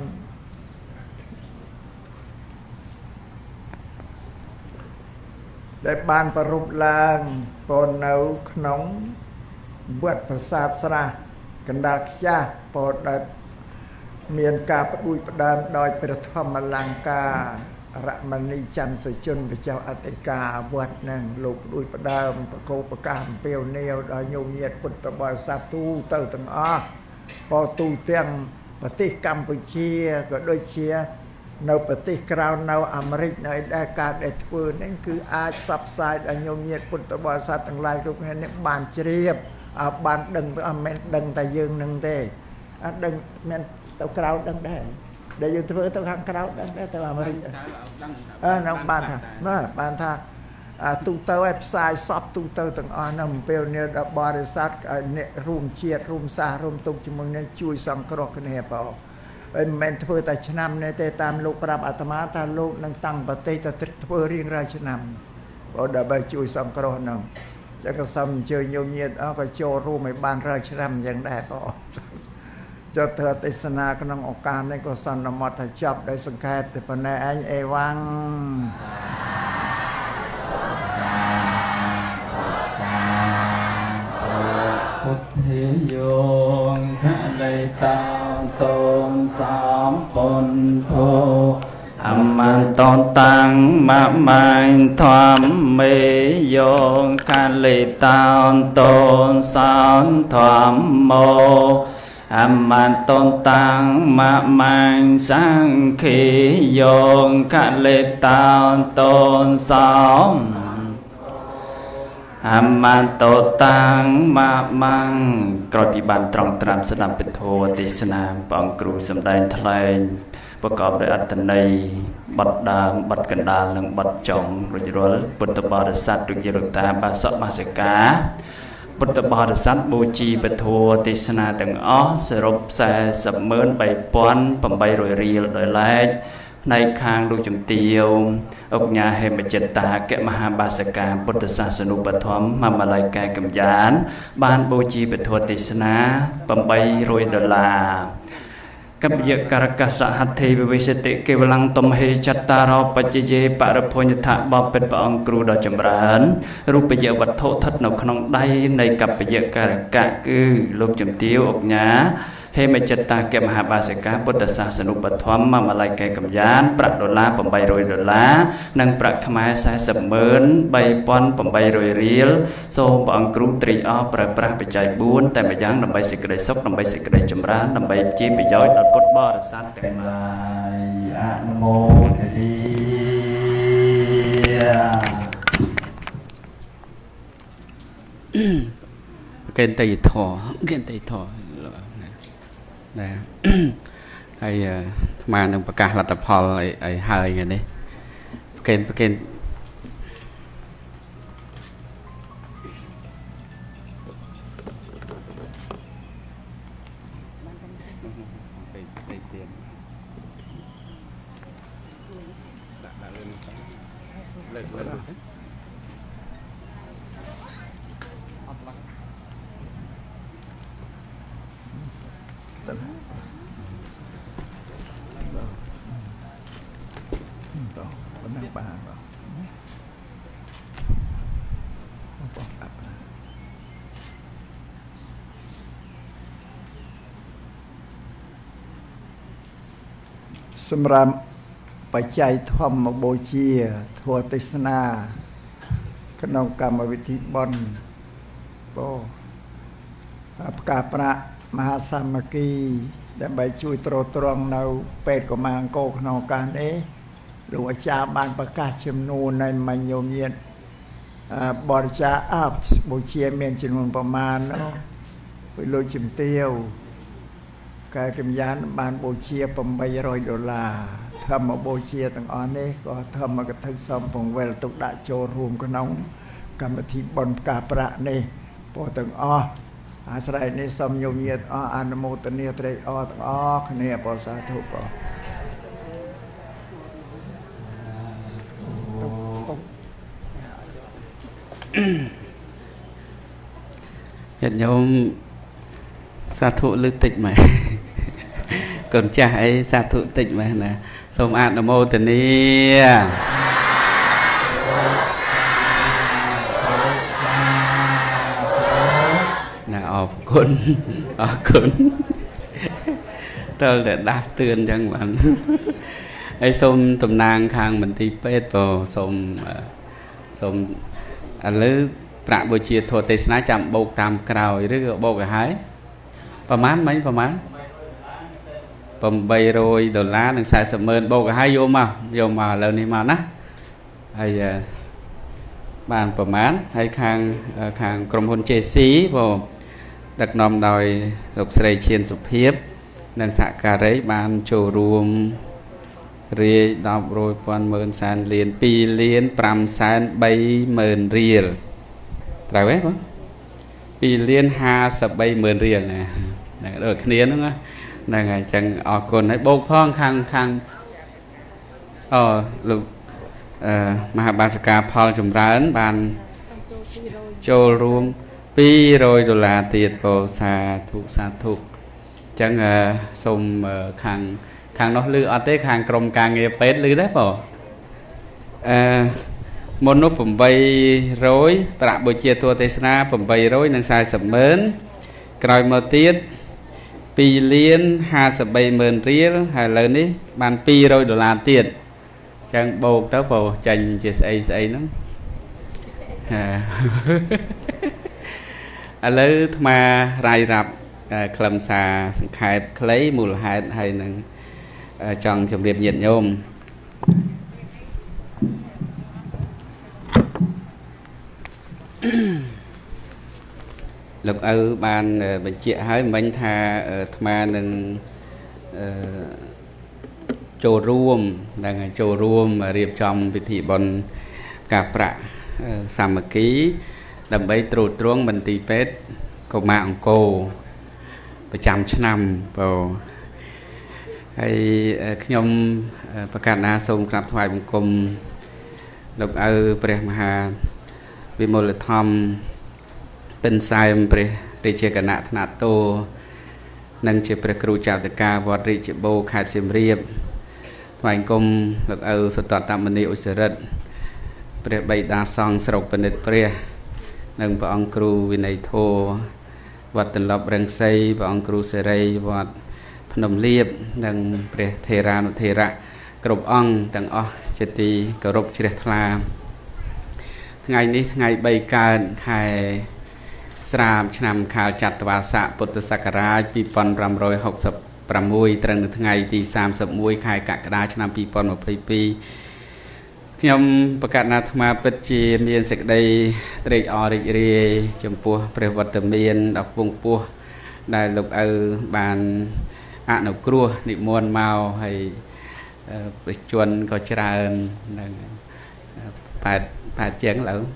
[SPEAKER 4] ได้บานประรุปลางปนเอาขนมบวชประสาทสระกันดาขยาปอดได้เมียนกาประดุยประดามดอยประธรรมลังการะมณีจันทร์สุชนพระเจ้าอัติกาบวชนั่งลูกดุยประดามประโคประกามเปียวเนียวดอยโยมเยียดปุตตบริษัทตู้เต่าตั้งอ้อพอตู้เตียงปฏิกรรมไปเชียก็โดยเชียในปฏิกราวในอเมริกในได้การได้ทวนนั่นคืออาซับไซด์ดอยโยมเยียดปุตตบริษัททั้งหลายทุกนี้บานเฉียบบานดึงตัวเมนดึงแต่ยืนหนึ่งเตะดึงเมนตัวกราวดึงได้เดี๋ยวยืนตัวตัวข้างกราวดึงได้ตัวอเมริกเออน้องบานท่าเมื่อบานท่าตู้เตอเว็บไซต์ซอฟตู้เตอต่างอ่อนนำเปลเนี่ยบริษัทเนี่ยรูมเชียดรูมซารูมตุกจมูกเนี่ยช่วยสังเคราะห์กันเนี่ยเปล่าเป็นเมนเพื่อแต่ชนำเนี่ยแต่ตามโลกปรับอัตมาตาโลกนั่งตั้งปฏิแต่เพื่อเรียงรายชนำเพราะได้ไปช่วยสังเคราะห์นั่งจะกระซำเจอโยมเยียดเอาก็โจรู้ไม่บานราชนำยังได้ป่ะจะเธอติสนาขนมองการในก็สันนมัตจับได้สังเกตแต่ปนไอเอวัง
[SPEAKER 2] พุทธิโยงทะเลตามตนสามคนโทออมันตอนตังมะมันทวามเมโยกาลิตานตนสานทวามโมอมันตอนตังมะมันสังขีโยกาลิตานตนสานอมันโตตังมะมังกรอยปีบันตรองตรามสนับเป็นโทติสนาปองครูสำได้ทลายประกอบด้วยอัตนัยบัดดามบัดกันดาลและบัดจงรุจรลปุตตบริษัทดุจรุตาบาสมาสกาปุตตบริษัทบูจีเป็นโทติสนาตึงอ้อสรุปแสสมเมินใบปอนปมใบรอยรีโดยแรกในคางลูกจุ่มเตียวอกญาเหมจิตตาแกมหาบาสกาพุทธศาสนุปธรรมมามาลายกายกำยานบ้านบูจีเป็นโทติสนาปมใบรอยดอลลากับเยการกัสหัตถีวิเศษเกวลังตมเหจัตตารปัจเจเยปารพญทะบอบเป็นปองครูดอจมรานรูปเยวัตถุทัดนกขนมได้ในกับเยการกะคือลูกจุ่มเตียวอกญาเฮมจิตตาแกมหาบาสกาพุทธศาสนุปธรรมมามาลายกายกำยานประดอลลาปมใบรอยดอลลานังประขมายสายสมเมินใบปอนปมใบรอยเรียลโซปองครูตรีอ้อประประไปใจบุญแต่ไม่ยังนำใบสิกระไดซกนำใบสิกระไดจมรานนำใบจีไปย้อยนำพุทธบริษัทแต่มาอะโมทนี
[SPEAKER 1] เกณฑ์ตีถอเกณฑ์ตีถอนะไอ้มาหนึ่งประกาศรัฐพลไอ้ไอ้หายไงนี่เกณฑ์เกณฑ์
[SPEAKER 4] สำหรับปัจจัยธรรมโบชีทัวติสนาขนมกรรมวิธีบอนโบประกาศพระมหาสามัคคีได้ใบช่วยตรตรองในเป็ดกมังโกขนมการเอหลวงอาจารย์บานประกาศจำนวนในมัญโยมเย็นบริจาคอาบโบเชียเมียนจำนวนประมาณเนาะไปโรยจิมเตียวกายกำยานบานโบเชียปมใบรอยดอลลาร์ทำมาโบเชียต่างอ่อนนี้ก็ทำมากระทั่งซ้อมผงเวลตุกดาโจรวมกับน้องกรรมธิบนกาประนี่พอต่างอ่ออาศัยในสมโยมเยียดอ่ออานโมตเนียตรอ่อต่างอ่อขณีปอสาธุปอ
[SPEAKER 1] ญาติโยมสาธุลึกติดไหมก่อนจะให้สาธุติดไหมนะสมอาตโมตเนียนะออกคนออกคนเติร์ดด่าเตือนจังหวะไอ้สมตำนางคางมันที่เป็ดโปสมสมอันลื้อประบุจีโทเตสนาจำโบกตามกราวหรือโบกหายประมาณไหมประมาณปมใบโรยดอลลาร์หนึ่งสายสมเมินโบกหายโยมมาโยมมาแล้วนี่มานะไอ้บ้านประมาณให้คางคางกรมพลเจสีโบดักนอมโดยดอกเสยเชียนสุเพียบนังสักการะบ้านโชรวมเรียดอกโรยปอนเมินแสนเลียนปีเลียนปรำแสนใบเมินเรียลไตรเว้ยปีเลียนห้าสิบใบเมินเรียลนะนะเออเนียนนะนั่นไงจังออกคนให้โบกพ้องข้างข้างอ๋อลูกมหาบาสกาพอลจุมร้านบานโจรวมปีโรยดอลลาร์เตียดโปซาทุกซาทุกจังสมข้างข้างนอกลืออัตเต้ข้างกรมการเงินเป็ดลือได้ป่ะมนุษย์ผมใบโรยประบุเจียตัวเตสนาผมใบโรยนังสายสมเมินกลายมาเตียดปีเลียนห้าสิบใบเมินเรียลหายเลยนี่บานปีโรยดอลลาร์เตียด chẳng bột tới bồ chành chỉ xây xây nó à lấy mà rai rạp khlam xà khai lấy mùi hai hay nâng trong trong điệp nhiệt nhôm lúc ở ban bệnh chị hỏi mình tha mà nâng châu ruộng đang châu ruộng mà điệp trong vị thị bọn cà prạ sàm ký đầm bay trù truông mình tì pết cổ mạng cô và trăm năm vào hay nhomประกาศนาសូមក្រាបថ្វាយបង្គំលោកឪព្រះមហាវិមលធម្មពិនសាយព្រះរាជាគណៈថ្នាក់តូនិងជាព្រះគ្រូចៅតកាវត្តរាជបូរខេត្តសៀមរាបថ្វាយបង្គំលោកឪសតតមនីឧសរិទ្ធព្រះបិតាសង្ឃស្រុកពនិតព្រះនិងព្រះអង្គគ្រូវិន័យធម៌វត្តលប់រងសីព្រះអង្គគ្រូសេរីវត្តភ្នំលៀបនិងព្រះថេរានុថេរៈគ្រប់អង្គទាំងអស់ជាទីគោរពជ្រះថ្លាថ្ងៃនេះថ្ងៃបីកើតខែស្រាបឆ្នាំខាលចត្វាស័កពុទ្ធសករាជពីរពាន់ប្រាំរយហកសិបប្រាំមួយត្រឹមនៅថ្ងៃទីសាមសិបមួយខែកក្កដាឆ្នាំពីរពាន់ម្ភៃពីរខ្ញុំប្រកាសអាត្មាពិតជាមានសេចក្តីត្រេកអររីករាយចំពោះព្រះវត្តមានដ៏ពងពោះដែលលោកឪបានអនុគ្រោះនិមន្តមកហើយប្រជជនក៏ច្រើននឹងប៉ែតប៉ែតជាងឡើយ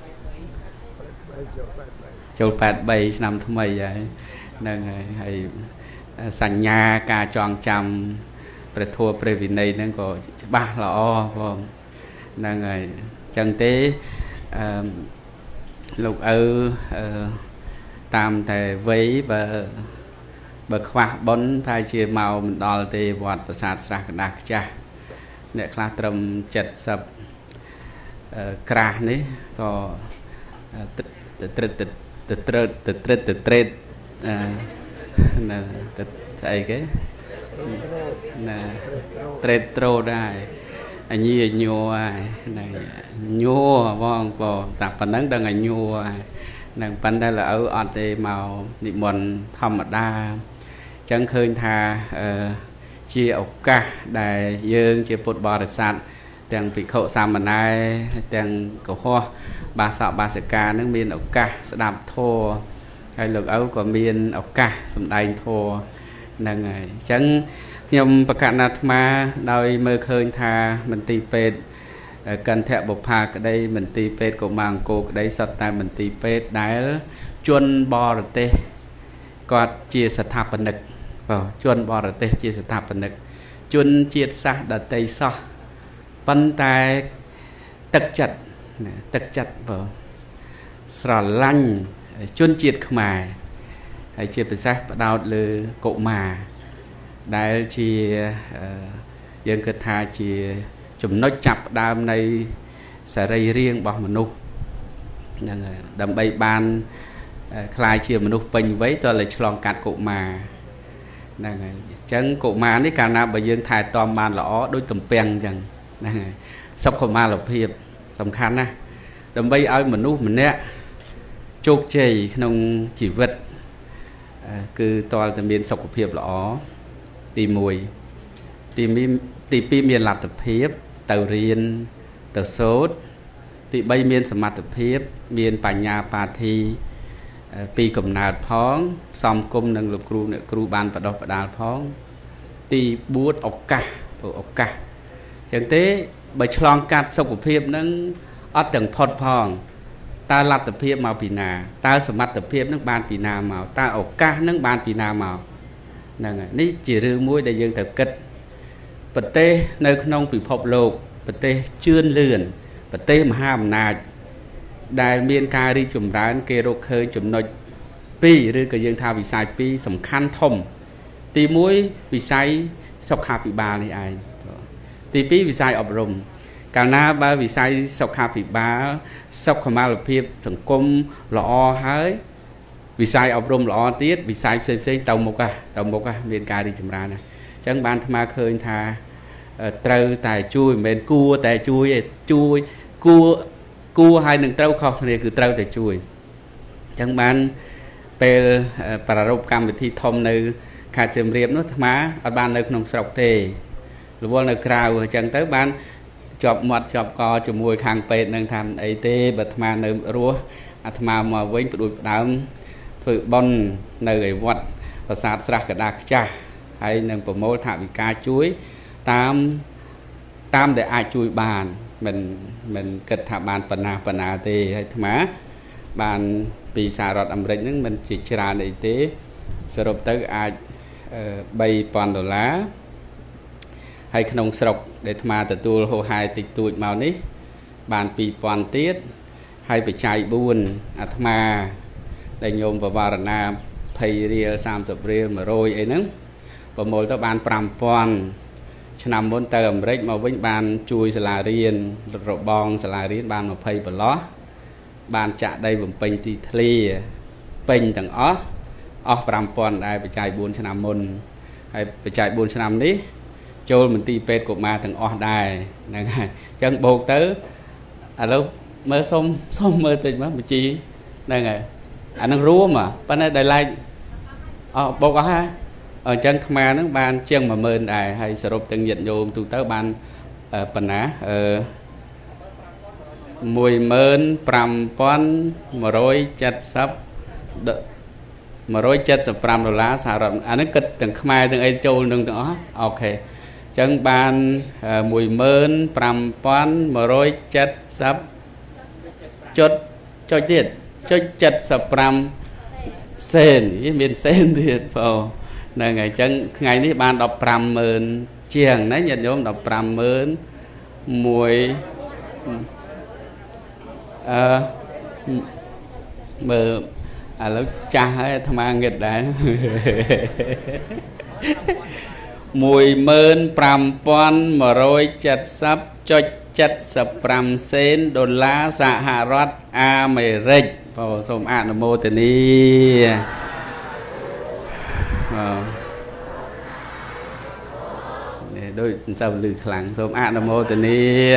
[SPEAKER 1] ចូលប៉ែតបីឆ្នាំថ្មីហើយនឹងហើយសញ្ញាការចងចាំព្រះធម៌ព្រះវិន័យហ្នឹងក៏ច្បាស់ល្អបងហ្នឹងហើយចឹងទេអឺលោកឪតាមតែវ័យបើបើខ្វះបុណ្យថាជាមកមិនដល់ទេវត្តប្រាសាទស្រះកណ្ដាស់ខ្ចាស់អ្នកខ្លះត្រឹមเจ็ดสิบក្រាស់នេះក៏ទៅត្រឹតទៅត្រឹតទៅត្រឹតទៅត្រេតណាទៅស្អីគេណាត្រេតត្រូដែរអញញញួរហើយហ្នឹងញួរបងបងតែប៉ុណ្ណឹងដឹងឲ្យញួរហើយនឹងប៉ុន្តែលោកឪអត់ទេមកនិមន្តធម្មតាអញ្ចឹងឃើញថាជាឱកាសដែលយើងជាពុទ្ធបរិស័ទទាំងភិក្ខុសាមណេរទាំងកុហកបាសកបាសិកានឹងមានឱកាសស្ដាប់ធម៌ហើយលោកឪក៏មានឱកាសសម្ដែងធម៌ហ្នឹងហើយអញ្ចឹងខ្ញុំប្រកាសអាត្មាដោយមើលឃើញថាមន្ទីរពេទ្យកន្ធៈបុប្ផាក្តីមន្ទីរពេទ្យកុមារអង្គរក្តីសុទ្ធតែមន្ទីរពេទ្យដែលជនបរទេសគាត់ជាស្ថាបនិកបាទជនបរទេសជាស្ថាបនិកជនជាតិសាសន៍ដតីសោះប៉ុន្តែទឹកចិត្តទឹកចិត្តបាទស្រឡាញ់ជនជាតិខ្មែរហើយជាពិសេសផ្ដោតលើកុមារដែលជាយើងគិតថាជាចំណុចចាប់ផ្ដើមនៃសរីរាង្គរបស់មនុស្សហ្នឹងហើយដើម្បីបានคล้ายជាមនុស្សពេញវ័យតើលើឆ្លងកាត់កុមារហ្នឹងហើយអញ្ចឹងកុមារនេះកាលណាបើយើងថែទាំបានល្អដូចទំពាំងអញ្ចឹងហ្នឹងហើយសុខុមាលភាពសំខាន់ណាស់ដើម្បីឲ្យមនុស្សម្នាក់ជោគជ័យក្នុងជីវិតគឺតើតែមានសុខភាពល្អទីមួយទីទីពីរមានលទ្ធភាពទៅរៀនទៅសូត្រទីបីមានសមត្ថភាពមានបញ្ញាបាធីពីកំណើតផងផ្សំគុំនឹងលោកគ្រូអ្នកគ្រូបានបដោះបដាលផងទីបួនឱកាសព្រោះឱកាសអញ្ចឹងទេបើឆ្លងកាត់សុខភាពនឹងអត់ទាំងផុតផងតើលទ្ធភាពមកពីណាតើសមត្ថភាពនឹងបានពីណាមកតើឱកាសនឹងបានពីណាមកហ្នឹងហើយនេះជារឿងមួយដែលយើងត្រូវគិតប្រទេសនៅក្នុងពិភពលោកប្រទេសជឿនលឿនប្រទេសមហាអំណាចដែលមានការរីកចម្រើនគេរកឃើញចំណុចពីរឬក៏យើងថាវិស័យពីរសំខាន់ធំទីមួយវិស័យសុខាភិបាលនេះឯងទីពីរវិស័យអប់រំកាលណាបើវិស័យសុខាភិបាលសុខុមាលភាពសង្គមល្អហើយវិស័យអប់រំល្អទៀតវិស័យផ្សេងផ្សេងទៅមុខហ่ะទៅមុខហ่ะមានការរីកចម្រើនណាអញ្ចឹងបានអាត្មាឃើញថា trâu tài chui mình cua tài chui chui cua cua hai nâng trâu không này cứ trâu tài chui chẳng ban về pararop cam thì thông nơi khai xem riêng nó má ở ban nơi không sọc tê rồi nơi crowd chẳng tới ban chọc mặt chọc co cho mùi khang pê nâng tham ấy tê bật mà nơi rúa mà mà với đuổi đám thử bon nơi vật và sát sạc cả đặc cha hay nâng bộ mô thả bị ca chuối tam tam để ai chui bàn mình mình kết thả bàn phần nào phần nào thì hay má bàn bị xả rọt ẩm rịnh nhưng mình chỉ trả để tế sở rộp tới ai bay toàn đồ lá hay khăn sọc để mà tự tu hồ hai tịch tụi màu ní bàn bị toàn tiết hay bị chạy buồn à mà để nhôm vào vào là thầy riêng sam sập riêng mà rồi ấy nứng và mỗi tới bàn pram pon cho nằm bốn tờ rách mà với bàn chui là riêng rồi bong là riêng bàn mà thầy bờ ló bàn chạ đây vùng pin thì thli pin tầng ó ó pram pon đây bị chạy buồn cho nằm môn hay bị chạy buồn cho nằm ní trôi mình ti pet của ma tầng ó đài này chân bột tới à lúc mơ xong xong mơ tình má bị chi đây này anh đang rúa mà bên đây đây lại ờ bột có ha ở chân khmer nó ban chân mà mơn đài hay sờ rộp từng nhận vô tụ tới ban phần á mùi mơn pram pon mà rồi chặt sắp mà rồi chặt sắp pram đô la xả rộp anh ấy cất từng khmer từng ấy trôi từng đó ok chân ban mùi mơn pram pon mà rồi chặt sắp chốt cho chết cho chặt sập pram sen ý miền sen thiệt vào này ngày chân ngàyนี้ban đọc pram mơn chiềng đấy nhận nhóm đọc pram mơn mùi mờ à lúc cha ấy tham ăn nghịch đấy mùi mơn pram pon mà rồi chặt sắp cho chặt sập pram sen đô la xã hạ rót a mày rịch vào sôm a nô mô tê ni để đôi sao lư khẳng sôm a nô mô tê ni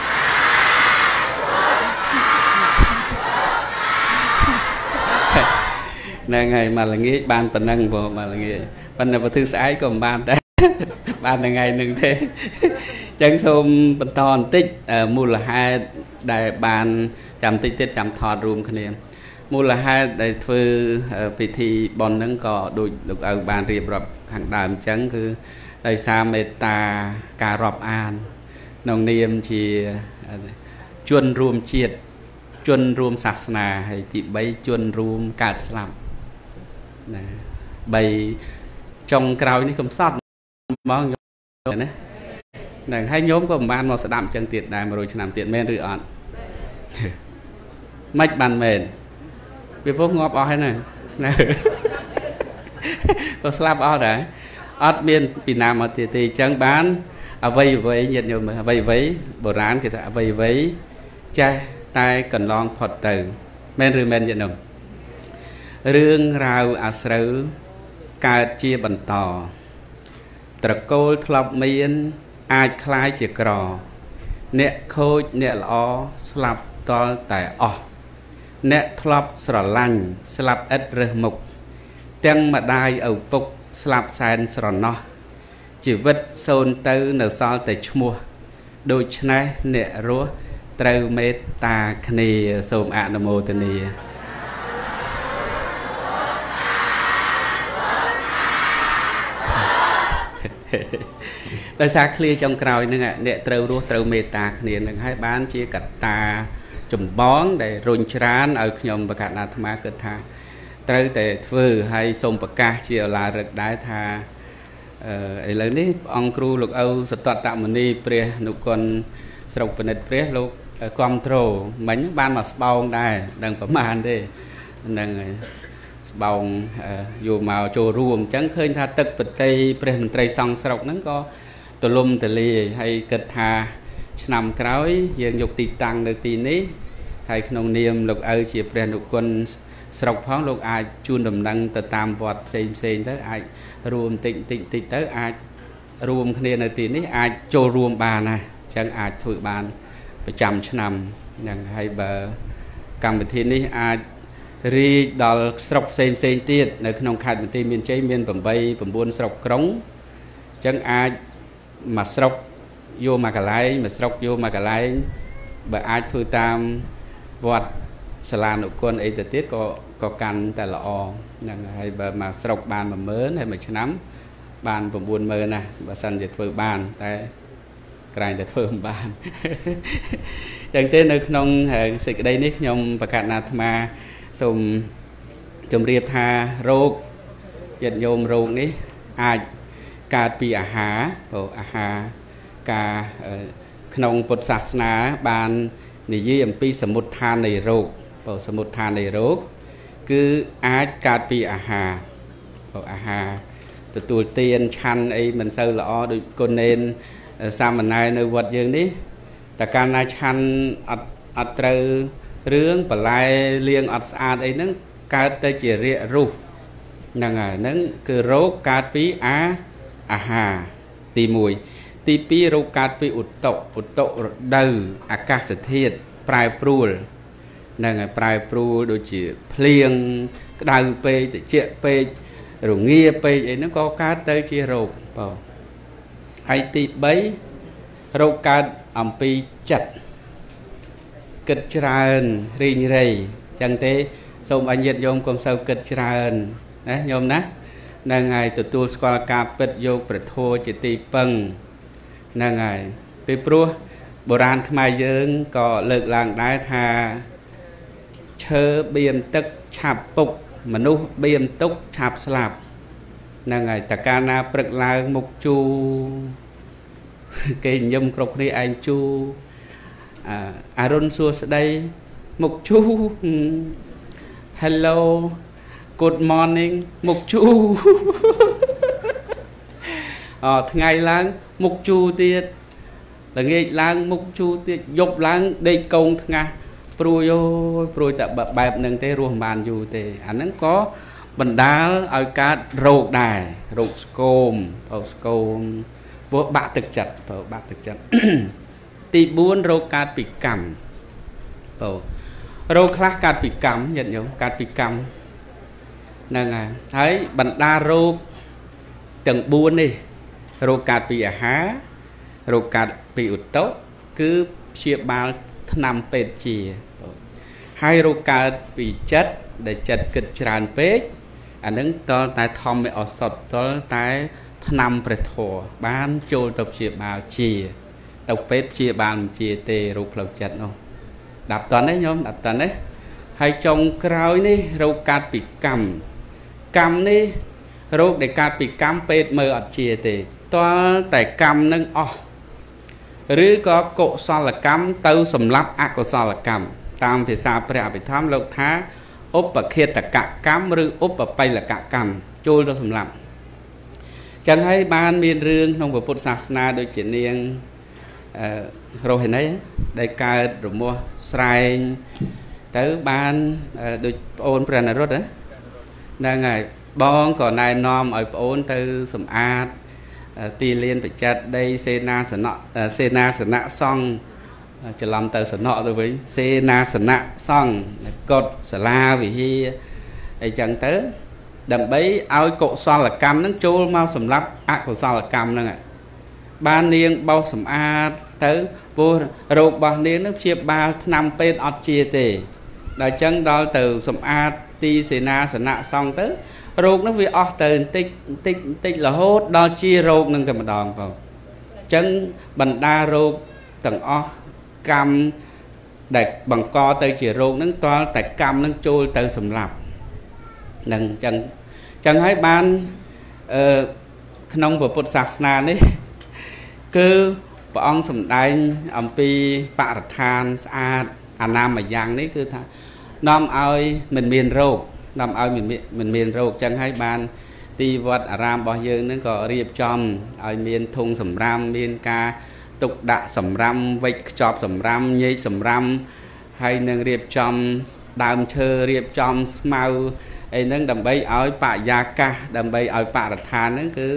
[SPEAKER 1] nè ngày mà là nghĩ ban phần năng vào mà là nghĩ phần là thứ sái còn ban đấy ban là ngày đừng thế chân xôm bận toàn tích mua là hai đại bàn chạm tích tích chạm thọt rùm khả niệm mua là hai đại thư vị thị bọn nâng có đôi được ở bàn riêng rập hàng đàm chân cứ đại xa mê ta cà rọp an nông niệm chỉ chuân rùm chiết chuân rùm sạc nà hay thì bấy chuân rùm cạt sạm bày trong cào như cầm sót mong này này hai nhóm của ban một sẽ đạm chân tiệt đài mà rồi làm tiện men rửa ăn mạch bàn mền vì vô ngọt o hay này tôi slap o đấy ớt miên bị nam ở thì thì chân bán à vây với nhiệt nhiều mà vây với bồ rán thì ta vây với chai tai cần lon phật từ men rửa men nhiệt nồng rương rau à sấu cà chia bẩn tòตระโกลทลบเมียนอาจคล้ายเจียกรอเนะโคจเนะล้อสลับตอลแต่ออเนะทลบสระลังสลับเอ็ดเรือมุกเตียงมาได้เอาปุกสลับแสนสระนอชีวิตโซนเตอร์เนซอลแต่ชมัวโดยชนะเนะรัวเตอเมตตาคณีสมอะนโมตนีโดยสาเคลียจงกรอยนึงอ่ะเนี่ยเตารู้เตาเมตตาเนียนนึงให้บ้านเชี่ยกัดตาจุ่มบ้องได้รุนชรานเอาขยมประกาศนาธรรมะเกิดทาเตาแต่ฟื้นให้ทรงประกาศเชี่ยลาเริกได้ทาเอ่อไอ้เรื่องนี้องครูลูกเอาสตตะมณีเปรียนุกรสรุปเป็นเปรียลูกคอมโทรเหมือนบ้านมาสปองได้ดังประมาณได้ดังบองอยู่มาโจรวมจังเคยท่าตึกปฏิเปรมไตรซองสระนั้นก็ตลุมตะลีให้เกิดทาชนำกร้อยยังยกตีตังในตีนี้ให้ขนมเนียมลูกเอาเฉียบเปรนุกคนสระพ้องลูกอาจูนดำดังแต่ตามวัดเซนเซนเตอไอรวมติติติเตอไอรวมคะแนนในตีนี้อาจโจรวมบานนะจังอาจถือบานประจำชนำอย่างให้เบอร์กรรมวิธีนี้อาจรีดอลสรบเซนเซนตีดในขนมขาดมันตีมีนใจมีนผมไปผมบุญสรบกรงจังอาจมาสรบโยมากระไรมาสรบโยมากระไรเบอร์อาจถือตามวัดสลานุกรไอแต่ติดก็ก็กันแต่ละออย่างให้เบอร์มาสรบบานมาเมินให้มาชนะบานผมบุญเมินนะบาสันจะถือบานแต่กลายจะเพิ่มบานจังเต้นในขนมสิ่งใดนี้ยมประกาศนาธมาสมจมเรียบทาโรคยันโยมโรคนี้อาจการปีอาหารโอ้อาหารกาขนมปุตศาสนาบานในยี่ยมปีสมุทฐานในโรคโอ้สมุทฐานในโรคคืออาจการปีอาหารโอ้อาหารตัวตัวเตียนชันไอ้มันเซอร์ละอ้อโดยคนเน้นสามนายในวัดยังนี้แต่การนายชันอัดอัดเตอเรื่องปลายเลี้ยงอัดสะอาดไอ้นั่นการเตจิเรียรูนั่งไงนั่นคือโรคการปีอาอาหาตีมวยตีปีโรคการปีอุตโตอุตโตดืออากาศเทียดปลายปลูนั่งไงปลายปลูโดยจีเพลียงดาวเปย์เจี๊ยเปย์หรือเงียเปย์ไอ้นั่นก็การเตจิโรคเปล่าไอตีใบโรคการอัมปีจัดกิจรานรีนไรจังเตสมอัญญโยมกรมเสากิจรานนะโยมนะนางไงตัวตัวสกอลกาเปิดโยกประโทจิติปังนางไงไปปลัวโบราณขมายเยิงก็เลิกลางได้ทาเชอเบียมตึกฉับปุกมนุษย์เบียมตุกฉับสลับนางไงแต่การนาปรึกลางมุกจูเกยยมกรบในอันจูอารมณ์สัวสดายมุกจู hello good morning มุกจูอ๋อไงล้างมุกจูเตียดlà nghe lang mục chu tiệt dục lang đây công thằng pru yo pru tại bẹp nâng tê ruộng bàn dù tê anh ấy có bần đá ở cá rột đài rột scom rột scom vô bạ thực chặt vô bạ thực chặt tì buôn rô cá bị cầm vô rô khác cá bị cầm nhận nhớ cá bị cầm nè ngài thấy bần đa rô từng buôn đi rô cá bị há rô cá bị ụt tốt cứ chia ba năm pet chia hai rô cá bị chất để chặt kịch tràn pet anh đứng to tại thom ở sọt to tại năm pet thổ bán trôi tập chia ba chia tập pet chia bàn chia tê rô phật chặt không đạp toàn đấy nhóm đạp toàn đấy hay trong cái này rô cá bị cầm cầm đi rô để cá bị cầm pet mơ ở chia tê to tại cầm nâng oหรือก็โกศลกรรมเต้าสำรับอกุศลกรรมตามภาษาพระอภิธรรมโลกท้าอุปเคตกะกรรมหรืออุปไปละกะกรรมจูลตัวสำรับจังให้บ้านมีเรื่องในพุทธศาสนาโดยเฉลี่ยเราเห็นได้ได้การหรือมัวสไลน์แต่บ้านโดยโอนพระนรสนะได้ไงบ้องก่อนนายนอมเอาโอนเต้าสมอาดตีเลียนไปจัดได้เซนาสนะเซนาสนะซ่องจะลำเตอสนะตัวไว้เซนาสนะซ่องกดสลาวิฮีไอจังเตอดำไปเอาโกศลกรรมนั้นโจลมาสำรับอกุศลกรรมนั่นแหละบ้านเนียงเบาสำอาดเตอปูโรคบ้านเนียงนั้นเชียบบาลนำเป็นอดเชียเตได้จังดอลเตอสำอาดตีเซนาสนะซ่องเตอโรคนั้นวิออกเตือนติดติดติดละโหดดอชีโรคนั่งแต่มาดองเปล่าจังบรรดาโรคต่างออกกรรมได้บังกอเตยจีโรคนั่งตัวแต่กรรมนั่งโจลเตยสำหรับนั่งจังจังให้บ้านขนมบพุทธศาสนานี่คือพระองค์สมได้อัมพีปะรัฐานสะอาดอานามมายังนี่คือท่าน้อมเอามันเมียนโรคนำเอาเหมือนเหมือนเมียนโรคจังให้บานตีวัดอารามบ่อเยิงนั่นก็เรียบจอมเอาเมียนทงสำรำเมียนกาตุกดะสำรำไว้จอบสำรำเย่สำรำให้นั่งเรียบจอมดามเชอเรียบจอมสมาไอ้นั่งดำใบเอาปะยากะดำใบเอาปะรัฐานนั่นคือ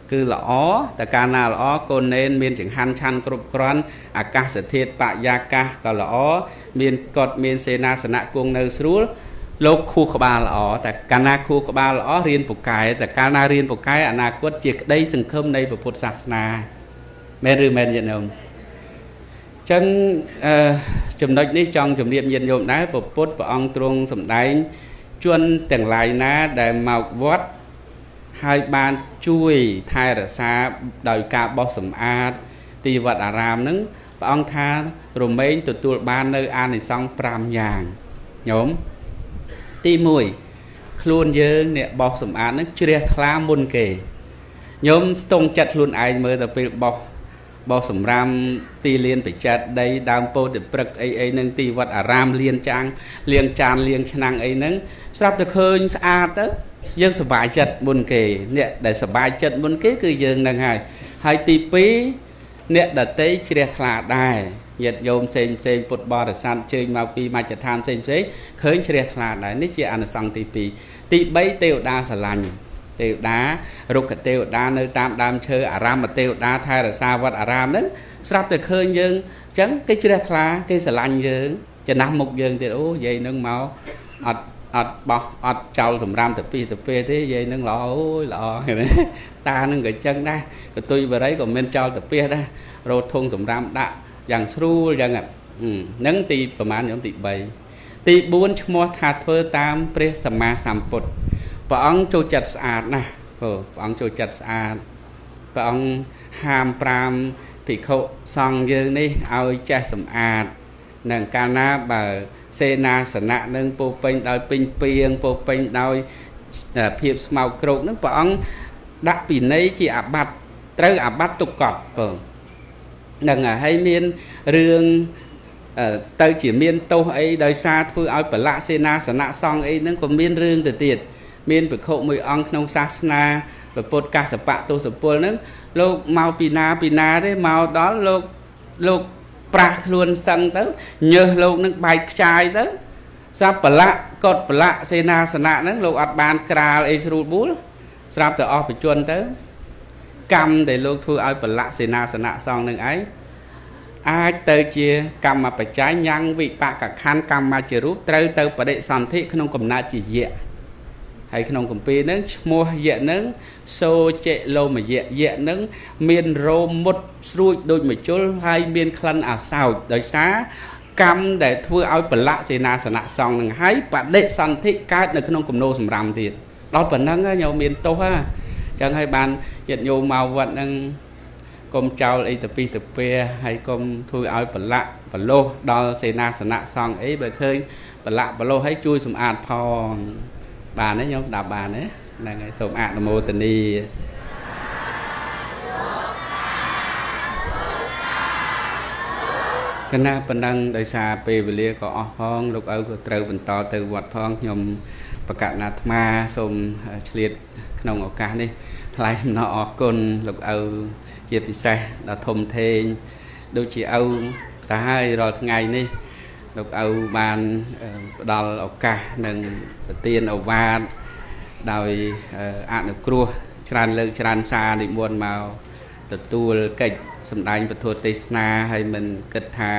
[SPEAKER 1] គឺល្អតែកាលណាល្អកូននេនមានចង្ហាន់ឆាន់គ្រប់គ្រាន់អាកាសធាតុបរិយាកាសក៏ល្អមានកត់មានសេនាសនៈគង់នៅស្រួលលោកខួរក្បាលល្អតែកាលណាខួរក្បាលល្អរៀនពូកែតែកាលណារៀនពូកែអនាគតជាក្តីសង្ឃឹមនៃពុទ្ធសាសនាមែនឬមែនញាតិញោមចឹងអឺចំណុចនេះចង់ជំរាបញាតិញោមដែរពុទ្ធព្រះអង្គទ្រង់សម្ដែងជនទាំងឡាយណាដែលមកវត្តហើយបានជួយថែរក្សាដោយការបោសសម្អាតទីវត្តអារាមហ្នឹងព្រះអង្គថារមែងទទួលបាននៅអានិសង្សប្រាំយ៉ាងញោមទីមួយខ្លួនយើងអ្នកបោសសម្អាតហ្នឹងជ្រះថ្លាមុនគេញោមស្ទង់ចិត្តខ្លួនឯងមើលទៅពេលបោសបោសសម្រាមទីលានបច្ចិតដីដើមពោធិព្រឹកអីអីហ្នឹងទីវត្តអារាមលានចាងលាងចានលាងឆ្នាំងអីហ្នឹងស្រាប់តែឃើញស្អាតទៅយើងសប្បាយចិត្តមុនគេអ្នកដែលសប្បាយចិត្តមុនគេគឺយើងនឹងហើយហើយទីពីរអ្នកដតីជ្រះថ្លាដែរញាតិញោមផ្សេងផ្សេងពុទ្ធបរិស័ទជើញមកពីមជ្ឈដ្ឋានផ្សេងផ្សេងឃើញជ្រះថ្លាដែរនេះជាអានិសង្សទីពីរទីបីទេវតាស្រឡាញ់ទេវតារុក្ខទេវតានៅតាមដើមឈើអារាមទេវតាថែរក្សាវត្តអារាមហ្នឹងស្រាប់តែឃើញយើងអញ្ចឹងគេជ្រះថ្លាគេស្រឡាញ់យើងចំណាស់មុខយើងទៀតអូយាយនឹងមកអត់អត់បោះអត់ចោលសម្រាមទៅពីទៅពេលទេយាយនឹងល្អអូយល្អតានឹងក៏ចឹងដែរកតុយបរិយក៏មានចោលទៅពីដែររោធុងសម្រាមដាក់យ៉ាងស្រួលយ៉ាងហ្នឹងទីប្រមាណខ្ញុំទីបីទីបួនឈ្មោះថាធ្វើតាមព្រះសម្មាសម្ពុទ្ធព្រះអង្គចូលចិត្តស្អាតណាស់ព្រះអង្គចូលចិត្តស្អាតព្រះអង្គហាមប្រាមភិក្ខុសង្ឃយើងនេះឲ្យចេះសម្អាតនឹងកាលណាបើសេនាសនៈនឹងពោពេញដោយពេញពីងពោពេញដោយភាពស្មោកគ្រោកនឹងព្រះអង្គដាក់ពិន័យជាអាបត្តិត្រូវអាបត្តិទុកកត់បើនឹងហើយមានរឿងទៅជាមានទោសអីដោយសារធ្វើឲ្យប្រឡាក់សេនាសនៈសង្ឃអីហ្នឹងក៏មានរឿងទៅទៀតមានភិក្ខុមួយអង្គក្នុងសាសនាពុទ្ធកសបៈទោសពលហ្នឹងលោកមកពីណាពីណាទេមកដល់លោកលោកប្រាស់ខ្លួនសឹងទៅញើសលោកនឹងបែកខ្ចាយទៅស្រាប់ប្រឡាក់កត់ប្រឡាក់សេនាសនៈហ្នឹងលោកអត់បានក្រាលអីស្រួលបួលស្រាប់តែអស់បច្ចុប្បន្នទៅកម្មដែលលោកធ្វើឲ្យប្រឡាក់សេនាសនៈសង្ឃនឹងឯងអាចទៅជាកម្មបច្ច័យញ៉ាំងវិបកខណ្ឌកម្មជារូបត្រូវទៅបដិសន្ធិក្នុងកំណើតជាយៈហើយក្នុងគម្ពីរហ្នឹងឈ្មោះយៈហ្នឹងសូចេលោមយៈយៈហ្នឹងមានរោមមុតស្រួចដូចម្ជុលហើយមានក្លិនអាសោចដោយសារកម្មដែលធ្វើឲ្យប្រឡាក់សេនាសនៈសង្ឃហ្នឹងហើយបដិសន្ធិកើតនៅក្នុងគំនោសម្រាមទៀតដល់ប៉ុណ្ណឹងញោមមានទោសហ่าអញ្ចឹងហើយបានញាតិញោមមកវត្តហ្នឹងកុំចោលអីទៅពីទៅពេលហើយកុំធ្វើឲ្យប្រឡាក់ប្រលោះដល់សេនាសនៈសង្ឃអីបើឃើញប្រឡាក់ប្រលោះឲ្យជួយសម្អាតផងបានទេញោមស្ដាប់បានទេហ្នឹងហើយសូមអនុមោទនីកណាប៉ុណ្ណឹងដោយសារពេលវេលាក៏អស់ផងលោកឪក៏ត្រូវបន្តទៅវត្តផងខ្ញុំបកណាអាត្មាសូមឆ្លៀតក្នុងឱកាសនេះថ្លែងអំណរអរគុណលោកឪជាពិសេសដល់ធំធេងដូចជាឪតាហើយរាល់ថ្ងៃនេះលោកឪបានផ្ដល់ឱកាសនិងប្រទានឱវាទដោយអនុគ្រោះច្រើនលើកច្រើនសារនិមន្តមកទទួលកិច្ចសម្ដែងពធទេសនាហើយមិនគិតថា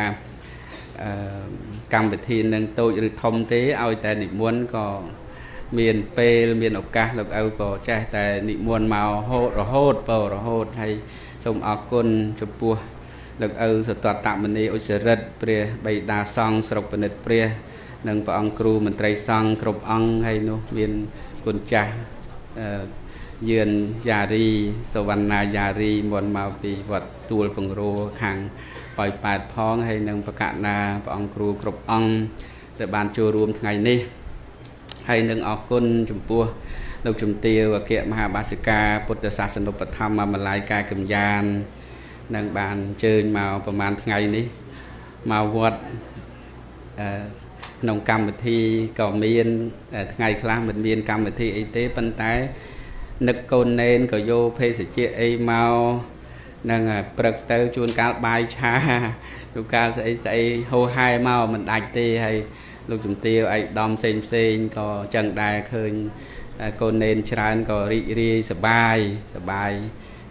[SPEAKER 1] កម្មវិធីនឹងតូចឬធំទេឲ្យតែនិមន្តក៏មានពេលមានឱកាសលោកឪក៏ចេះតែនិមន្តមករហូតរហូតបើរហូតហើយសូមអរគុណចំពោះលោកឪសតតមនីឧសរិទ្ធព្រះបិតាសង្ឃស្រុកពនិតព្រះនិងព្រះអង្គគ្រូមន្ត្រីសង្ឃគ្រប់អង្គហើយនោះមានគុណចាស់យឿនយ៉ារីសវណ្ណាយ៉ារីមុនមកពីវត្តទួលពង្រោខាងប៉ោយប៉ែតផងហើយនឹងបកណាព្រះអង្គគ្រូគ្រប់អង្គដែលបានចូលរួមថ្ងៃនេះហើយនឹងអរគុណចំពោះលោកជំទាវអគ្គមហាបាសិកាពុទ្ធសាសនុបឋមម្លាយកាយកម្យាននឹងបានអញ្ជើញមកប្រហែលថ្ងៃនេះមកវត្តក្នុងកម្មវិធីក៏មានថ្ងៃខ្លះមិនមានកម្មវិធីអីទេប៉ុន្តែនឹកកូននេនក៏យកភេសជ្ជៈអីមកនឹងព្រឹកទៅជួនកាលបាយឆាជួនកាលស្អីស្អីហូហែមកមិនដាច់ទេហើយលោកជំទាវឯកឧត្តមផ្សេងផ្សេងក៏ចឹងដែរឃើញកូននេនច្រើនក៏រីករាយសប្បាយសប្បាយ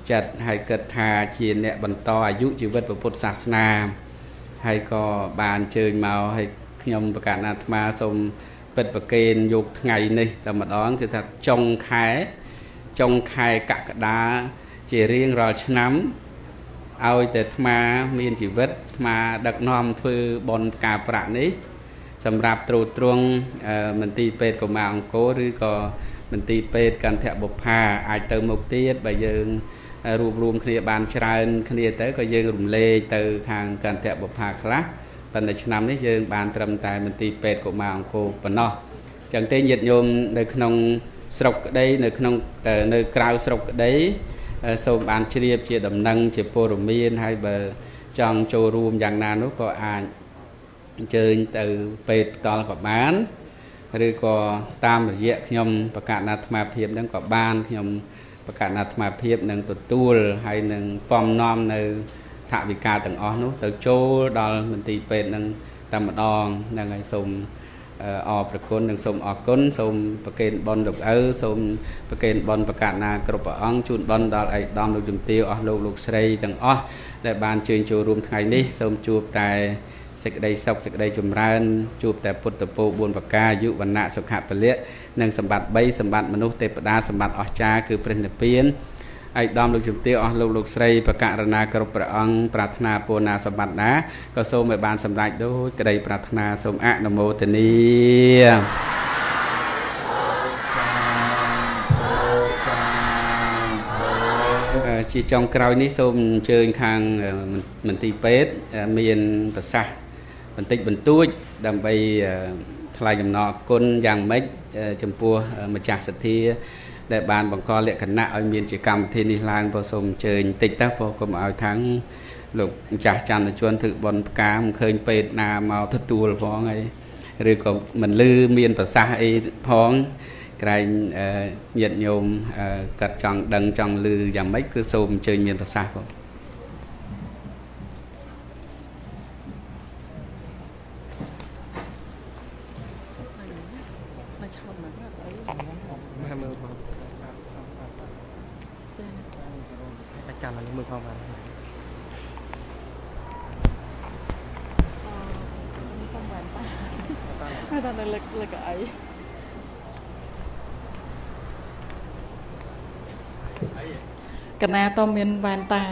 [SPEAKER 1] จัดให้เกิดทาเชียนเนี่ยบรรทออายุชีวิตพระพุทธศาสนาให้ก็บานเชิญมาให้ขยมประกาศนาธมาสมเปิดประเกณฑ์ยุกไงนี่แต่มาดอนคือถ้าจงขายจงขายกักดาเจริญรอชน้ำเอาแต่ธมาเมียนชีวิตมาดักนอมทือบนกาประนี้สำหรับตรูตรงมันตีเป็ดกับมาองโกหรือก็มันตีเป็ดกันแทบบุพาอาจเติมมุกเตียดใบยืงรวบรวมคณีบานชราญคณีเตอก็ยืงรุมเล่เตอทางการแทบบุพาคละปัจจุบันนี้ยืงบานตรำตายมันตีเป็ดกับมาองโกปนอจังเตยหยิดโยมในขนมสกได้ในขนมในกราวสกได้สมบานเชียบเชียดำนังเชียโปรมีนให้เบอร์จังโจรวมอย่างนั้นก็อาจเจอtừเป็ดตอนกับบ้านหรือก็ตามระยะขยมประกาศนาธมาเพียบนั่งกับบ้านขยมประกาศนาธมาเพียบนั่งตัวตู้ให้นั่งปอมน้อมในถาวิกาต่างอ้อนู้ตัวโจดอลมันตีเป็ดนั่งตามดองนั่งไงสมออประกุนนั่งสมออกก้นสมประเกณฑ์บอลดอกเออสมประเกณฑ์บอลประกาศนากรบอ่องจุดบอลดอลไอดอมลูกจุ่มเตียวอ้อลูกลูกใส่ต่างอ้อได้บานเชิญโจรวมไทยนี้สมจูบแต่สิกได้สกสิกได้จุ่มรันจูบแต่ปุตตะปูบุญปากกายุวันณะสุขะเปลี่ยนนังสมบัติใบสมบัติมนุษย์เทปดาสมบัติอจาคือเป็นเพียนไอ้ดอมลูกจุ่มเตี้ยอ๋อลูกลูกใส่ประกาศนากรบประองปรารถนาปูนาสมบัตินะก็โซมไปบานสำรัจด้วยกระไดปรารถนาสมอะนโมตนีชีจองกราวนี้ส้มเชิญคางมันตีเป็ดเมียนภาษามันติดบรรทุกดำไปทลายจำนอก้นยางเม็ดจำปัวมาจากสัตย์ได้บานบังกรเละขณะเอาเมียนจิกรรมที่นิลางผสมเชิญติดตั้งพอก็มาเอาทั้งลูกจากจันทร์ชวนถือบอลกามเคยเป็ดนามาทัดตัวพ้องไงหรือก็มันลือเมียนภาษาไอ้พ้องใครเหยียดโยมกัดจังดังจังลืออย่างไม่คือสมเชิญเมียนภาษาผมอาจารย์มันมือเข้ามาไม่ตอนนั้นเล็กเล็กไอกันนาต้มเมียนวานตา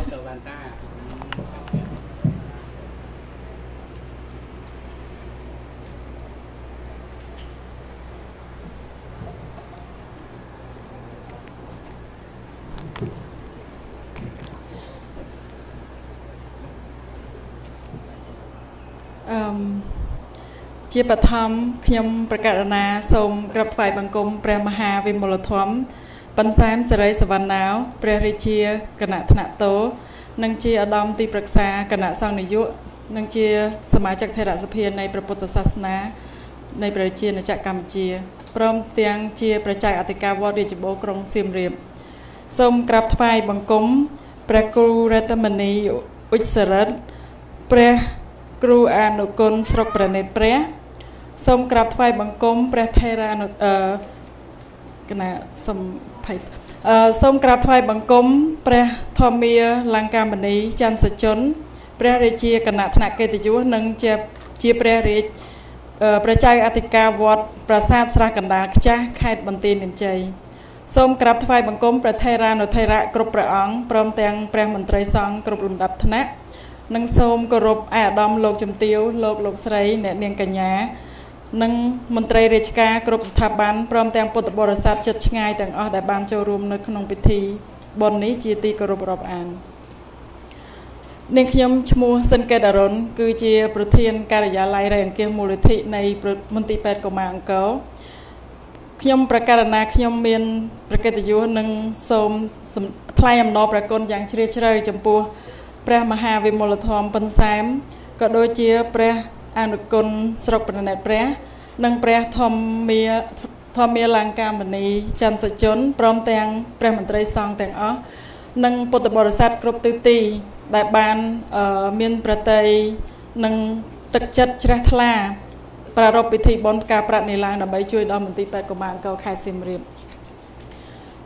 [SPEAKER 1] ជាបឋមខ្ញុំប្រកាសណាសូមក្រាបថ្វាយបង្គំព្រះមហាវិមលធម្មប៉ុន្តែសេរីសវណ្ណោព្រះរាជាគណៈថ្នាក់តោនិងជាឧត្តមទីប្រឹក្សាគណៈសង្ឃនាយកនិងជាសមាជិកថេរសភានៃព្រះពុទ្ធសាសនានៃប្រជាណាចក្រកម្ពុជាព្រមទាំងជាប្រជាអធិការវត្តរាជបូរក្រុងសៀមរាបសូមក្រាបថ្វាយបង្គំព្រះគ្រូរតមនីឧច្សរិទ្ធព្រះគ្រូអនុគុណស្រុកប្រណិតព្រះសូមក្រាបថ្វាយបង្គំព្រះថេរានុអឺគណៈសំភ័យអឺសូមក្រាបថ្វាយបង្គំព្រះធម្មាលង្កាមនីច័ន្ទសុជនព្រះរាជាគណៈថ្នាក់កិត្តិយសនិងជាជាព្រះរាជប្រជាអធិការវត្តប្រាសាទស្រះកណ្ដាលខ្ចាស់ខេត្តបន្ទាយមានជ័យសូមក្រាបថ្វាយបង្គំព្រះថេរានុថេរៈគ្រប់ព្រះអង្គព្រមទាំងព្រះមន្ត្រីសង្ឃគ្រប់លំដាប់ថ្នាក់និងសូមគោរពអាយឧត្តមលោកជំទាវលោកលោកស្រីអ្នកនាងកញ្ញានិងមន្ត្រីរាជការគ្រប់ស្ថាប័នព្រមទាំងពុទ្ធបរិស័ទជិតឆ្ងាយទាំងអស់ដែលបានចូលរួមនៅក្នុងពិធីបុណ្យនេះជាទីគោរពរាប់អាននាងខ្ញុំឈ្មោះសិនកេតអរុនគឺជាប្រធានការិយាល័យរៃអង្គាសមូលនិធិនៃមន្ទីរពេទ្យកុមារអង្គរខ្ញុំប្រកាសណាខ្ញុំមានប្រកិត្តិយសនិងសូមថ្លែងអំណរព្រះគុណយ៉ាងជ្រាលជ្រៅចំពោះព្រះមហាវិមលធម៌ប៉ុន្សែមក៏ដូចជាព្រះអនុគុណស្រុកប្រណិតព្រះនិងព្រះធម្មាធម្មាលង្កាមនីច័ន្ទសុជនព្រមទាំងព្រះមន្ត្រីសង្ឃទាំងអស់និងពុទ្ធបរិស័ទគ្រប់ទិសទីដែលបានមានប្រតិយនិងទឹកចិត្តជ្រះថ្លាប្រារព្ធពិធីបុណ្យផ្កាប្រាក់នេះឡើងដើម្បីជួយដល់មន្ទីរពេទ្យកុមារអង្គរខេត្តសៀមរាប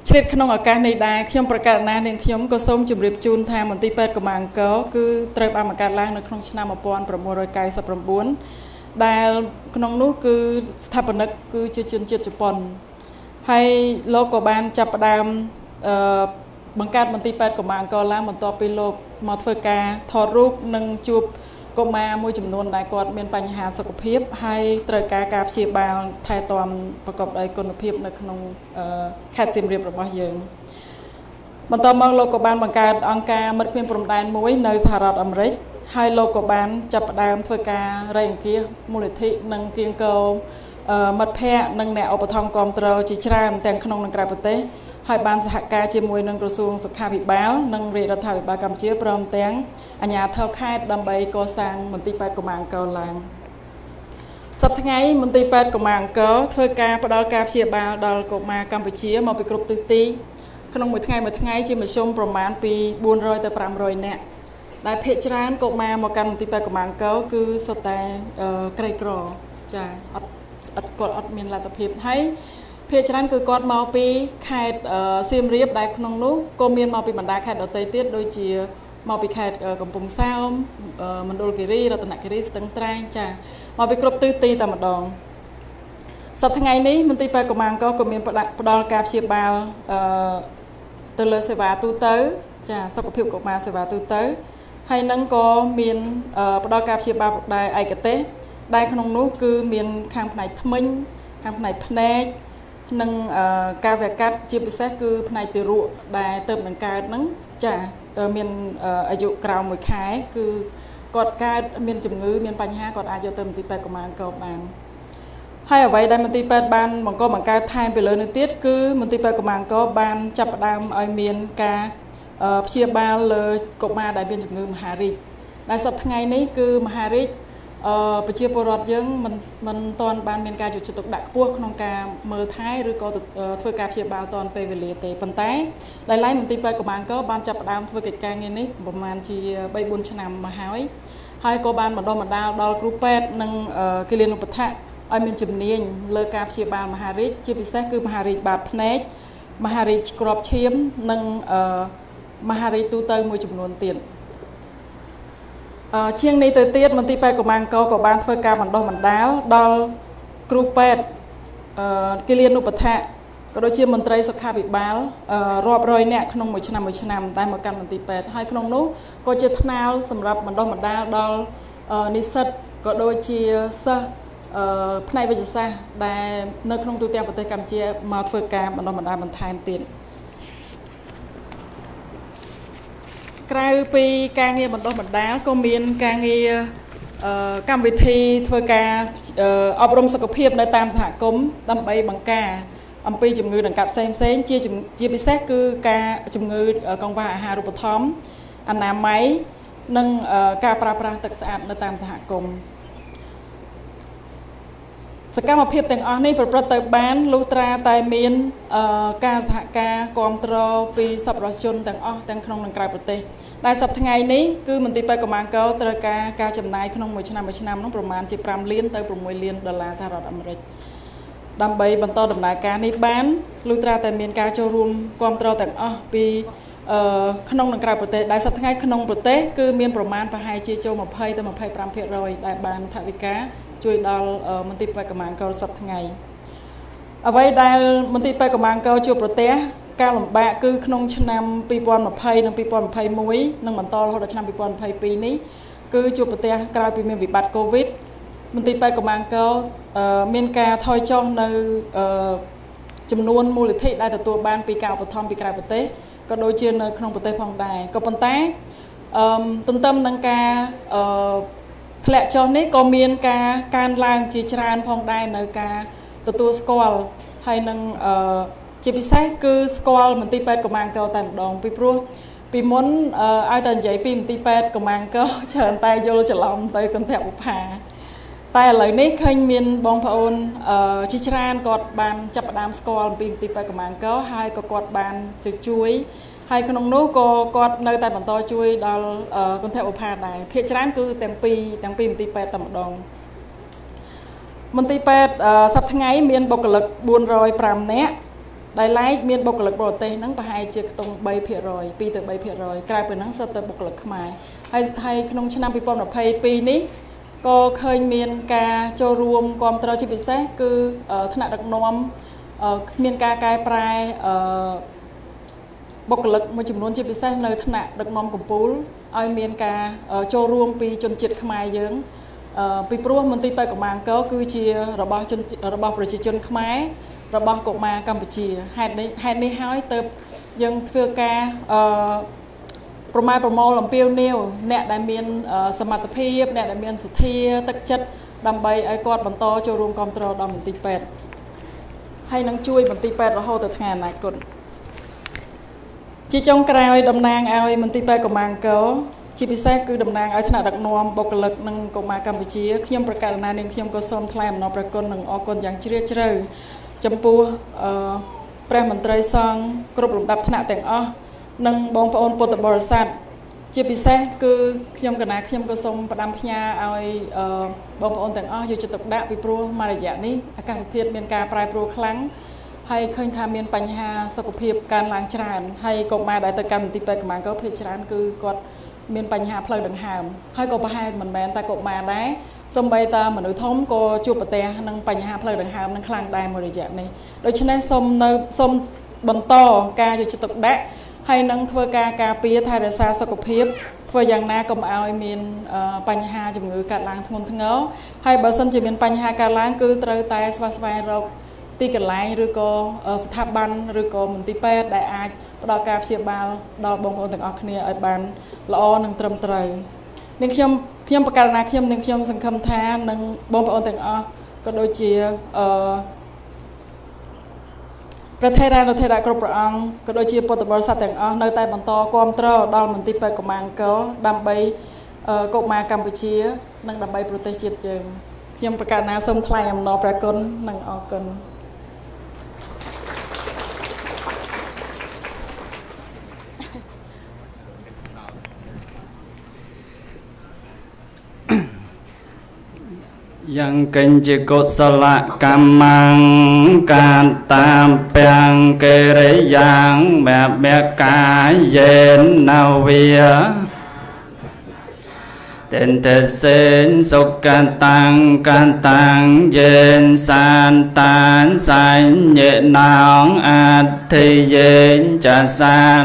[SPEAKER 5] ឆ្លៀតក្នុងឱកាសនេះដែរខ្ញុំប្រកាសណានាងខ្ញុំក៏សូមជម្រាបជូនថាមន្ទីរពេទ្យកម្មាអង្គរគឺត្រូវបានបង្កើតឡើងនៅក្នុងឆ្នាំmột nghìn chín trăm chín mươi chínដែលក្នុងនោះគឺស្ថាបនិកគឺជាជនជាតិជប៉ុនហើយលោកក៏បានចាប់ផ្ដើមអឺបង្កើតមន្ទីរពេទ្យកម្មាអង្គរឡើងបន្ទាប់ពីលោកមកធ្វើការថតរូបនិងជួបកុមារមួយចំនួនដែលគាត់មានបញ្ហាសុខភាពហើយត្រូវការការព្យាបាលថែទាំប្រកបដោយគុណភាពនៅក្នុងខេត្តសៀមរាបរបស់យើងបន្តមកលោកក៏បានបង្កើតអង្គការមិត្តគ្មានព្រំដែនមួយនៅសហរដ្ឋអាមេរិកហើយលោកក៏បានចាប់ផ្ដើមធ្វើការរៃអង្គាសមូលនិធិនិងគៀងគរមិត្តភ័ក្តិនិងអ្នកឧបត្ថម្ភគាំទ្រជាច្រើនទាំងក្នុងនិងក្រៅប្រទេសហើយបានសហការជាមួយនឹងក្រសួងសុខាភិបាលនិងរាជរដ្ឋាភិបាលកម្ពុជាព្រមទាំងអាជ្ញាធរខេត្តដើម្បីកសាងមន្ទីរពេទ្យកម្មាអង្គរឡើងសប្តាហ៍ថ្ងៃមន្ទីរពេទ្យកម្មាអង្គរធ្វើការផ្តល់ការព្យាបាលដល់កុមារកម្ពុជាមកពីគ្រប់ទិសទីក្នុងមួយថ្ងៃមួយថ្ងៃជាមធ្យមប្រមាណពីបួនរយទៅប្រាំរយនាក់ដែលភាគច្រើនកុមារមកកាន់មន្ទីរពេទ្យកម្មាអង្គរគឺសុទ្ធតែក្រីក្រចាអត់អត់គាត់អត់មានលទ្ធភាពហើយភាគច្រើនគឺគាត់មកពីខេត្តសៀមរាបដែលក្នុងនោះក៏មានមកពីបណ្ដាខេត្តដទៃទៀតដូចជាមកពីខេត្តកំពង់សោមមណ្ឌលគិរីរតនគិរីស្ទឹងត្រែងចាមកពីគ្រប់ទិសទីតែម្ដងសប្តាហ៍ថ្ងៃនេះមន្ទីរពេទ្យកម្មាអង្គរក៏មានផ្ដល់ការព្យាបាលអឺទៅលើសេវាទូទៅចាសុខភាពកុមារសេវាទូទៅហើយនឹងក៏មានផ្ដល់ការព្យាបាលដែរឯកទេសដែលក្នុងនោះគឺមានខាងផ្នែកធ្មេញខាងផ្នែកភ្នែកនិងការវះកាត់ជាពិសេសគឺផ្នែកទារកដែលទៅនឹងកើតហ្នឹងចាមានអាយុក្រោមមួយខែគឺគាត់កើតមានជំងឺមានបញ្ហាគាត់អាចយកទៅមន្ទីរពេទ្យកម្មាអង្គរបានហើយអ្វីដែលមន្ទីរពេទ្យបានបង្កបង្កើតថែមពីលើនេះទៀតគឺមន្ទីរពេទ្យកម្មាអង្គរបានចាប់ផ្ដើមឲ្យមានការព្យាបាលលើកុមារដែលមានជំងឺមហារីកដែលសប្តាហ៍ថ្ងៃនេះគឺមហារីកអឺប្រជាពលរដ្ឋយើងមិនមិនទាន់បានមានការយកចិត្តទុកដាក់ខ្ពស់ក្នុងការមើលថែឬក៏ធ្វើការព្យាបាលទាន់ពេលវេលាទេប៉ុន្តែដែលឡែកមន្ទីរពេទ្យកម្មាអង្គរបានចាប់ផ្ដើមធ្វើកិច្ចការងារនេះប្រហែលជាបីបួនឆ្នាំមកហើយហើយក៏បានបណ្ដុះបណ្ដាលដល់គ្រូពេទ្យនិងគិលានុបដ្ឋាកឲ្យមានជំនាញលើការព្យាបាលមហារីកជាពិសេសគឺមហារីកបាតភ្នែកមហារីកគ្រាប់ឈាមនិងមហារីកទូទៅមួយចំនួនទៀតជាងនេះទៅទៀតមន្ទីរពេទ្យកម្មាអង្គរក៏បានធ្វើការបណ្ដុះបណ្ដាលដល់គ្រូពេទ្យគិលានុបដ្ឋាកក៏ដូចជាមន្ត្រីសុខាភិបាលរាប់រយនាក់ក្នុងមួយឆ្នាំមួយឆ្នាំតែមកកាន់មន្ទីរពេទ្យហើយក្នុងនោះក៏ជាថ្នាលសម្រាប់បណ្ដុះបណ្ដាលដល់និស្សិតក៏ដូចជាសិស្សផ្នែកវិទ្យាសាស្ត្រដែលនៅក្នុងទូទាំងប្រទេសកម្ពុជាមកធ្វើការបណ្ដុះបណ្ដាលបន្ថែមទៀតក្រៅពីការងារបណ្ដុះបណ្ដាលក៏មានការងារកម្មវិធីធ្វើការអប់រំសុខភាពនៅតាមសហគមន៍ដើម្បីបង្ការអំពីជំងឺដង្កាត់ផ្សេងផ្សេងជាជាពិសេសគឺការជំងឺកង្វះអាហារូបត្ថម្ភអនាម័យនិងការប្រើប្រាស់ទឹកស្អាតនៅតាមសហគមន៍សកម្មភាពទាំងអស់នេះប្រព្រឹត្តទៅបានលុះត្រាតែមានការសហការគាំទ្រពីសប្បុរសជនទាំងអស់ទាំងក្នុងនិងក្រៅប្រទេសដែលសប្តាហ៍ថ្ងៃនេះគឺមន្ទីរពេទ្យកម្មាអង្គរត្រូវការការចំណាយក្នុងមួយឆ្នាំមួយឆ្នាំនោះប្រមាណជាប្រាំលានទៅប្រាំមួយលានដុល្លារសហរដ្ឋអាមេរិកដើម្បីបន្តដំណើរការនេះបានលុះត្រាតែមានការចូលរួមគាំទ្រទាំងអស់ពីក្នុងនិងក្រៅប្រទេសដែលសប្តាហ៍ថ្ងៃក្នុងប្រទេសគឺមានប្រមាណប្រហែលជាចូលยี่สิบទៅยี่สิบห้าភាគរយដែលបានថវិកាជួយដល់មន្ទីរពេទ្យកម្មាអង្គរសប្តាហ៍ថ្ងៃអ្វីដែលមន្ទីរពេទ្យកម្មាអង្គរជួបប្រទះការលំបាកគឺក្នុងឆ្នាំពីរពាន់ยี่สิบនិងពីរពាន់ยี่สิบเอ็ดនិងបន្តរហូតដល់ឆ្នាំពីរពាន់ยี่สิบสองនេះគឺជួបប្រទះក្រោយពីមានវិបត្តិកូវីដមន្ទីរពេទ្យកម្មាអង្គរមានការថយចុះនៅចំនួនមូលនិធិដែលទទួលបានពីការឧបត្ថម្ភពីក្រៅប្រទេសក៏ដូចជានៅក្នុងប្រទេសផងដែរក៏ប៉ុន្តែអឺទន្ទឹមនឹងការអឺធ្លាក់ចុះនេះក៏មានការកើនឡើងជាច្រើនផងដែរនៅការទទួលស្គាល់ហើយនឹងអឺជាពិសេសគឺស្គាល់មន្ទីរពេទ្យកម្មាអង្គរតែម្ដងពីព្រោះពីមុនឲ្យតែនិយាយពីមន្ទីរពេទ្យកម្មាអង្គរច្រើនតែយល់ច្រឡំទៅគន្ធបុប្ផាតែឥឡូវនេះឃើញមានបងប្អូនជាច្រើនគាត់បានចាប់ផ្ដើមស្គាល់អំពីមន្ទីរពេទ្យកម្មាអង្គរហើយក៏គាត់បានជួយហើយក្នុងនោះក៏គាត់នៅតែបន្តជួយដល់គន្ធបុប្ផាដែរភាគច្រើនគឺទាំងពីរទាំងពីរមន្ទីរពេទ្យតែម្ដងមន្ទីរពេទ្យសប្តាហ៍ថ្ងៃមានបុគ្គលិកបួនរយប្រាំនាក់ដែលឡែកមានបុគ្គលិកបរទេសហ្នឹងប្រហែលជាខ្ទង់3%ពីរទៅ3%ក្រៅពីហ្នឹងសិតទៅបុគ្គលិកខ្មែរហើយហើយក្នុងឆ្នាំពីរពាន់ម្ភៃពីរនេះក៏ឃើញមានការចូលរួមគាំទ្រជាពិសេសគឺថ្នាក់ដឹកនាំគ្មានការកែប្រែបុគ្គលិកមួយចំនួនជាពិសេសនៅថ្នាក់ដឹកនាំកម្ពុជាឲ្យមានការចូលរួមពីជនជាតិខ្មែរយើងពីព្រោះមន្ទីរពេទ្យកម្ពុជាគឺជារបស់ជនរបស់ប្រជាជនខ្មែររបស់កុមារកម្ពុជាហេតុនេះហេតុនេះហើយទៅយើងធ្វើការអឺប្រម៉ែប្រមូលអំពាវនាវអ្នកដែលមានសមត្ថភាពអ្នកដែលមានសទ្ធាទឹកចិត្តដើម្បីឲ្យគាត់បន្តចូលរួមគាំទ្រដល់មន្ទីរពេទ្យហើយនឹងជួយមន្ទីរពេទ្យរហូតទៅថ្ងៃអនាគតជាចុងក្រោយតំណាងឲ្យមន្ទីរពេទ្យកម្ពុជាជាពិសេសគឺតំណាងឲ្យថ្នាក់ដឹកនាំបុគ្គលិកនិងកុមារកម្ពុជាខ្ញុំប្រកាសណានាងខ្ញុំក៏សូមថ្លែងអំណរព្រះគុណនិងអរគុណយ៉ាងជ្រាលជ្រៅចំពោះព្រះមន្ត្រីសង្ឃគ្រប់លំដាប់ថ្នាក់ទាំងអស់និងបងប្អូនពុទ្ធបរិស័ទជាពិសេសគឺខ្ញុំកណាខ្ញុំក៏សូមផ្ដាំផ្ញើឲ្យបងប្អូនទាំងអស់យកចិត្តទុកដាក់ពីព្រោះមួយរយៈនេះអាកាសធាតុមានការប្រែប្រួលខ្លាំងហើយឃើញថាមានបញ្ហាសុខភាពកើនឡើងច្រើនហើយកុមារដែលទៅកម្មវិធីពេទ្យកម្ពុជាភាគច្រើនគឺគាត់មានបញ្ហាផ្លូវដង្ហើមហើយក៏ប្រហែលមិនមែនតែកុមារដែរសូម្បីតែមនុស្សធំក៏ជួបប្រទះនឹងបញ្ហាផ្លូវដង្ហើមនឹងខ្លាំងដែរមួយរយៈនេះដូច្នេះសូមនៅសូមបន្តការយកចិត្តទុកដាក់ហើយនឹងធ្វើការការពារថែរក្សាសុខភាពធ្វើយ៉ាងណាកុំឲ្យមានបញ្ហាជំងឺកើតឡើងធ្ងន់ធ្ងរហើយបើសិនជាមានបញ្ហាកើតឡើងគឺត្រូវតែស្វះស្វែងរកទីកន្លែងឬក៏ស្ថាប័នឬក៏មន្ទីរពេទ្យដែលអាចផ្ដល់ការព្យាបាលដល់បងប្អូនទាំងអស់គ្នាឲ្យបានល្អនិងត្រឹមត្រូវនឹងខ្ញុំខ្ញុំប្រកាសណាខ្ញុំនឹងខ្ញុំសង្ឃឹមថានឹងបងប្អូនទាំងអស់ក៏ដូចជាអឺព្រះថេរានុថេរៈគ្រប់ព្រះអង្គក៏ដូចជាពុទ្ធបរិស័ទទាំងអស់នៅតែបន្តគាំទ្រដល់មន្ទីរពេទ្យកម្ពុជាដើម្បីកុមារកម្ពុជានិងដើម្បីប្រទេសជាតិយើងខ្ញុំប្រកាសណាសូមថ្លែងអំណរព្រះគុណនិងអរគុណ
[SPEAKER 2] ยังกินจิกุศลกรรมังการตามเปียงเกเรยังแบบเบียกายเย็นนาเวียเต็นเตเสนสุขกันตังกันตังเย็นสานตานสายเย็นนองอาทิเย็นจะสาน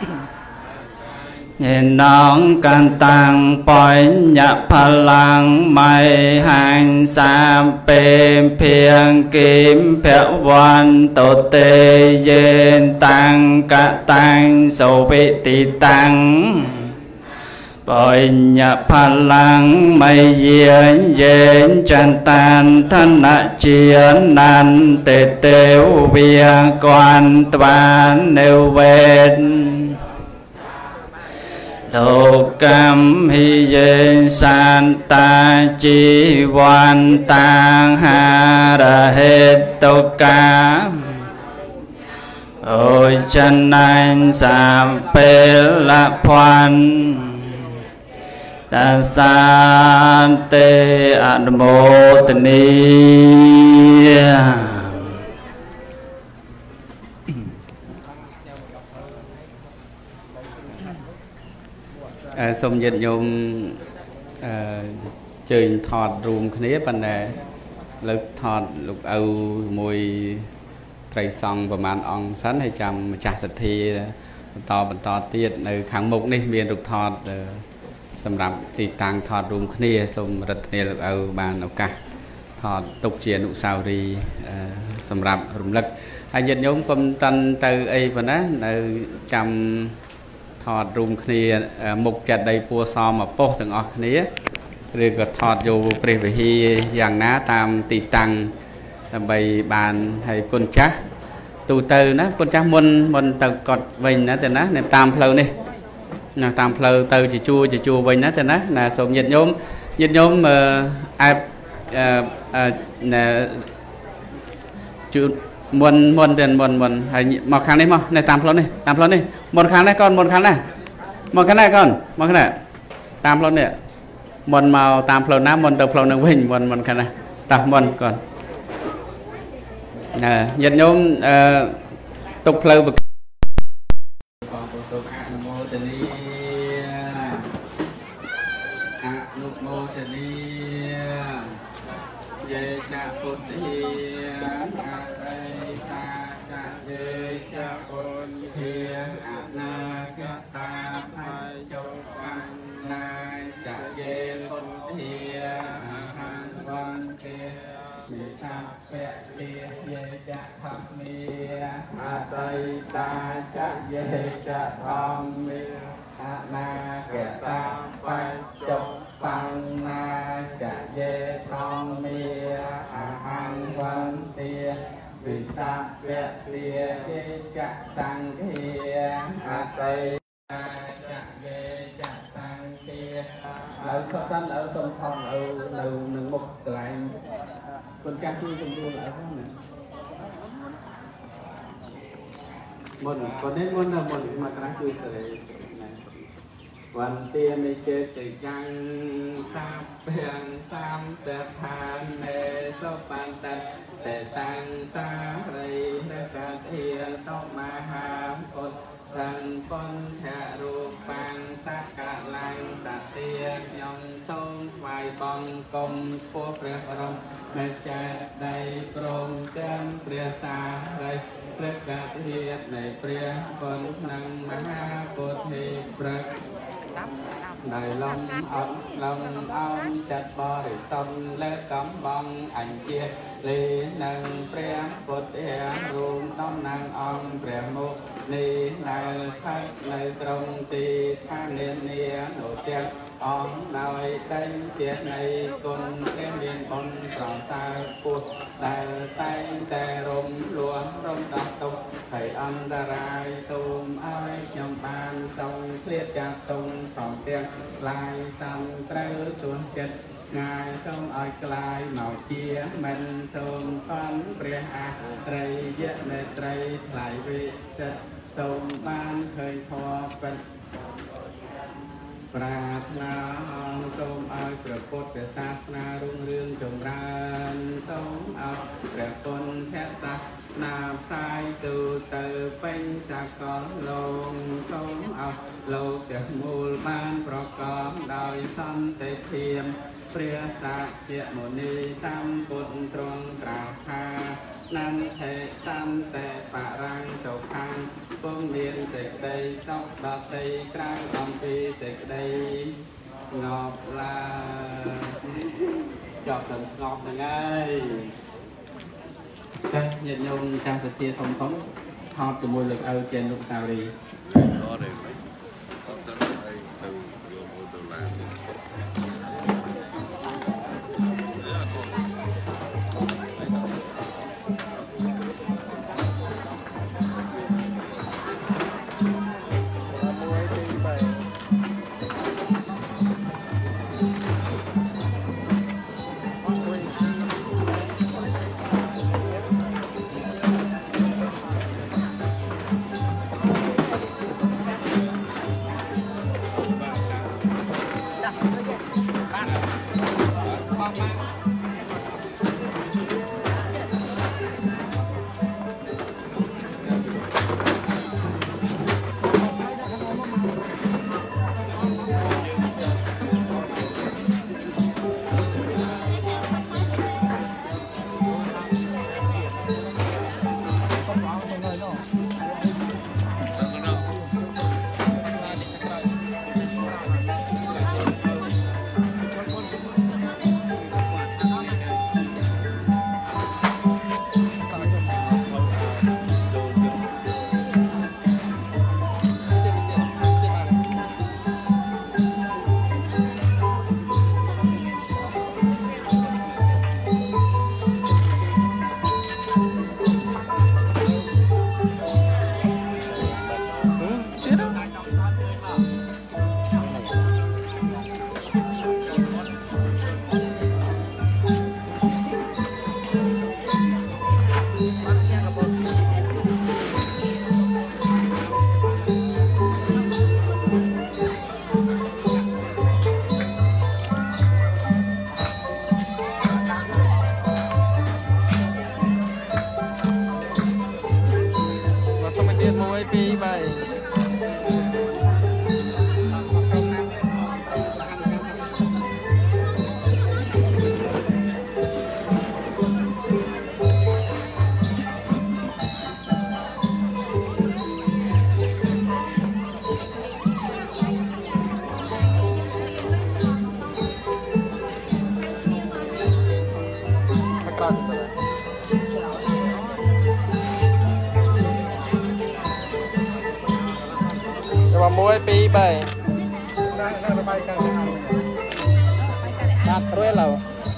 [SPEAKER 2] เย็นน้องกันตังปล่อยหยับพลังไม่ห่างสามเป็นเพียงกิมเพียวันโตเตเย็นตังกะตังโสปิติตังปล่อยหยับพลังไม่เย็นเย็นจันตันธนเจียนนันเตเตวเวียกวนตวันเนเวนโลกัมหิเยสันตาจีวันตังหาระเหตุกาโอจันนันสามเปละพวันตัสสะเตอนุโมทนี
[SPEAKER 1] សូមញាតិញោមអឺជើញថតរួមគ្នាប៉ុន្តែលើកថតលោកឪមួយត្រីសង្ឃប្រហែលអង្គសិនហើយចាំម្ចាស់សទ្ធាបន្តបន្តទៀតនៅខាងមុខនេះមានរូបថតសម្រាប់ទីតាំងថតរួមគ្នាសូមរដ្ឋធាលោកឪបានឱកាសថតទុកជាអនុស្សាវរីយ៍សម្រាប់រំលឹកហើយញាតិញោមកុំតាន់ទៅអីប៉ុណ្ណានៅចាំថតរួមគ្នាមុខចិត្តដីពួរសមអប៉ុសទាំងអស់គ្នាឬក៏ថតយកព្រះវិហារយ៉ាងណាតាមទីតាំងដើម្បីបានឲ្យគុណចាស់ទូទៅណាគុណចាស់មុនមុនទៅកត់វិញណាទៅណាតាមផ្លូវនេះណាតាមផ្លូវទៅជាជួរជាជួរវិញណាទៅណាណាសូមញាតិញោមញាតិញោមអែបអឺជួមុនមុនទៅមុនមុនហើយមកខាងនេះមកនៅតាមផ្លូវនេះតាមផ្លូវនេះមុនខាងនេះកូនមុនខាងនេះមកខាងនេះកូនមកខាងនេះតាមផ្លូវនេះមុនមកតាមផ្លូវណាមុនទៅផ្លូវនឹងវិញមុនមុនខាងនេះតោះមុនកូនអឺញាតិញោមអឺตกเพลิงแบบของตกอนุโมทนีอนุโมทนีเยจะพุทธิอาไตตาจะเยจะปุญเทียอนาคตาภัยโยปันนายจะเยพุทธิอาหังวันเทียมิสัพเพเตียเยจะธรรมีอาไตตาจะเยจะธรรมีอนาคตาภัยโยปังนาจะเยทองเมียอาหังวันเตียวิสัพเพเตียเยจะสังเคียอาไตตาจะเยจะสังเคียเราขอท่านเราสมทองเราเราหนึ่งมุกกลายคนการที่คนดูเราท่านหนึ่งมนคนนี้มนเรามนมากระจุยเสยวันเตียไม่เจอแต่ยังสามเพียงสามแต่ทานในสปันตัดแต่ตั้งตาไรและกาเทียนต้องมาหามกดทันปนแฉรูปังสักกะลังตัดเตียนยองต้งไฟบองกลมพวกเรือพรมแม่ใจได้กรมเต็มเปรียสาไรเปรียกาเทียนในเปรียคนนังมหาปุถิเปรกđại long ông long ông chặt bò để sông lê cấm bong ảnh chia lê nâng prem bột e rùm đông nàng ông prem mô ni nàng khách nơi trong tì tha niên nia nổ tiếng ông nói đánh chết này con em điên con tròn ta cuộc đại tay tè rùm luôn rùm đọc tục thầy âm ra rai tùm ai nhầm bàn sông liệt chặt tùng phòng tiếng lại xong treo xuống chết ngài xong ai lại màu chia mình xong phân bia à trầy dễ nề trầy lại vì chết xong ban khơi thoa vật ปรารถนาសូមឲ្យព្រះពុទ្ធសាសនារុងរឿងចម្រើនសូមឲ្យព្រះគុណភក្ត្រសាសនាផ្សាយទូទៅពេញសកលលោកសូមឲ្យលោកទាំងមូលបានប្រកបដោយសន្តិភាពព្រះសក្យមុនីសម្ពុទ្ធទ្រង់ត្រាស់ថានន្ទេសន្តេបរាំងសុខੰពងមានសេចក្តីសុខដតីក្រៅអំពីសេចក្តីស្ងប់ឡើយចប់ដល់ស្ងប់ហ្នឹងហើយចាស់ញាតិញោមចាស់សទាធំធំថតជាមួយលោកឪចេនលោកសាវរី
[SPEAKER 3] มวยปีใบตัดด้วยเรา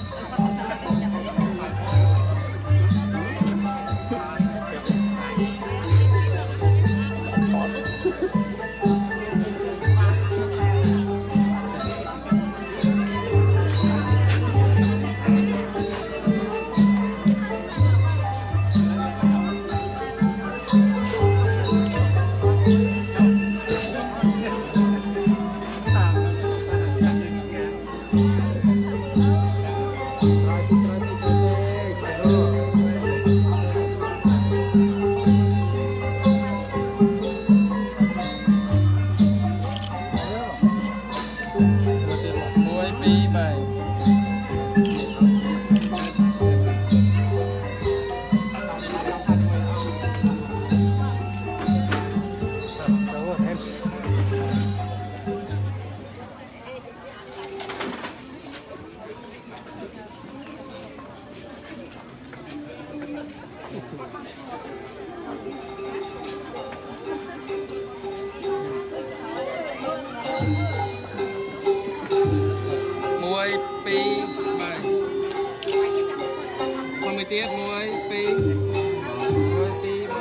[SPEAKER 3] มวยปีใบสมัยเตี้ยมวยปีมวยปีใบ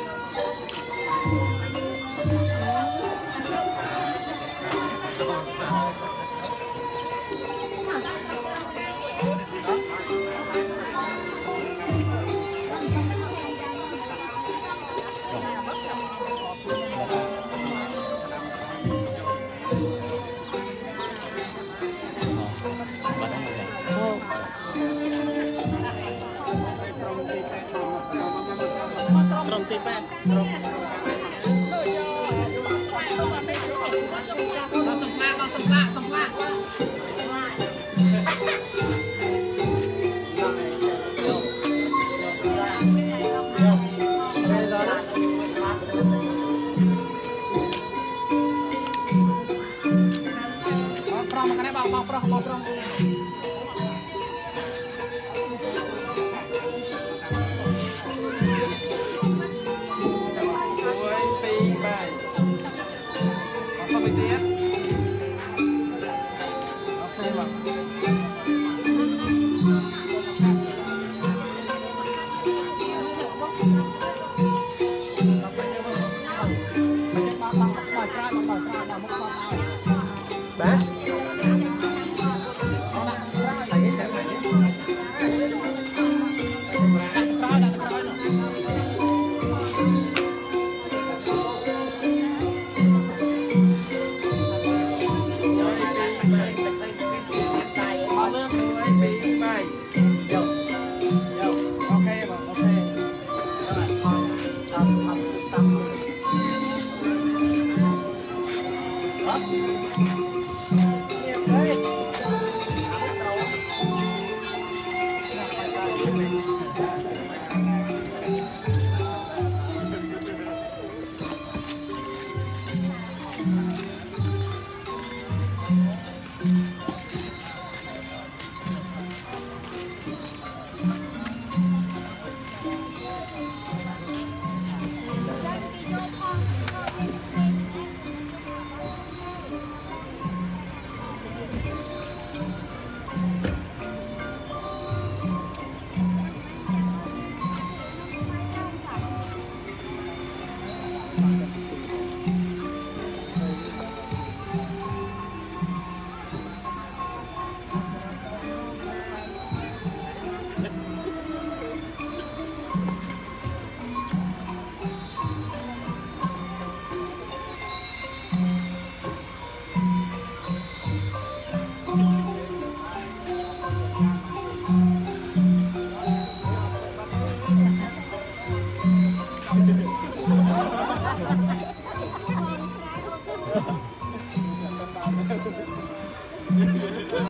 [SPEAKER 3] ตรงที่แปดตรงเราสมละเราสมละสมละพร้อมกันได้เบาเบาพร้อมเบาพร้อม